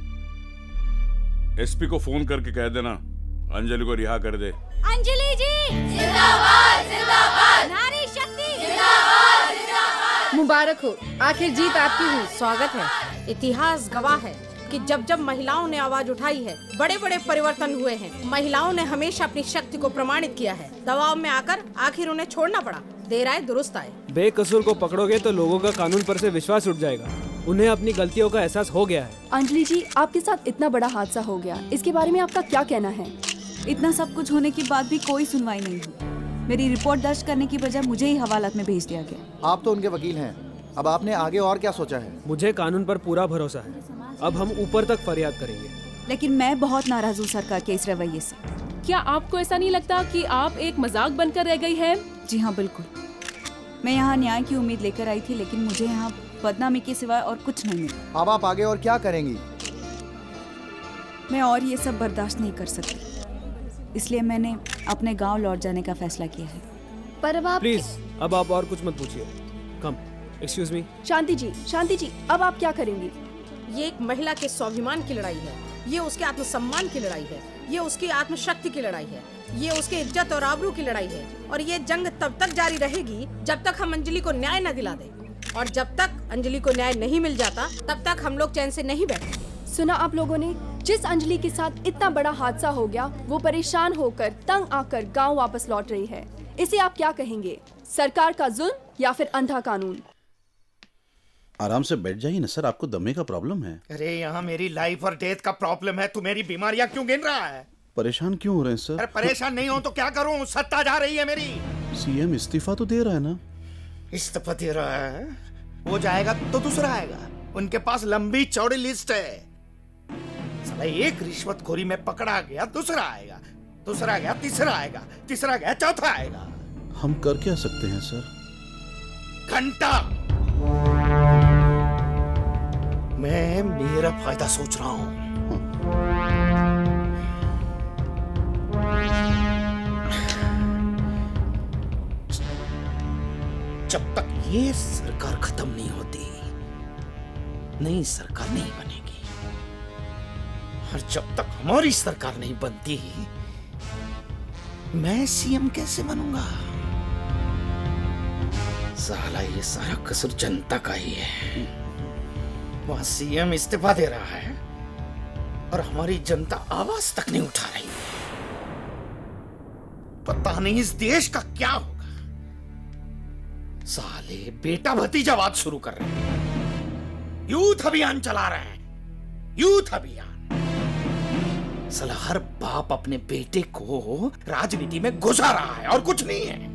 एसपी को फोन करके कह देना अंजलि को रिहा कर दे। अंजलि जी जिंदाबाद, जिंदाबाद। नारी शक्ति जिंदाबाद, जिंदाबाद। मुबारक हो, आखिर जीत आपकी हुई। स्वागत है। इतिहास गवाह है कि जब जब महिलाओं ने आवाज उठाई है, बड़े बड़े परिवर्तन हुए हैं। महिलाओं ने हमेशा अपनी शक्ति को प्रमाणित किया है। दबाव में आकर आखिर उन्हें छोड़ना पड़ा। देर आए दुरुस्त आए। बेकसूर को पकड़ोगे तो लोगों का कानून पर से विश्वास उठ जाएगा। उन्हें अपनी गलतियों का एहसास हो गया है। अंजलि जी, आपके साथ इतना बड़ा हादसा हो गया, इसके बारे में आपका क्या कहना है? इतना सब कुछ होने के बाद भी कोई सुनवाई नहीं हुई। मेरी रिपोर्ट दर्ज करने की बजाय मुझे ही हवालात में भेज दिया गया। आप तो उनके वकील हैं, अब आपने आगे और क्या सोचा है? मुझे कानून पर पूरा भरोसा है। अब हम ऊपर तक फरियाद करेंगे। लेकिन मैं बहुत नाराज हूँ सरकार के इस रवैये से। क्या आपको ऐसा नहीं लगता कि आप एक मजाक बनकर रह गई हैं? जी हाँ, बिल्कुल। मैं यहाँ न्याय की उम्मीद लेकर आई थी, लेकिन मुझे यहाँ बदनामी के सिवाय और कुछ नहीं मिला। अब आप आगे और क्या करेंगी? मैं और ये सब बर्दाश्त नहीं कर सकती, इसलिए मैंने अपने गांव लौट जाने का फैसला किया है। पर अब आप प्लीज, अब आप और कुछ मत पूछिए। कम, एक्सक्यूज मी। शांति जी, शांति जी, अब आप क्या करेंगी? ये एक महिला के स्वाभिमान की लड़ाई है। ये उसके आत्मसम्मान की लड़ाई है। ये उसकी आत्मशक्ति की लड़ाई है। ये उसके इज्जत और आबरू की लड़ाई है। और ये जंग तब तक जारी रहेगी जब तक हम अंजलि को न्याय न दिला दें। और जब तक अंजलि को न्याय नहीं मिल जाता, तब तक हम लोग चैन से नहीं बैठेंगे। सुना आप लोगों ने, जिस अंजलि के साथ इतना बड़ा हादसा हो गया, वो परेशान होकर तंग आकर गांव वापस लौट रही है। इसे आप क्या कहेंगे? सरकार का जुल्म या फिर अंधा कानून? आराम से बैठ जाइए ना सर, आपको दमे का प्रॉब्लम है। अरे यहाँ मेरी लाइफ और डेथ का प्रॉब्लम है, तू मेरी बीमारियां क्यों गिन रहा है? परेशान क्यों हो रहे हैं सर? अरे परेशान नहीं हो तो क्या करूं, सत्ता जा रही है मेरी। सीएम इस्तीफा तो दे रहा है ना? इस्तीफा दे रहा है, वो जाएगा तो दूसरा आएगा। उनके पास लंबी चौड़ी लिस्ट है। साला एक रिश्वतखोरी में पकड़ा गया, दूसरा आएगा, दूसरा गया, तीसरा आएगा, तीसरा गया, चौथा आएगा। हम कर क्या सकते हैं सर? घंटा मैं मेरा फायदा सोच रहा हूं। जब तक ये सरकार खत्म नहीं होती, नई सरकार नहीं बनेगी। और जब तक हमारी सरकार नहीं बनती, मैं सीएम कैसे बनूंगा? साला ये सारा कसूर जनता का ही है। वहां सीएम इस्तीफा दे रहा है और हमारी जनता आवाज तक नहीं उठा रही है। पता नहीं इस देश का क्या होगा। साले बेटा भतीजावाद शुरू कर रहे हैं, यूथ अभियान चला रहे हैं, यूथ अभियान। साला हर बाप अपने बेटे को राजनीति में घुसा रहा है और कुछ नहीं है।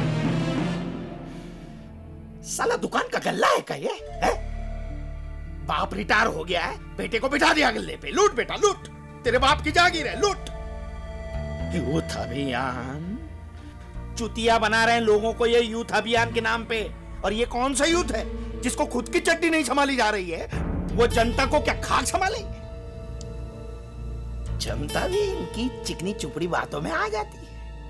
साला दुकान का गल्ला है क्या ये? है? बाप रिटायर हो गया है, बेटे को बिठा दिया गल्ले पे। लूट बेटा लूट, तेरे बाप की जागीर है, लूट। यूथ अभियान चुतिया बना रहे हैं लोगों को ये यूथ अभियान के नाम पे। और ये कौन सा यूथ है जिसको खुद की चट्टी नहीं संभाली जा रही है? वो जनता को क्या खाक संभालेंगे? जनता भी इनकी चिकनी चुपड़ी बातों में आ जाती है।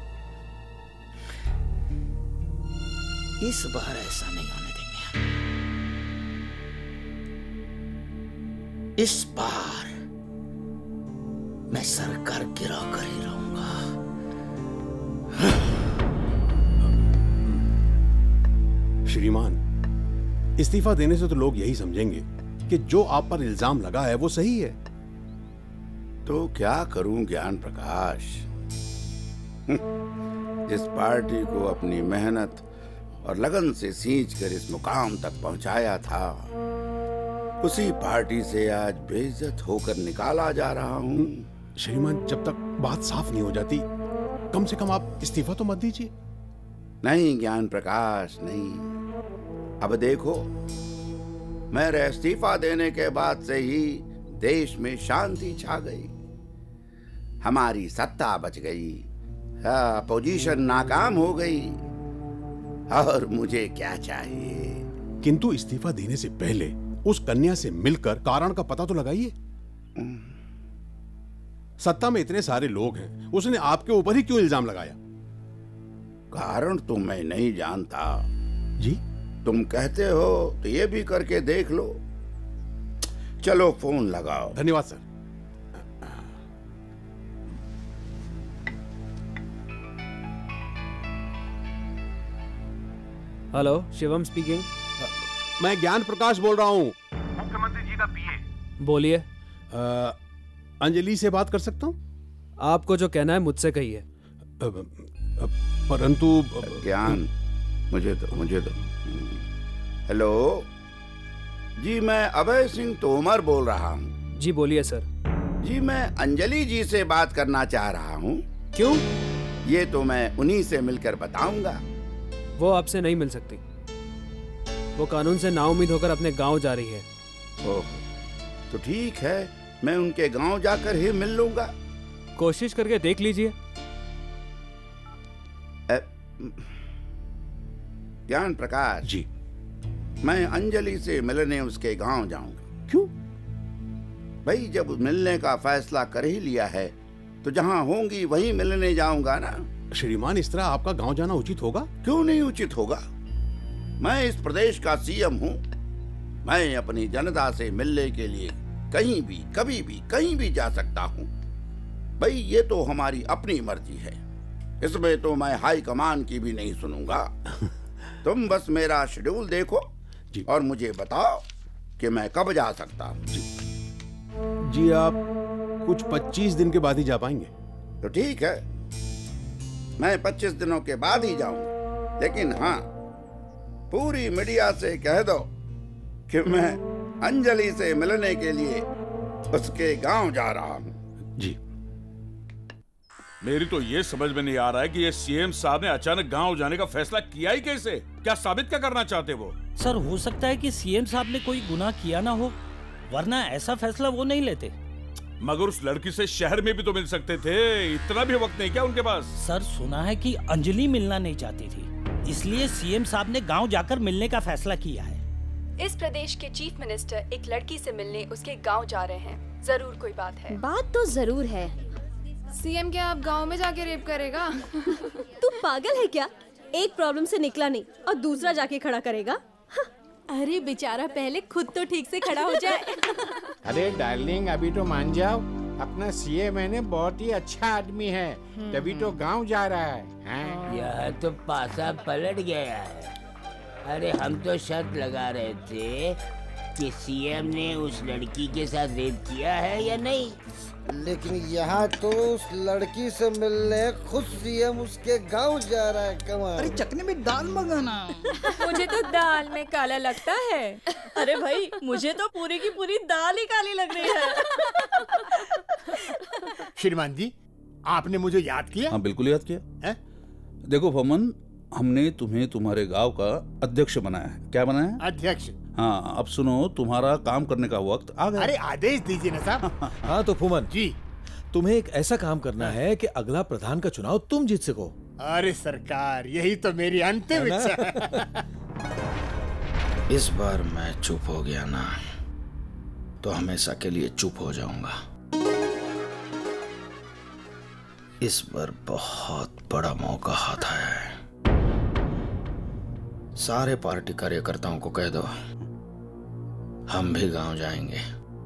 इस बार ऐसा नहीं होने देंगे। इस बार मैं सरकार गिरा कर ही रहूंगा। श्रीमान, इस्तीफा देने से तो लोग यही समझेंगे कि जो आप पर इल्जाम लगा है वो सही है। तो क्या करूं ज्ञान प्रकाश, जिस पार्टी को अपनी मेहनत और लगन से सींच कर इस मुकाम तक पहुंचाया था, उसी पार्टी से आज बेइज्जत होकर निकाला जा रहा हूँ। श्रीमान, जब तक बात साफ नहीं हो जाती, कम से कम आप इस्तीफा तो मत दीजिए। नहीं ज्ञान प्रकाश, नहीं। अब देखो, मेरे इस्तीफा देने के बाद से ही देश में शांति छा गई, हमारी सत्ता बच गई, अपोजिशन नाकाम हो गई, और मुझे क्या चाहिए? किंतु इस्तीफा देने से पहले उस कन्या से मिलकर कारण का पता तो लगाइए। सत्ता में इतने सारे लोग हैं, उसने आपके ऊपर ही क्यों इल्जाम लगाया? कारण तो मैं नहीं जानता जी। तुम कहते हो तो ये भी करके देख लो। चलो फोन लगाओ। धन्यवाद सर। Hello, Shivam speaking. मैं ज्ञान प्रकाश बोल रहा हूँ, मुख्यमंत्री जी का पीए। बोलिए। अंजलि से बात कर सकता हूँ? आपको जो कहना है मुझसे कहिए। परंतु ज्ञान, मुझे तो मुझे तो हेलो जी, मैं अभय सिंह तोमर बोल रहा हूँ। जी बोलिए सर। जी मैं अंजलि जी से बात करना चाह रहा हूँ। क्यों? ये तो मैं उन्हीं से मिलकर बताऊंगा। वो आपसे नहीं मिल सकती, वो कानून से नाउम्मीद होकर अपने गांव जा रही है। ओह, तो ठीक है, मैं उनके गांव जाकर ही मिल लूंगा। कोशिश करके देख लीजिए। ज्ञान प्रकाश जी, मैं अंजलि से मिलने उसके गांव जाऊंगा। क्यों? भाई, जब मिलने का फैसला कर ही लिया है तो जहां होंगी वहीं मिलने जाऊंगा ना। श्रीमान, इस तरह आपका गांव जाना उचित होगा? क्यों नहीं उचित होगा? मैं इस प्रदेश का सीएम हूँ। मैं अपनी जनता से मिलने के लिए कहीं भी, कभी भी, कहीं भी जा सकता हूँ। भाई, ये तो हमारी अपनी मर्जी है, इसमें तो मैं हाई कमान की भी नहीं सुनूंगा। तुम बस मेरा शेड्यूल देखो जी, और मुझे बताओ कि मैं कब जा सकता हूँ। जी, जी आप कुछ पच्चीस दिन के बाद ही जा पाएंगे? तो ठीक है, मैं पच्चीस दिनों के बाद ही जाऊंगा। लेकिन हाँ, पूरी मीडिया से कह दो कि मैं अंजलि से मिलने के लिए उसके गांव जा रहा हूँ। जी। मेरी तो ये समझ में नहीं आ रहा है कि ये सीएम साहब ने अचानक गांव जाने का फैसला किया ही कैसे? क्या साबित क्या करना चाहते वो? सर, हो सकता है कि सीएम साहब ने कोई गुनाह किया ना हो, वरना ऐसा फैसला वो नहीं लेते। मगर उस लड़की से शहर में भी तो मिल सकते थे, इतना भी वक्त नहीं क्या उनके पास? सर, सुना है कि अंजलि मिलना नहीं चाहती थी, इसलिए सीएम साहब ने गांव जाकर मिलने का फैसला किया है। इस प्रदेश के चीफ मिनिस्टर एक लड़की से मिलने उसके गांव जा रहे हैं। जरूर कोई बात है। बात तो जरूर है। सीएम क्या अब गांव में जाके रेप करेगा? तू पागल है क्या? एक प्रॉब्लम से निकला नहीं और दूसरा जाके खड़ा करेगा? अरे बेचारा पहले खुद तो ठीक से खड़ा हो जाए। अरे डार्लिंग, अभी तो मान जाओ, अपना सीएम है बहुत ही अच्छा आदमी है, तभी तो गांव जा रहा है, है? यह तो पासा पलट गया है। अरे हम तो शर्त लगा रहे थे कि सीएम ने उस लड़की के साथ रेप किया है या नहीं, लेकिन यहाँ तो उस लड़की से मिलने खुद सीएम उसके गांव जा रहा है। कमाल। अरे चटनी में दाल मंगाना। मुझे तो दाल में काला लगता है। अरे भाई, मुझे तो पूरी की पूरी दाल ही काली लग रही है। श्रीमान जी, आपने मुझे याद किया? हाँ, बिल्कुल याद किया है? देखो फमन, हमने तुम्हें तुम्हारे गांव का अध्यक्ष बनाया है। क्या बनाया है? अध्यक्ष। हाँ, अब सुनो, तुम्हारा काम करने का वक्त आ गया। अरे आदेश दीजिए ना साहब। हाँ तो फुमन जी, तुम्हें एक ऐसा काम करना है कि अगला प्रधान का चुनाव तुम जीत सको। अरे सरकार, यही तो मेरी अंतिम इच्छा है। इस बार मैं चुप हो गया ना, तो हमेशा के लिए चुप हो जाऊंगा। इस बार बहुत बड़ा मौका हाथ आया है। सारे पार्टी कार्यकर्ताओं को कह दो, हम भी गांव जाएंगे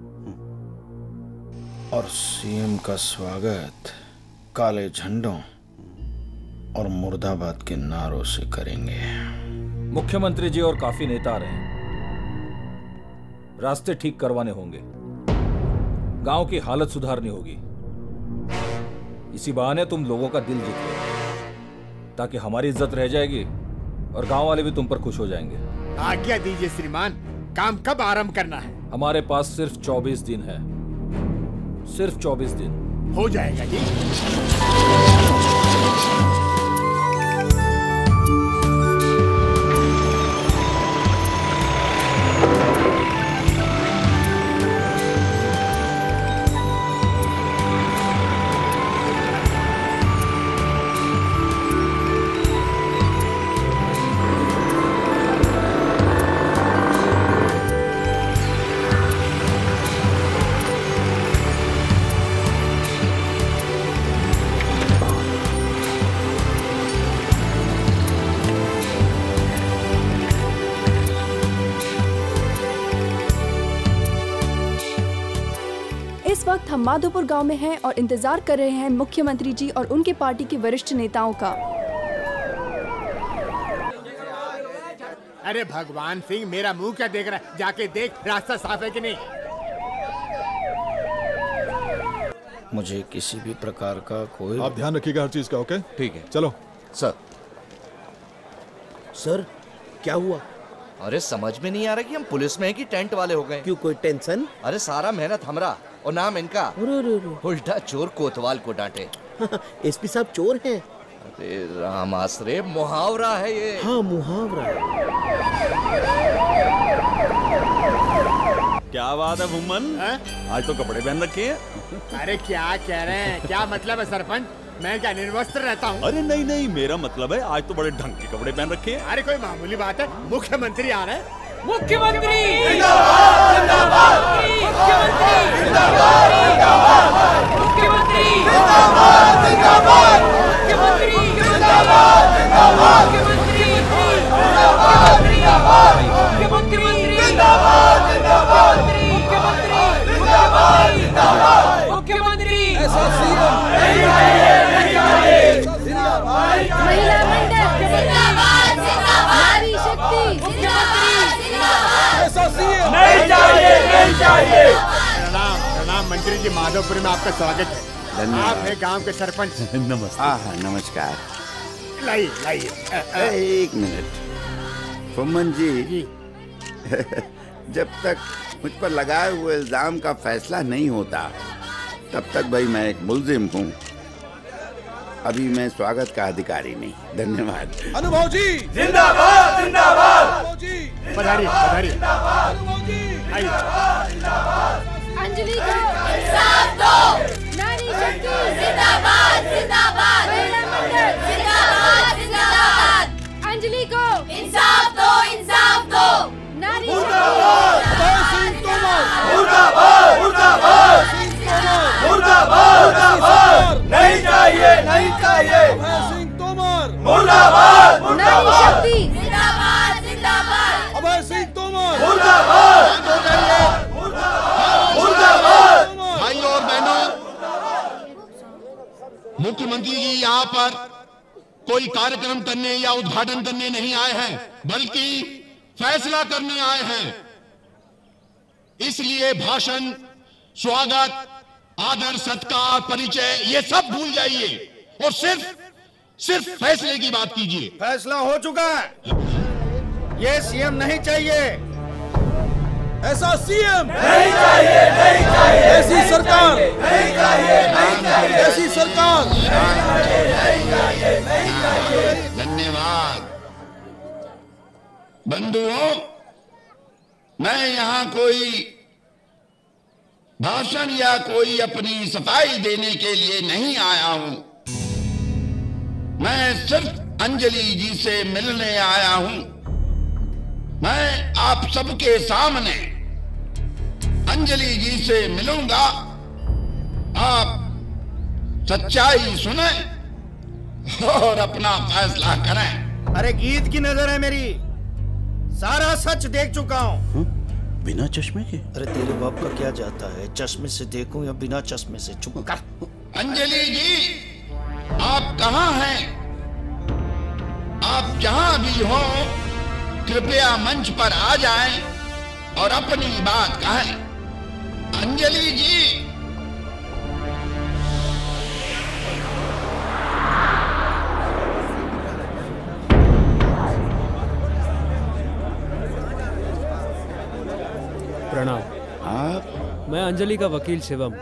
और सीएम का स्वागत काले झंडों और मुर्दाबाद के नारों से करेंगे। मुख्यमंत्री जी और काफी नेता आ रहे हैं, रास्ते ठीक करवाने होंगे, गांव की हालत सुधारनी होगी। इसी बहाने तुम लोगों का दिल जीत लो, ताकि हमारी इज्जत रह जाएगी और गांव वाले भी तुम पर खुश हो जाएंगे। आज्ञा दीजिए श्रीमान, काम कब आरंभ करना है? हमारे पास सिर्फ चौबीस दिन है, सिर्फ चौबीस दिन। हो जाएगा जी। इस वक्त हम माधोपुर गांव में हैं और इंतजार कर रहे हैं मुख्यमंत्री जी और उनके पार्टी के वरिष्ठ नेताओं का। अरे भगवान सिंह, मेरा मुंह क्या देख रहा है? जाके देख रास्ता साफ है कि नहीं। मुझे किसी भी प्रकार का कोई आप ध्यान रखिएगा हर चीज का। ओके ठीक है, चलो। सर सर क्या हुआ? अरे समझ में नहीं आ रहा कि हम पुलिस में हैं कि टेंट वाले हो गए। क्यों, कोई टेंशन? अरे सारा मेहनत हमरा और नाम इनका। उल्टा चोर कोतवाल को डांटे। एसपी साहब चोर हैं। अरे राम आसरे, मुहावरा है ये। हाँ मुहावरा है। क्या बात है भूमन, आज तो कपड़े पहन रखे हैं। अरे क्या कह रहे हैं? क्या मतलब है सरपंच? मैं क्या निर्वस्त्र रहता हूँ? अरे नहीं नहीं, मेरा मतलब है आज तो बड़े ढंग के कपड़े पहन रखे हैं। अरे कोई मामूली बात है, मुख्यमंत्री आ रहे हैं। मुख्यमंत्री जिंदाबाद जिंदाबाद, मुख्यमंत्री जिंदाबाद जिंदाबाद, मुख्यमंत्री जिंदाबाद जिंदाबाद, मुख्यमंत्री जिंदाबाद जिंदाबाद, मुख्यमंत्री जिंदाबाद जिंदाबाद, मुख्यमंत्री जिंदाबाद जिंदाबाद, मुख्यमंत्री जिंदाबाद जिंदाबाद, मुख्यमंत्री ऐसा सीएम नहीं चाहिए, नहीं चाहिए। महिला मंडल जिंदाबाद जिंदाबाद, नारी शक्ति जिंदाबाद जिंदाबाद, ऐसा सीएम नहीं चाहिए, नहीं चाहिए। प्रणाम प्रणाम मंत्री जी, माधोपुर में आपका स्वागत है। धन्यवाद। आप है गांव के सरपंच। नमस्ते। हाँ हाँ नमस्कार। लाइए लाइए। एक मिनट फुम्मन जी, जब तक मुझ पर लगाए हुए इल्जाम का फैसला नहीं होता तब तक भाई मैं एक मुल्जिम हूँ। अभी मैं स्वागत का अधिकारी नहीं। धन्यवाद। अनुभव जी जिंदाबाद जिंदाबाद, अनुभव जी पधारिए पधारिए। अंजलि को इंसाफ दो, नारी शक्ति जिंदाबाद जिंदाबाद, महिला मंडल जिंदाबाद जिंदाबाद, अंजलि को इंसाफ दो, इंसाफ दो, नारी मुर्दाबाद मुर्दाबाद मुर्दाबाद, नहीं चाहिए, नहीं चाहिए। सिंह तोमर मुर्दाबाद नारी शक्ति जिंदाबाद जिंदाबाद, अभय सिंह तोमर मुर्दाबाद मुर्दाबाद। भाइयों और बहनों, मुख्यमंत्री जी यहाँ पर कोई कार्यक्रम करने या उद्घाटन करने नहीं आए हैं, बल्कि फैसला करने आए हैं। इसलिए भाषण, स्वागत, आदर, सत्कार, परिचय ये सब भूल जाइए और सिर्फ सिर्फ फैसले की बात कीजिए। फैसला हो चुका है, ये सीएम नहीं चाहिए। ऐसा सीएम नहीं चाहिए, नहीं चाहिए। ऐसी सरकार नहीं चाहिए, नहीं चाहिए। ऐसी सरकार नहीं चाहिए, नहीं चाहिए। धन्यवाद। बंधुओं, मैं यहाँ कोई भाषण या कोई अपनी सफाई देने के लिए नहीं आया हूं। मैं सिर्फ अंजलि जी से मिलने आया हूं। मैं आप सबके सामने अंजलि जी से मिलूंगा। आप सच्चाई सुने और अपना फैसला करें। अरे गीत की नजर है मेरी, सारा सच देख चुका हूँ। बिना चश्मे के? अरे तेरे बाप का क्या जाता है, चश्मे से देखूं या बिना चश्मे से? चुप कर। अंजलि जी, आप कहाँ हैं? आप जहां भी हो कृपया मंच पर आ जाएं और अपनी बात कहें। अंजलि जी, प्रणाम। आप? मैं अंजलि का वकील शिवम।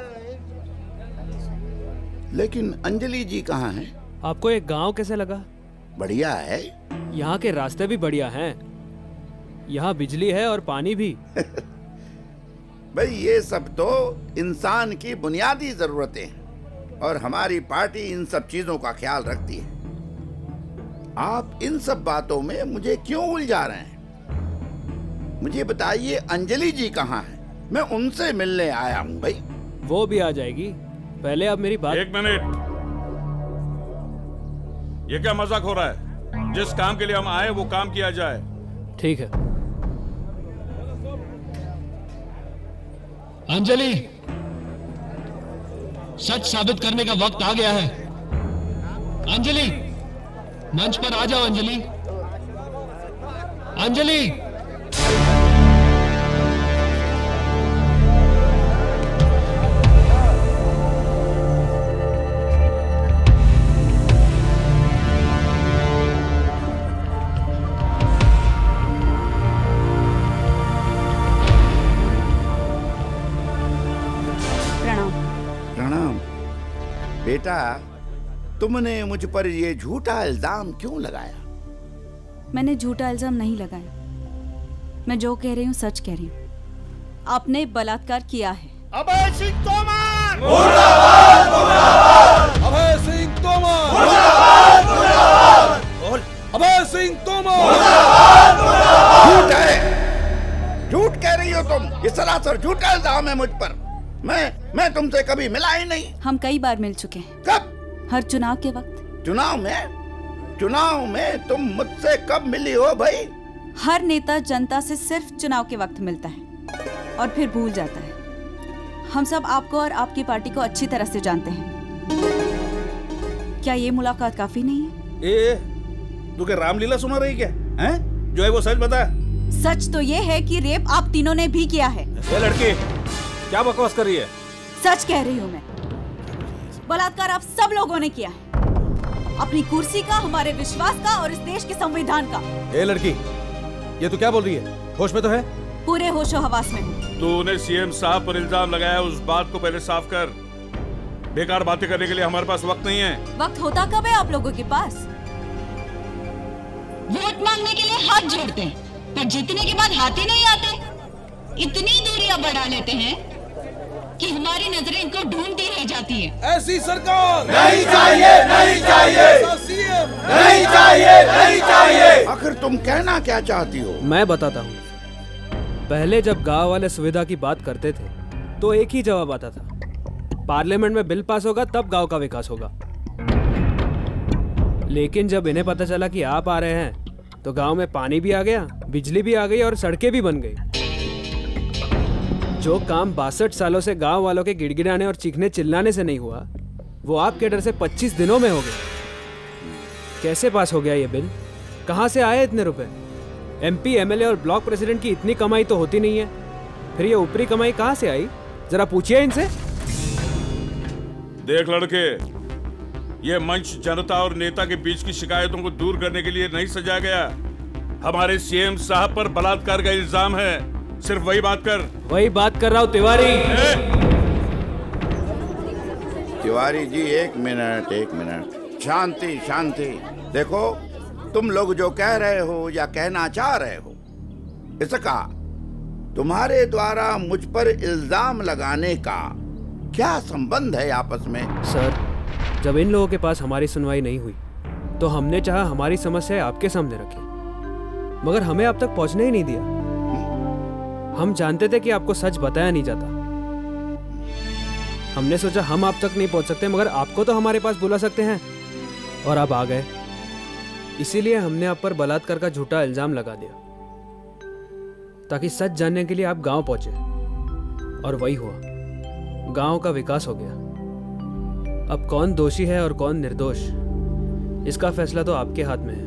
लेकिन अंजलि जी कहाँ हैं? आपको एक गांव कैसे लगा? बढ़िया है। यहाँ के रास्ते भी बढ़िया हैं। यहाँ बिजली है और पानी भी। भाई ये सब तो इंसान की बुनियादी जरूरतें हैं और हमारी पार्टी इन सब चीजों का ख्याल रखती है। आप इन सब बातों में मुझे क्यों उलझा रहे हैं? मुझे बताइए अंजलि जी कहाँ हैं? मैं उनसे मिलने आया हूँ भाई। वो भी आ जाएगी, पहले अब मेरी बात। एक मिनट, ये क्या मजाक हो रहा है? जिस काम के लिए हम आए वो काम किया जाए। ठीक है। अंजलि, सच साबित करने का वक्त आ गया है। अंजलि, मंच पर आ जाओ। अंजलि, अंजलि। बेटा, तुमने मुझ पर ये झूठा इल्जाम क्यों लगाया? मैंने झूठा इल्जाम नहीं लगाया। मैं जो कह रही हूँ सच कह रही हूँ। आपने बलात्कार किया है। अभय सिंह तोमर! मुर्दाबाद! मुर्दाबाद! अभय सिंह तोमर! मुर्दाबाद! मुर्दाबाद! अभय सिंह तोमर! मुर्दाबाद! मुर्दाबाद! झूठ है, झूठ कह रही हो तुम। ये सरासर झूठा इल्जाम है मुझ पर। मैं मैं तुमसे कभी मिला ही नहीं। हम कई बार मिल चुके हैं। कब? हर चुनाव के वक्त। चुनाव में? चुनाव में तुम मुझसे कब मिली हो भाई? हर नेता जनता से सिर्फ चुनाव के वक्त मिलता है और फिर भूल जाता है। हम सब आपको और आपकी पार्टी को अच्छी तरह से जानते हैं। क्या ये मुलाकात काफी नहीं है? ए, तू क्या रामलीला सुना रही क्या? हैं? जो है वो सच बता। सच तो ये है कि रेप आप तीनों ने भी किया है। ये लड़की क्या बकवास कर रही है? सच कह रही हूँ मैं। बलात्कार आप सब लोगों ने किया है, अपनी कुर्सी का, हमारे विश्वास का और इस देश के संविधान का। ए लड़की, ये तू क्या बोल रही है? होश में तो है? पूरे होशो हवास में हूँ। तूने सीएम साहब पर इल्जाम लगाया, उस बात को पहले साफ कर। बेकार बातें करने के लिए हमारे पास वक्त नहीं है। वक्त होता कब है आप लोगों के पास? वोट मांगने के लिए हाथ जोड़ते हैं, पर जीतने के बाद हाथ ही नहीं आते। इतनी दूरियां बढ़ा लेते हैं कि हमारी नजरें इनको ढूंढती रह जाती है। ऐसी सरकार नहीं चाहिए, नहीं चाहिए, सीएम नहीं चाहिए, नहीं चाहिए। आखिर तुम कहना क्या चाहती हो? मैं बताता हूँ। पहले जब गांव वाले सुविधा की बात करते थे तो एक ही जवाब आता था, पार्लियामेंट में बिल पास होगा तब गांव का विकास होगा। लेकिन जब इन्हें पता चला कि आप आ रहे हैं तो गांव में पानी भी आ गया, बिजली भी आ गई और सड़कें भी बन गई। जो काम बासठ सालों से गांव वालों के गिड़गिड़ाने और चीखने चिल्लाने से नहीं हुआ, वो आपके डर से पच्चीस दिनों में हो गया। कैसे पास हो गया ये बिल? कहां से आए इतने रुपए? एमपी, एमएलए और ब्लॉक प्रेसिडेंट की इतनी कमाई तो होती नहीं है, फिर ये ऊपरी कमाई कहां से आई? जरा पूछिए इनसे। देख लड़के, ये मंच जनता और नेता के बीच की शिकायतों को दूर करने के लिए नहीं सजाया गया। हमारे सीएम साहब पर बलात्कार का इल्जाम है, सिर्फ वही बात कर। वही बात कर रहा हूँ तिवारी। तिवारी जी एक मिनट, एक मिनट, शांति शांति। देखो, तुम लोग जो कह रहे हो या कहना चाह रहे हो, इसका तुम्हारे द्वारा मुझ पर इल्जाम लगाने का क्या संबंध है आपस में? सर, जब इन लोगों के पास हमारी सुनवाई नहीं हुई तो हमने चाहा हमारी समस्या आपके सामने रखी, मगर हमें अब तक पहुंचने ही नहीं दिया। हम जानते थे कि आपको सच बताया नहीं जाता। हमने सोचा हम आप तक नहीं पहुंच सकते, मगर आपको तो हमारे पास बुला सकते हैं, और आप आ गए। इसीलिए हमने आप पर बलात्कार का झूठा इल्जाम लगा दिया, ताकि सच जानने के लिए आप गांव पहुंचे। और वही हुआ, गांव का विकास हो गया। अब कौन दोषी है और कौन निर्दोष, इसका फैसला तो आपके हाथ में है।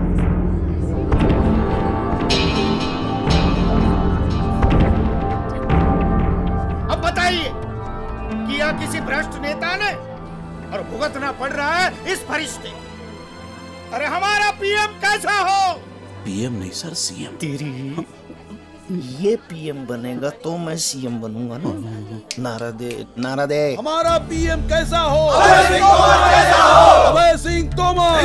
अब बताइए, किया किसी भ्रष्ट नेता ने और भुगतना पड़ रहा है इस फरिश्ते। अरे हमारा पीएम कैसा हो? पीएम नहीं सर, सीएम। तेरी ये पीएम बनेगा तो मैं सीएम बनूंगा ना। नारा दे, नारा दे। हमारा पीएम कैसा हो? अभय सिंह तोमर।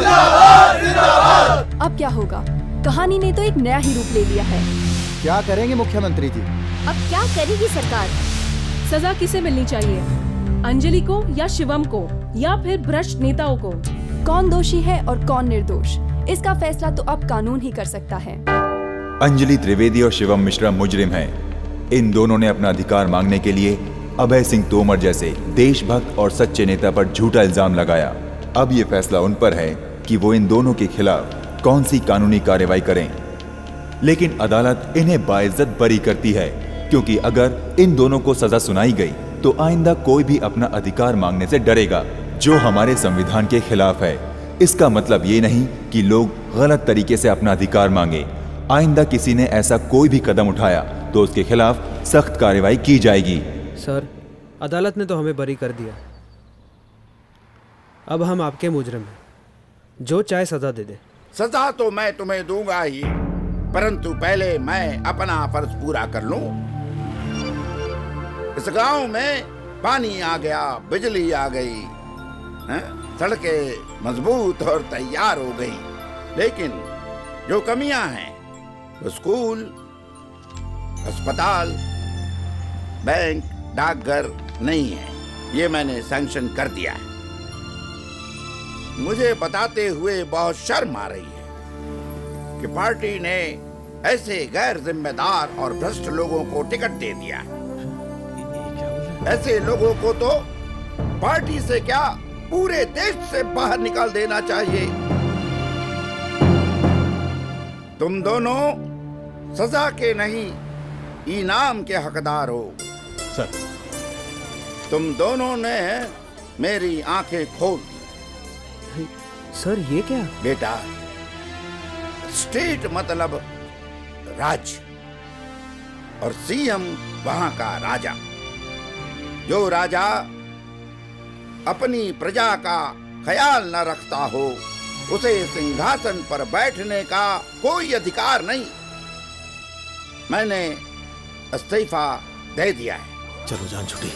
अब क्या होगा? कहानी ने तो एक नया ही रूप ले लिया है। क्या करेंगे मुख्यमंत्री जी? अब क्या करेगी सरकार? सजा किसे मिलनी चाहिए? अंजलि को या शिवम को या फिर भ्रष्ट नेताओं को? कौन दोषी है और कौन निर्दोष, इसका फैसला तो अब कानून ही कर सकता है। अंजलि त्रिवेदी और शिवम मिश्रा मुजरिम हैं। इन दोनों ने अपना अधिकार मांगने के लिए अभय सिंह तोमर जैसे देशभक्त और सच्चे नेता पर झूठा इल्जाम लगाया। अब ये फैसला उन पर है कि वो इन दोनों के खिलाफ कौन सी कानूनी कार्रवाई करें। लेकिन अदालत इन्हें बाइज्जत बरी करती है, क्योंकि अगर इन दोनों को सजा सुनाई गई तो आइंदा कोई भी अपना अधिकार मांगने से डरेगा, जो हमारे संविधान के खिलाफ है। इसका मतलब ये नहीं कि लोग गलत तरीके से अपना अधिकार मांगे। आइंदा किसी ने ऐसा कोई भी कदम उठाया तो उसके खिलाफ सख्त कार्रवाई की जाएगी। सर, अदालत ने तो हमें बरी कर दिया। अब हम आपके मुजरिम हैं, जो चाहे सजा दे दे। सजा तो मैं तुम्हें दूंगा ही, परंतु पहले मैं अपना फर्ज पूरा कर लूं। इस गांव में पानी आ गया, बिजली आ गई, सड़कें मजबूत और तैयार हो गई, लेकिन जो कमियां हैं वो स्कूल, अस्पताल, बैंक, डाकघर नहीं है। ये मैंने सैंक्शन कर दिया है। मुझे बताते हुए बहुत शर्म आ रही है कि पार्टी ने ऐसे गैर जिम्मेदार और भ्रष्ट लोगों को टिकट दे दिया। ऐसे लोगों को तो पार्टी से क्या पूरे देश से बाहर निकाल देना चाहिए। तुम दोनों सजा के नहीं, इनाम के हकदार हो। सर, तुम दोनों ने मेरी आंखें खोल दी। सर, ये क्या? बेटा, स्टेट मतलब राज्य और सीएम वहां का राजा। जो राजा अपनी प्रजा का ख्याल न रखता हो, उसे सिंहासन पर बैठने का कोई अधिकार नहीं। मैंने इस्तीफा दे दिया है। चलो जान छुट्टी।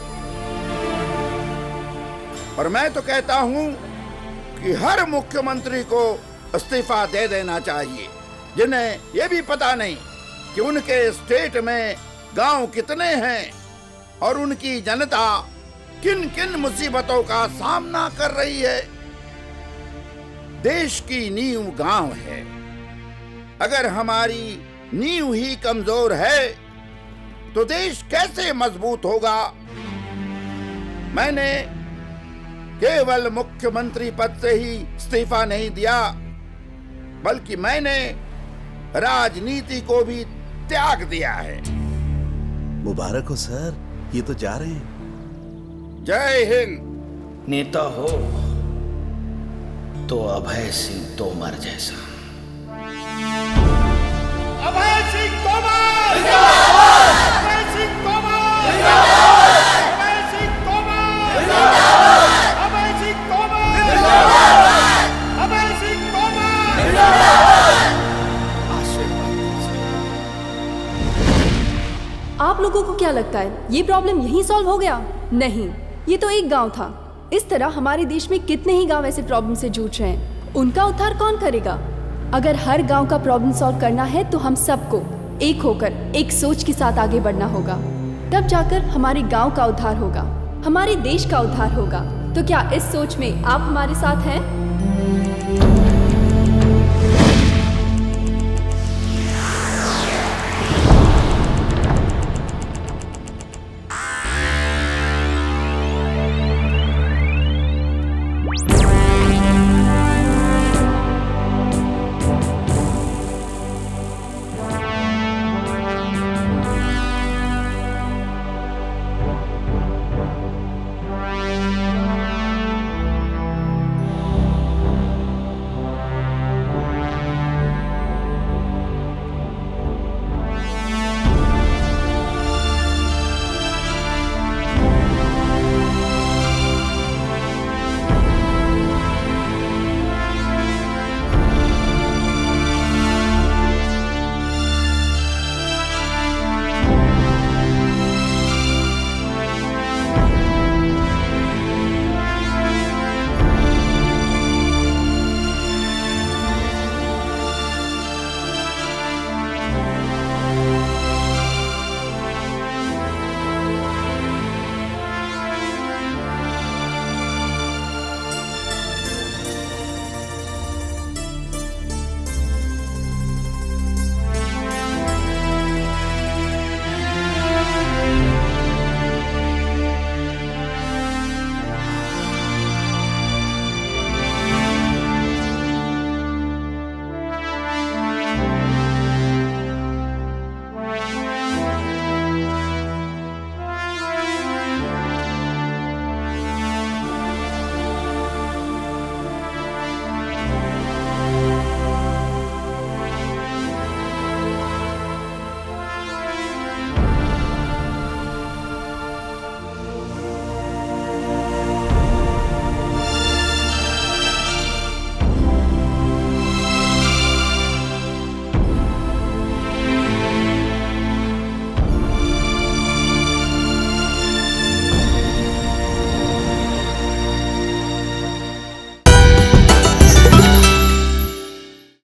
और मैं तो कहता हूं कि हर मुख्यमंत्री को इस्तीफा दे देना चाहिए, जिन्हें यह भी पता नहीं कि उनके स्टेट में गांव कितने हैं और उनकी जनता किन किन मुसीबतों का सामना कर रही है। देश की नींव गांव है। अगर हमारी नींव ही कमजोर है तो देश कैसे मजबूत होगा। मैंने केवल मुख्यमंत्री पद से ही इस्तीफा नहीं दिया, बल्कि मैंने राजनीति को भी त्याग दिया है। मुबारक हो सर, ये तो जा रहे हैं। जय हिंद। नेता हो तो अभय सिंह तोमर जैसा। अभय सिंह तोमर जिंदाबाद! अभय सिंह तोमर जिंदाबाद! अभय सिंह तोमर जिंदाबाद! अभय सिंह तोमर जिंदाबाद! अभय सिंह तोमर जिंदाबाद! आप लोगों को क्या लगता है ये प्रॉब्लम यहीं सॉल्व हो गया? नहीं, ये तो एक गांव था। इस तरह हमारे देश में कितने ही गांव ऐसे प्रॉब्लम से जूझ रहे हैं। उनका उद्धार कौन करेगा? अगर हर गांव का प्रॉब्लम सॉल्व करना है तो हम सबको एक होकर एक सोच के साथ आगे बढ़ना होगा। तब जाकर हमारे गांव का उद्धार होगा, हमारे देश का उद्धार होगा। तो क्या इस सोच में आप हमारे साथ हैं?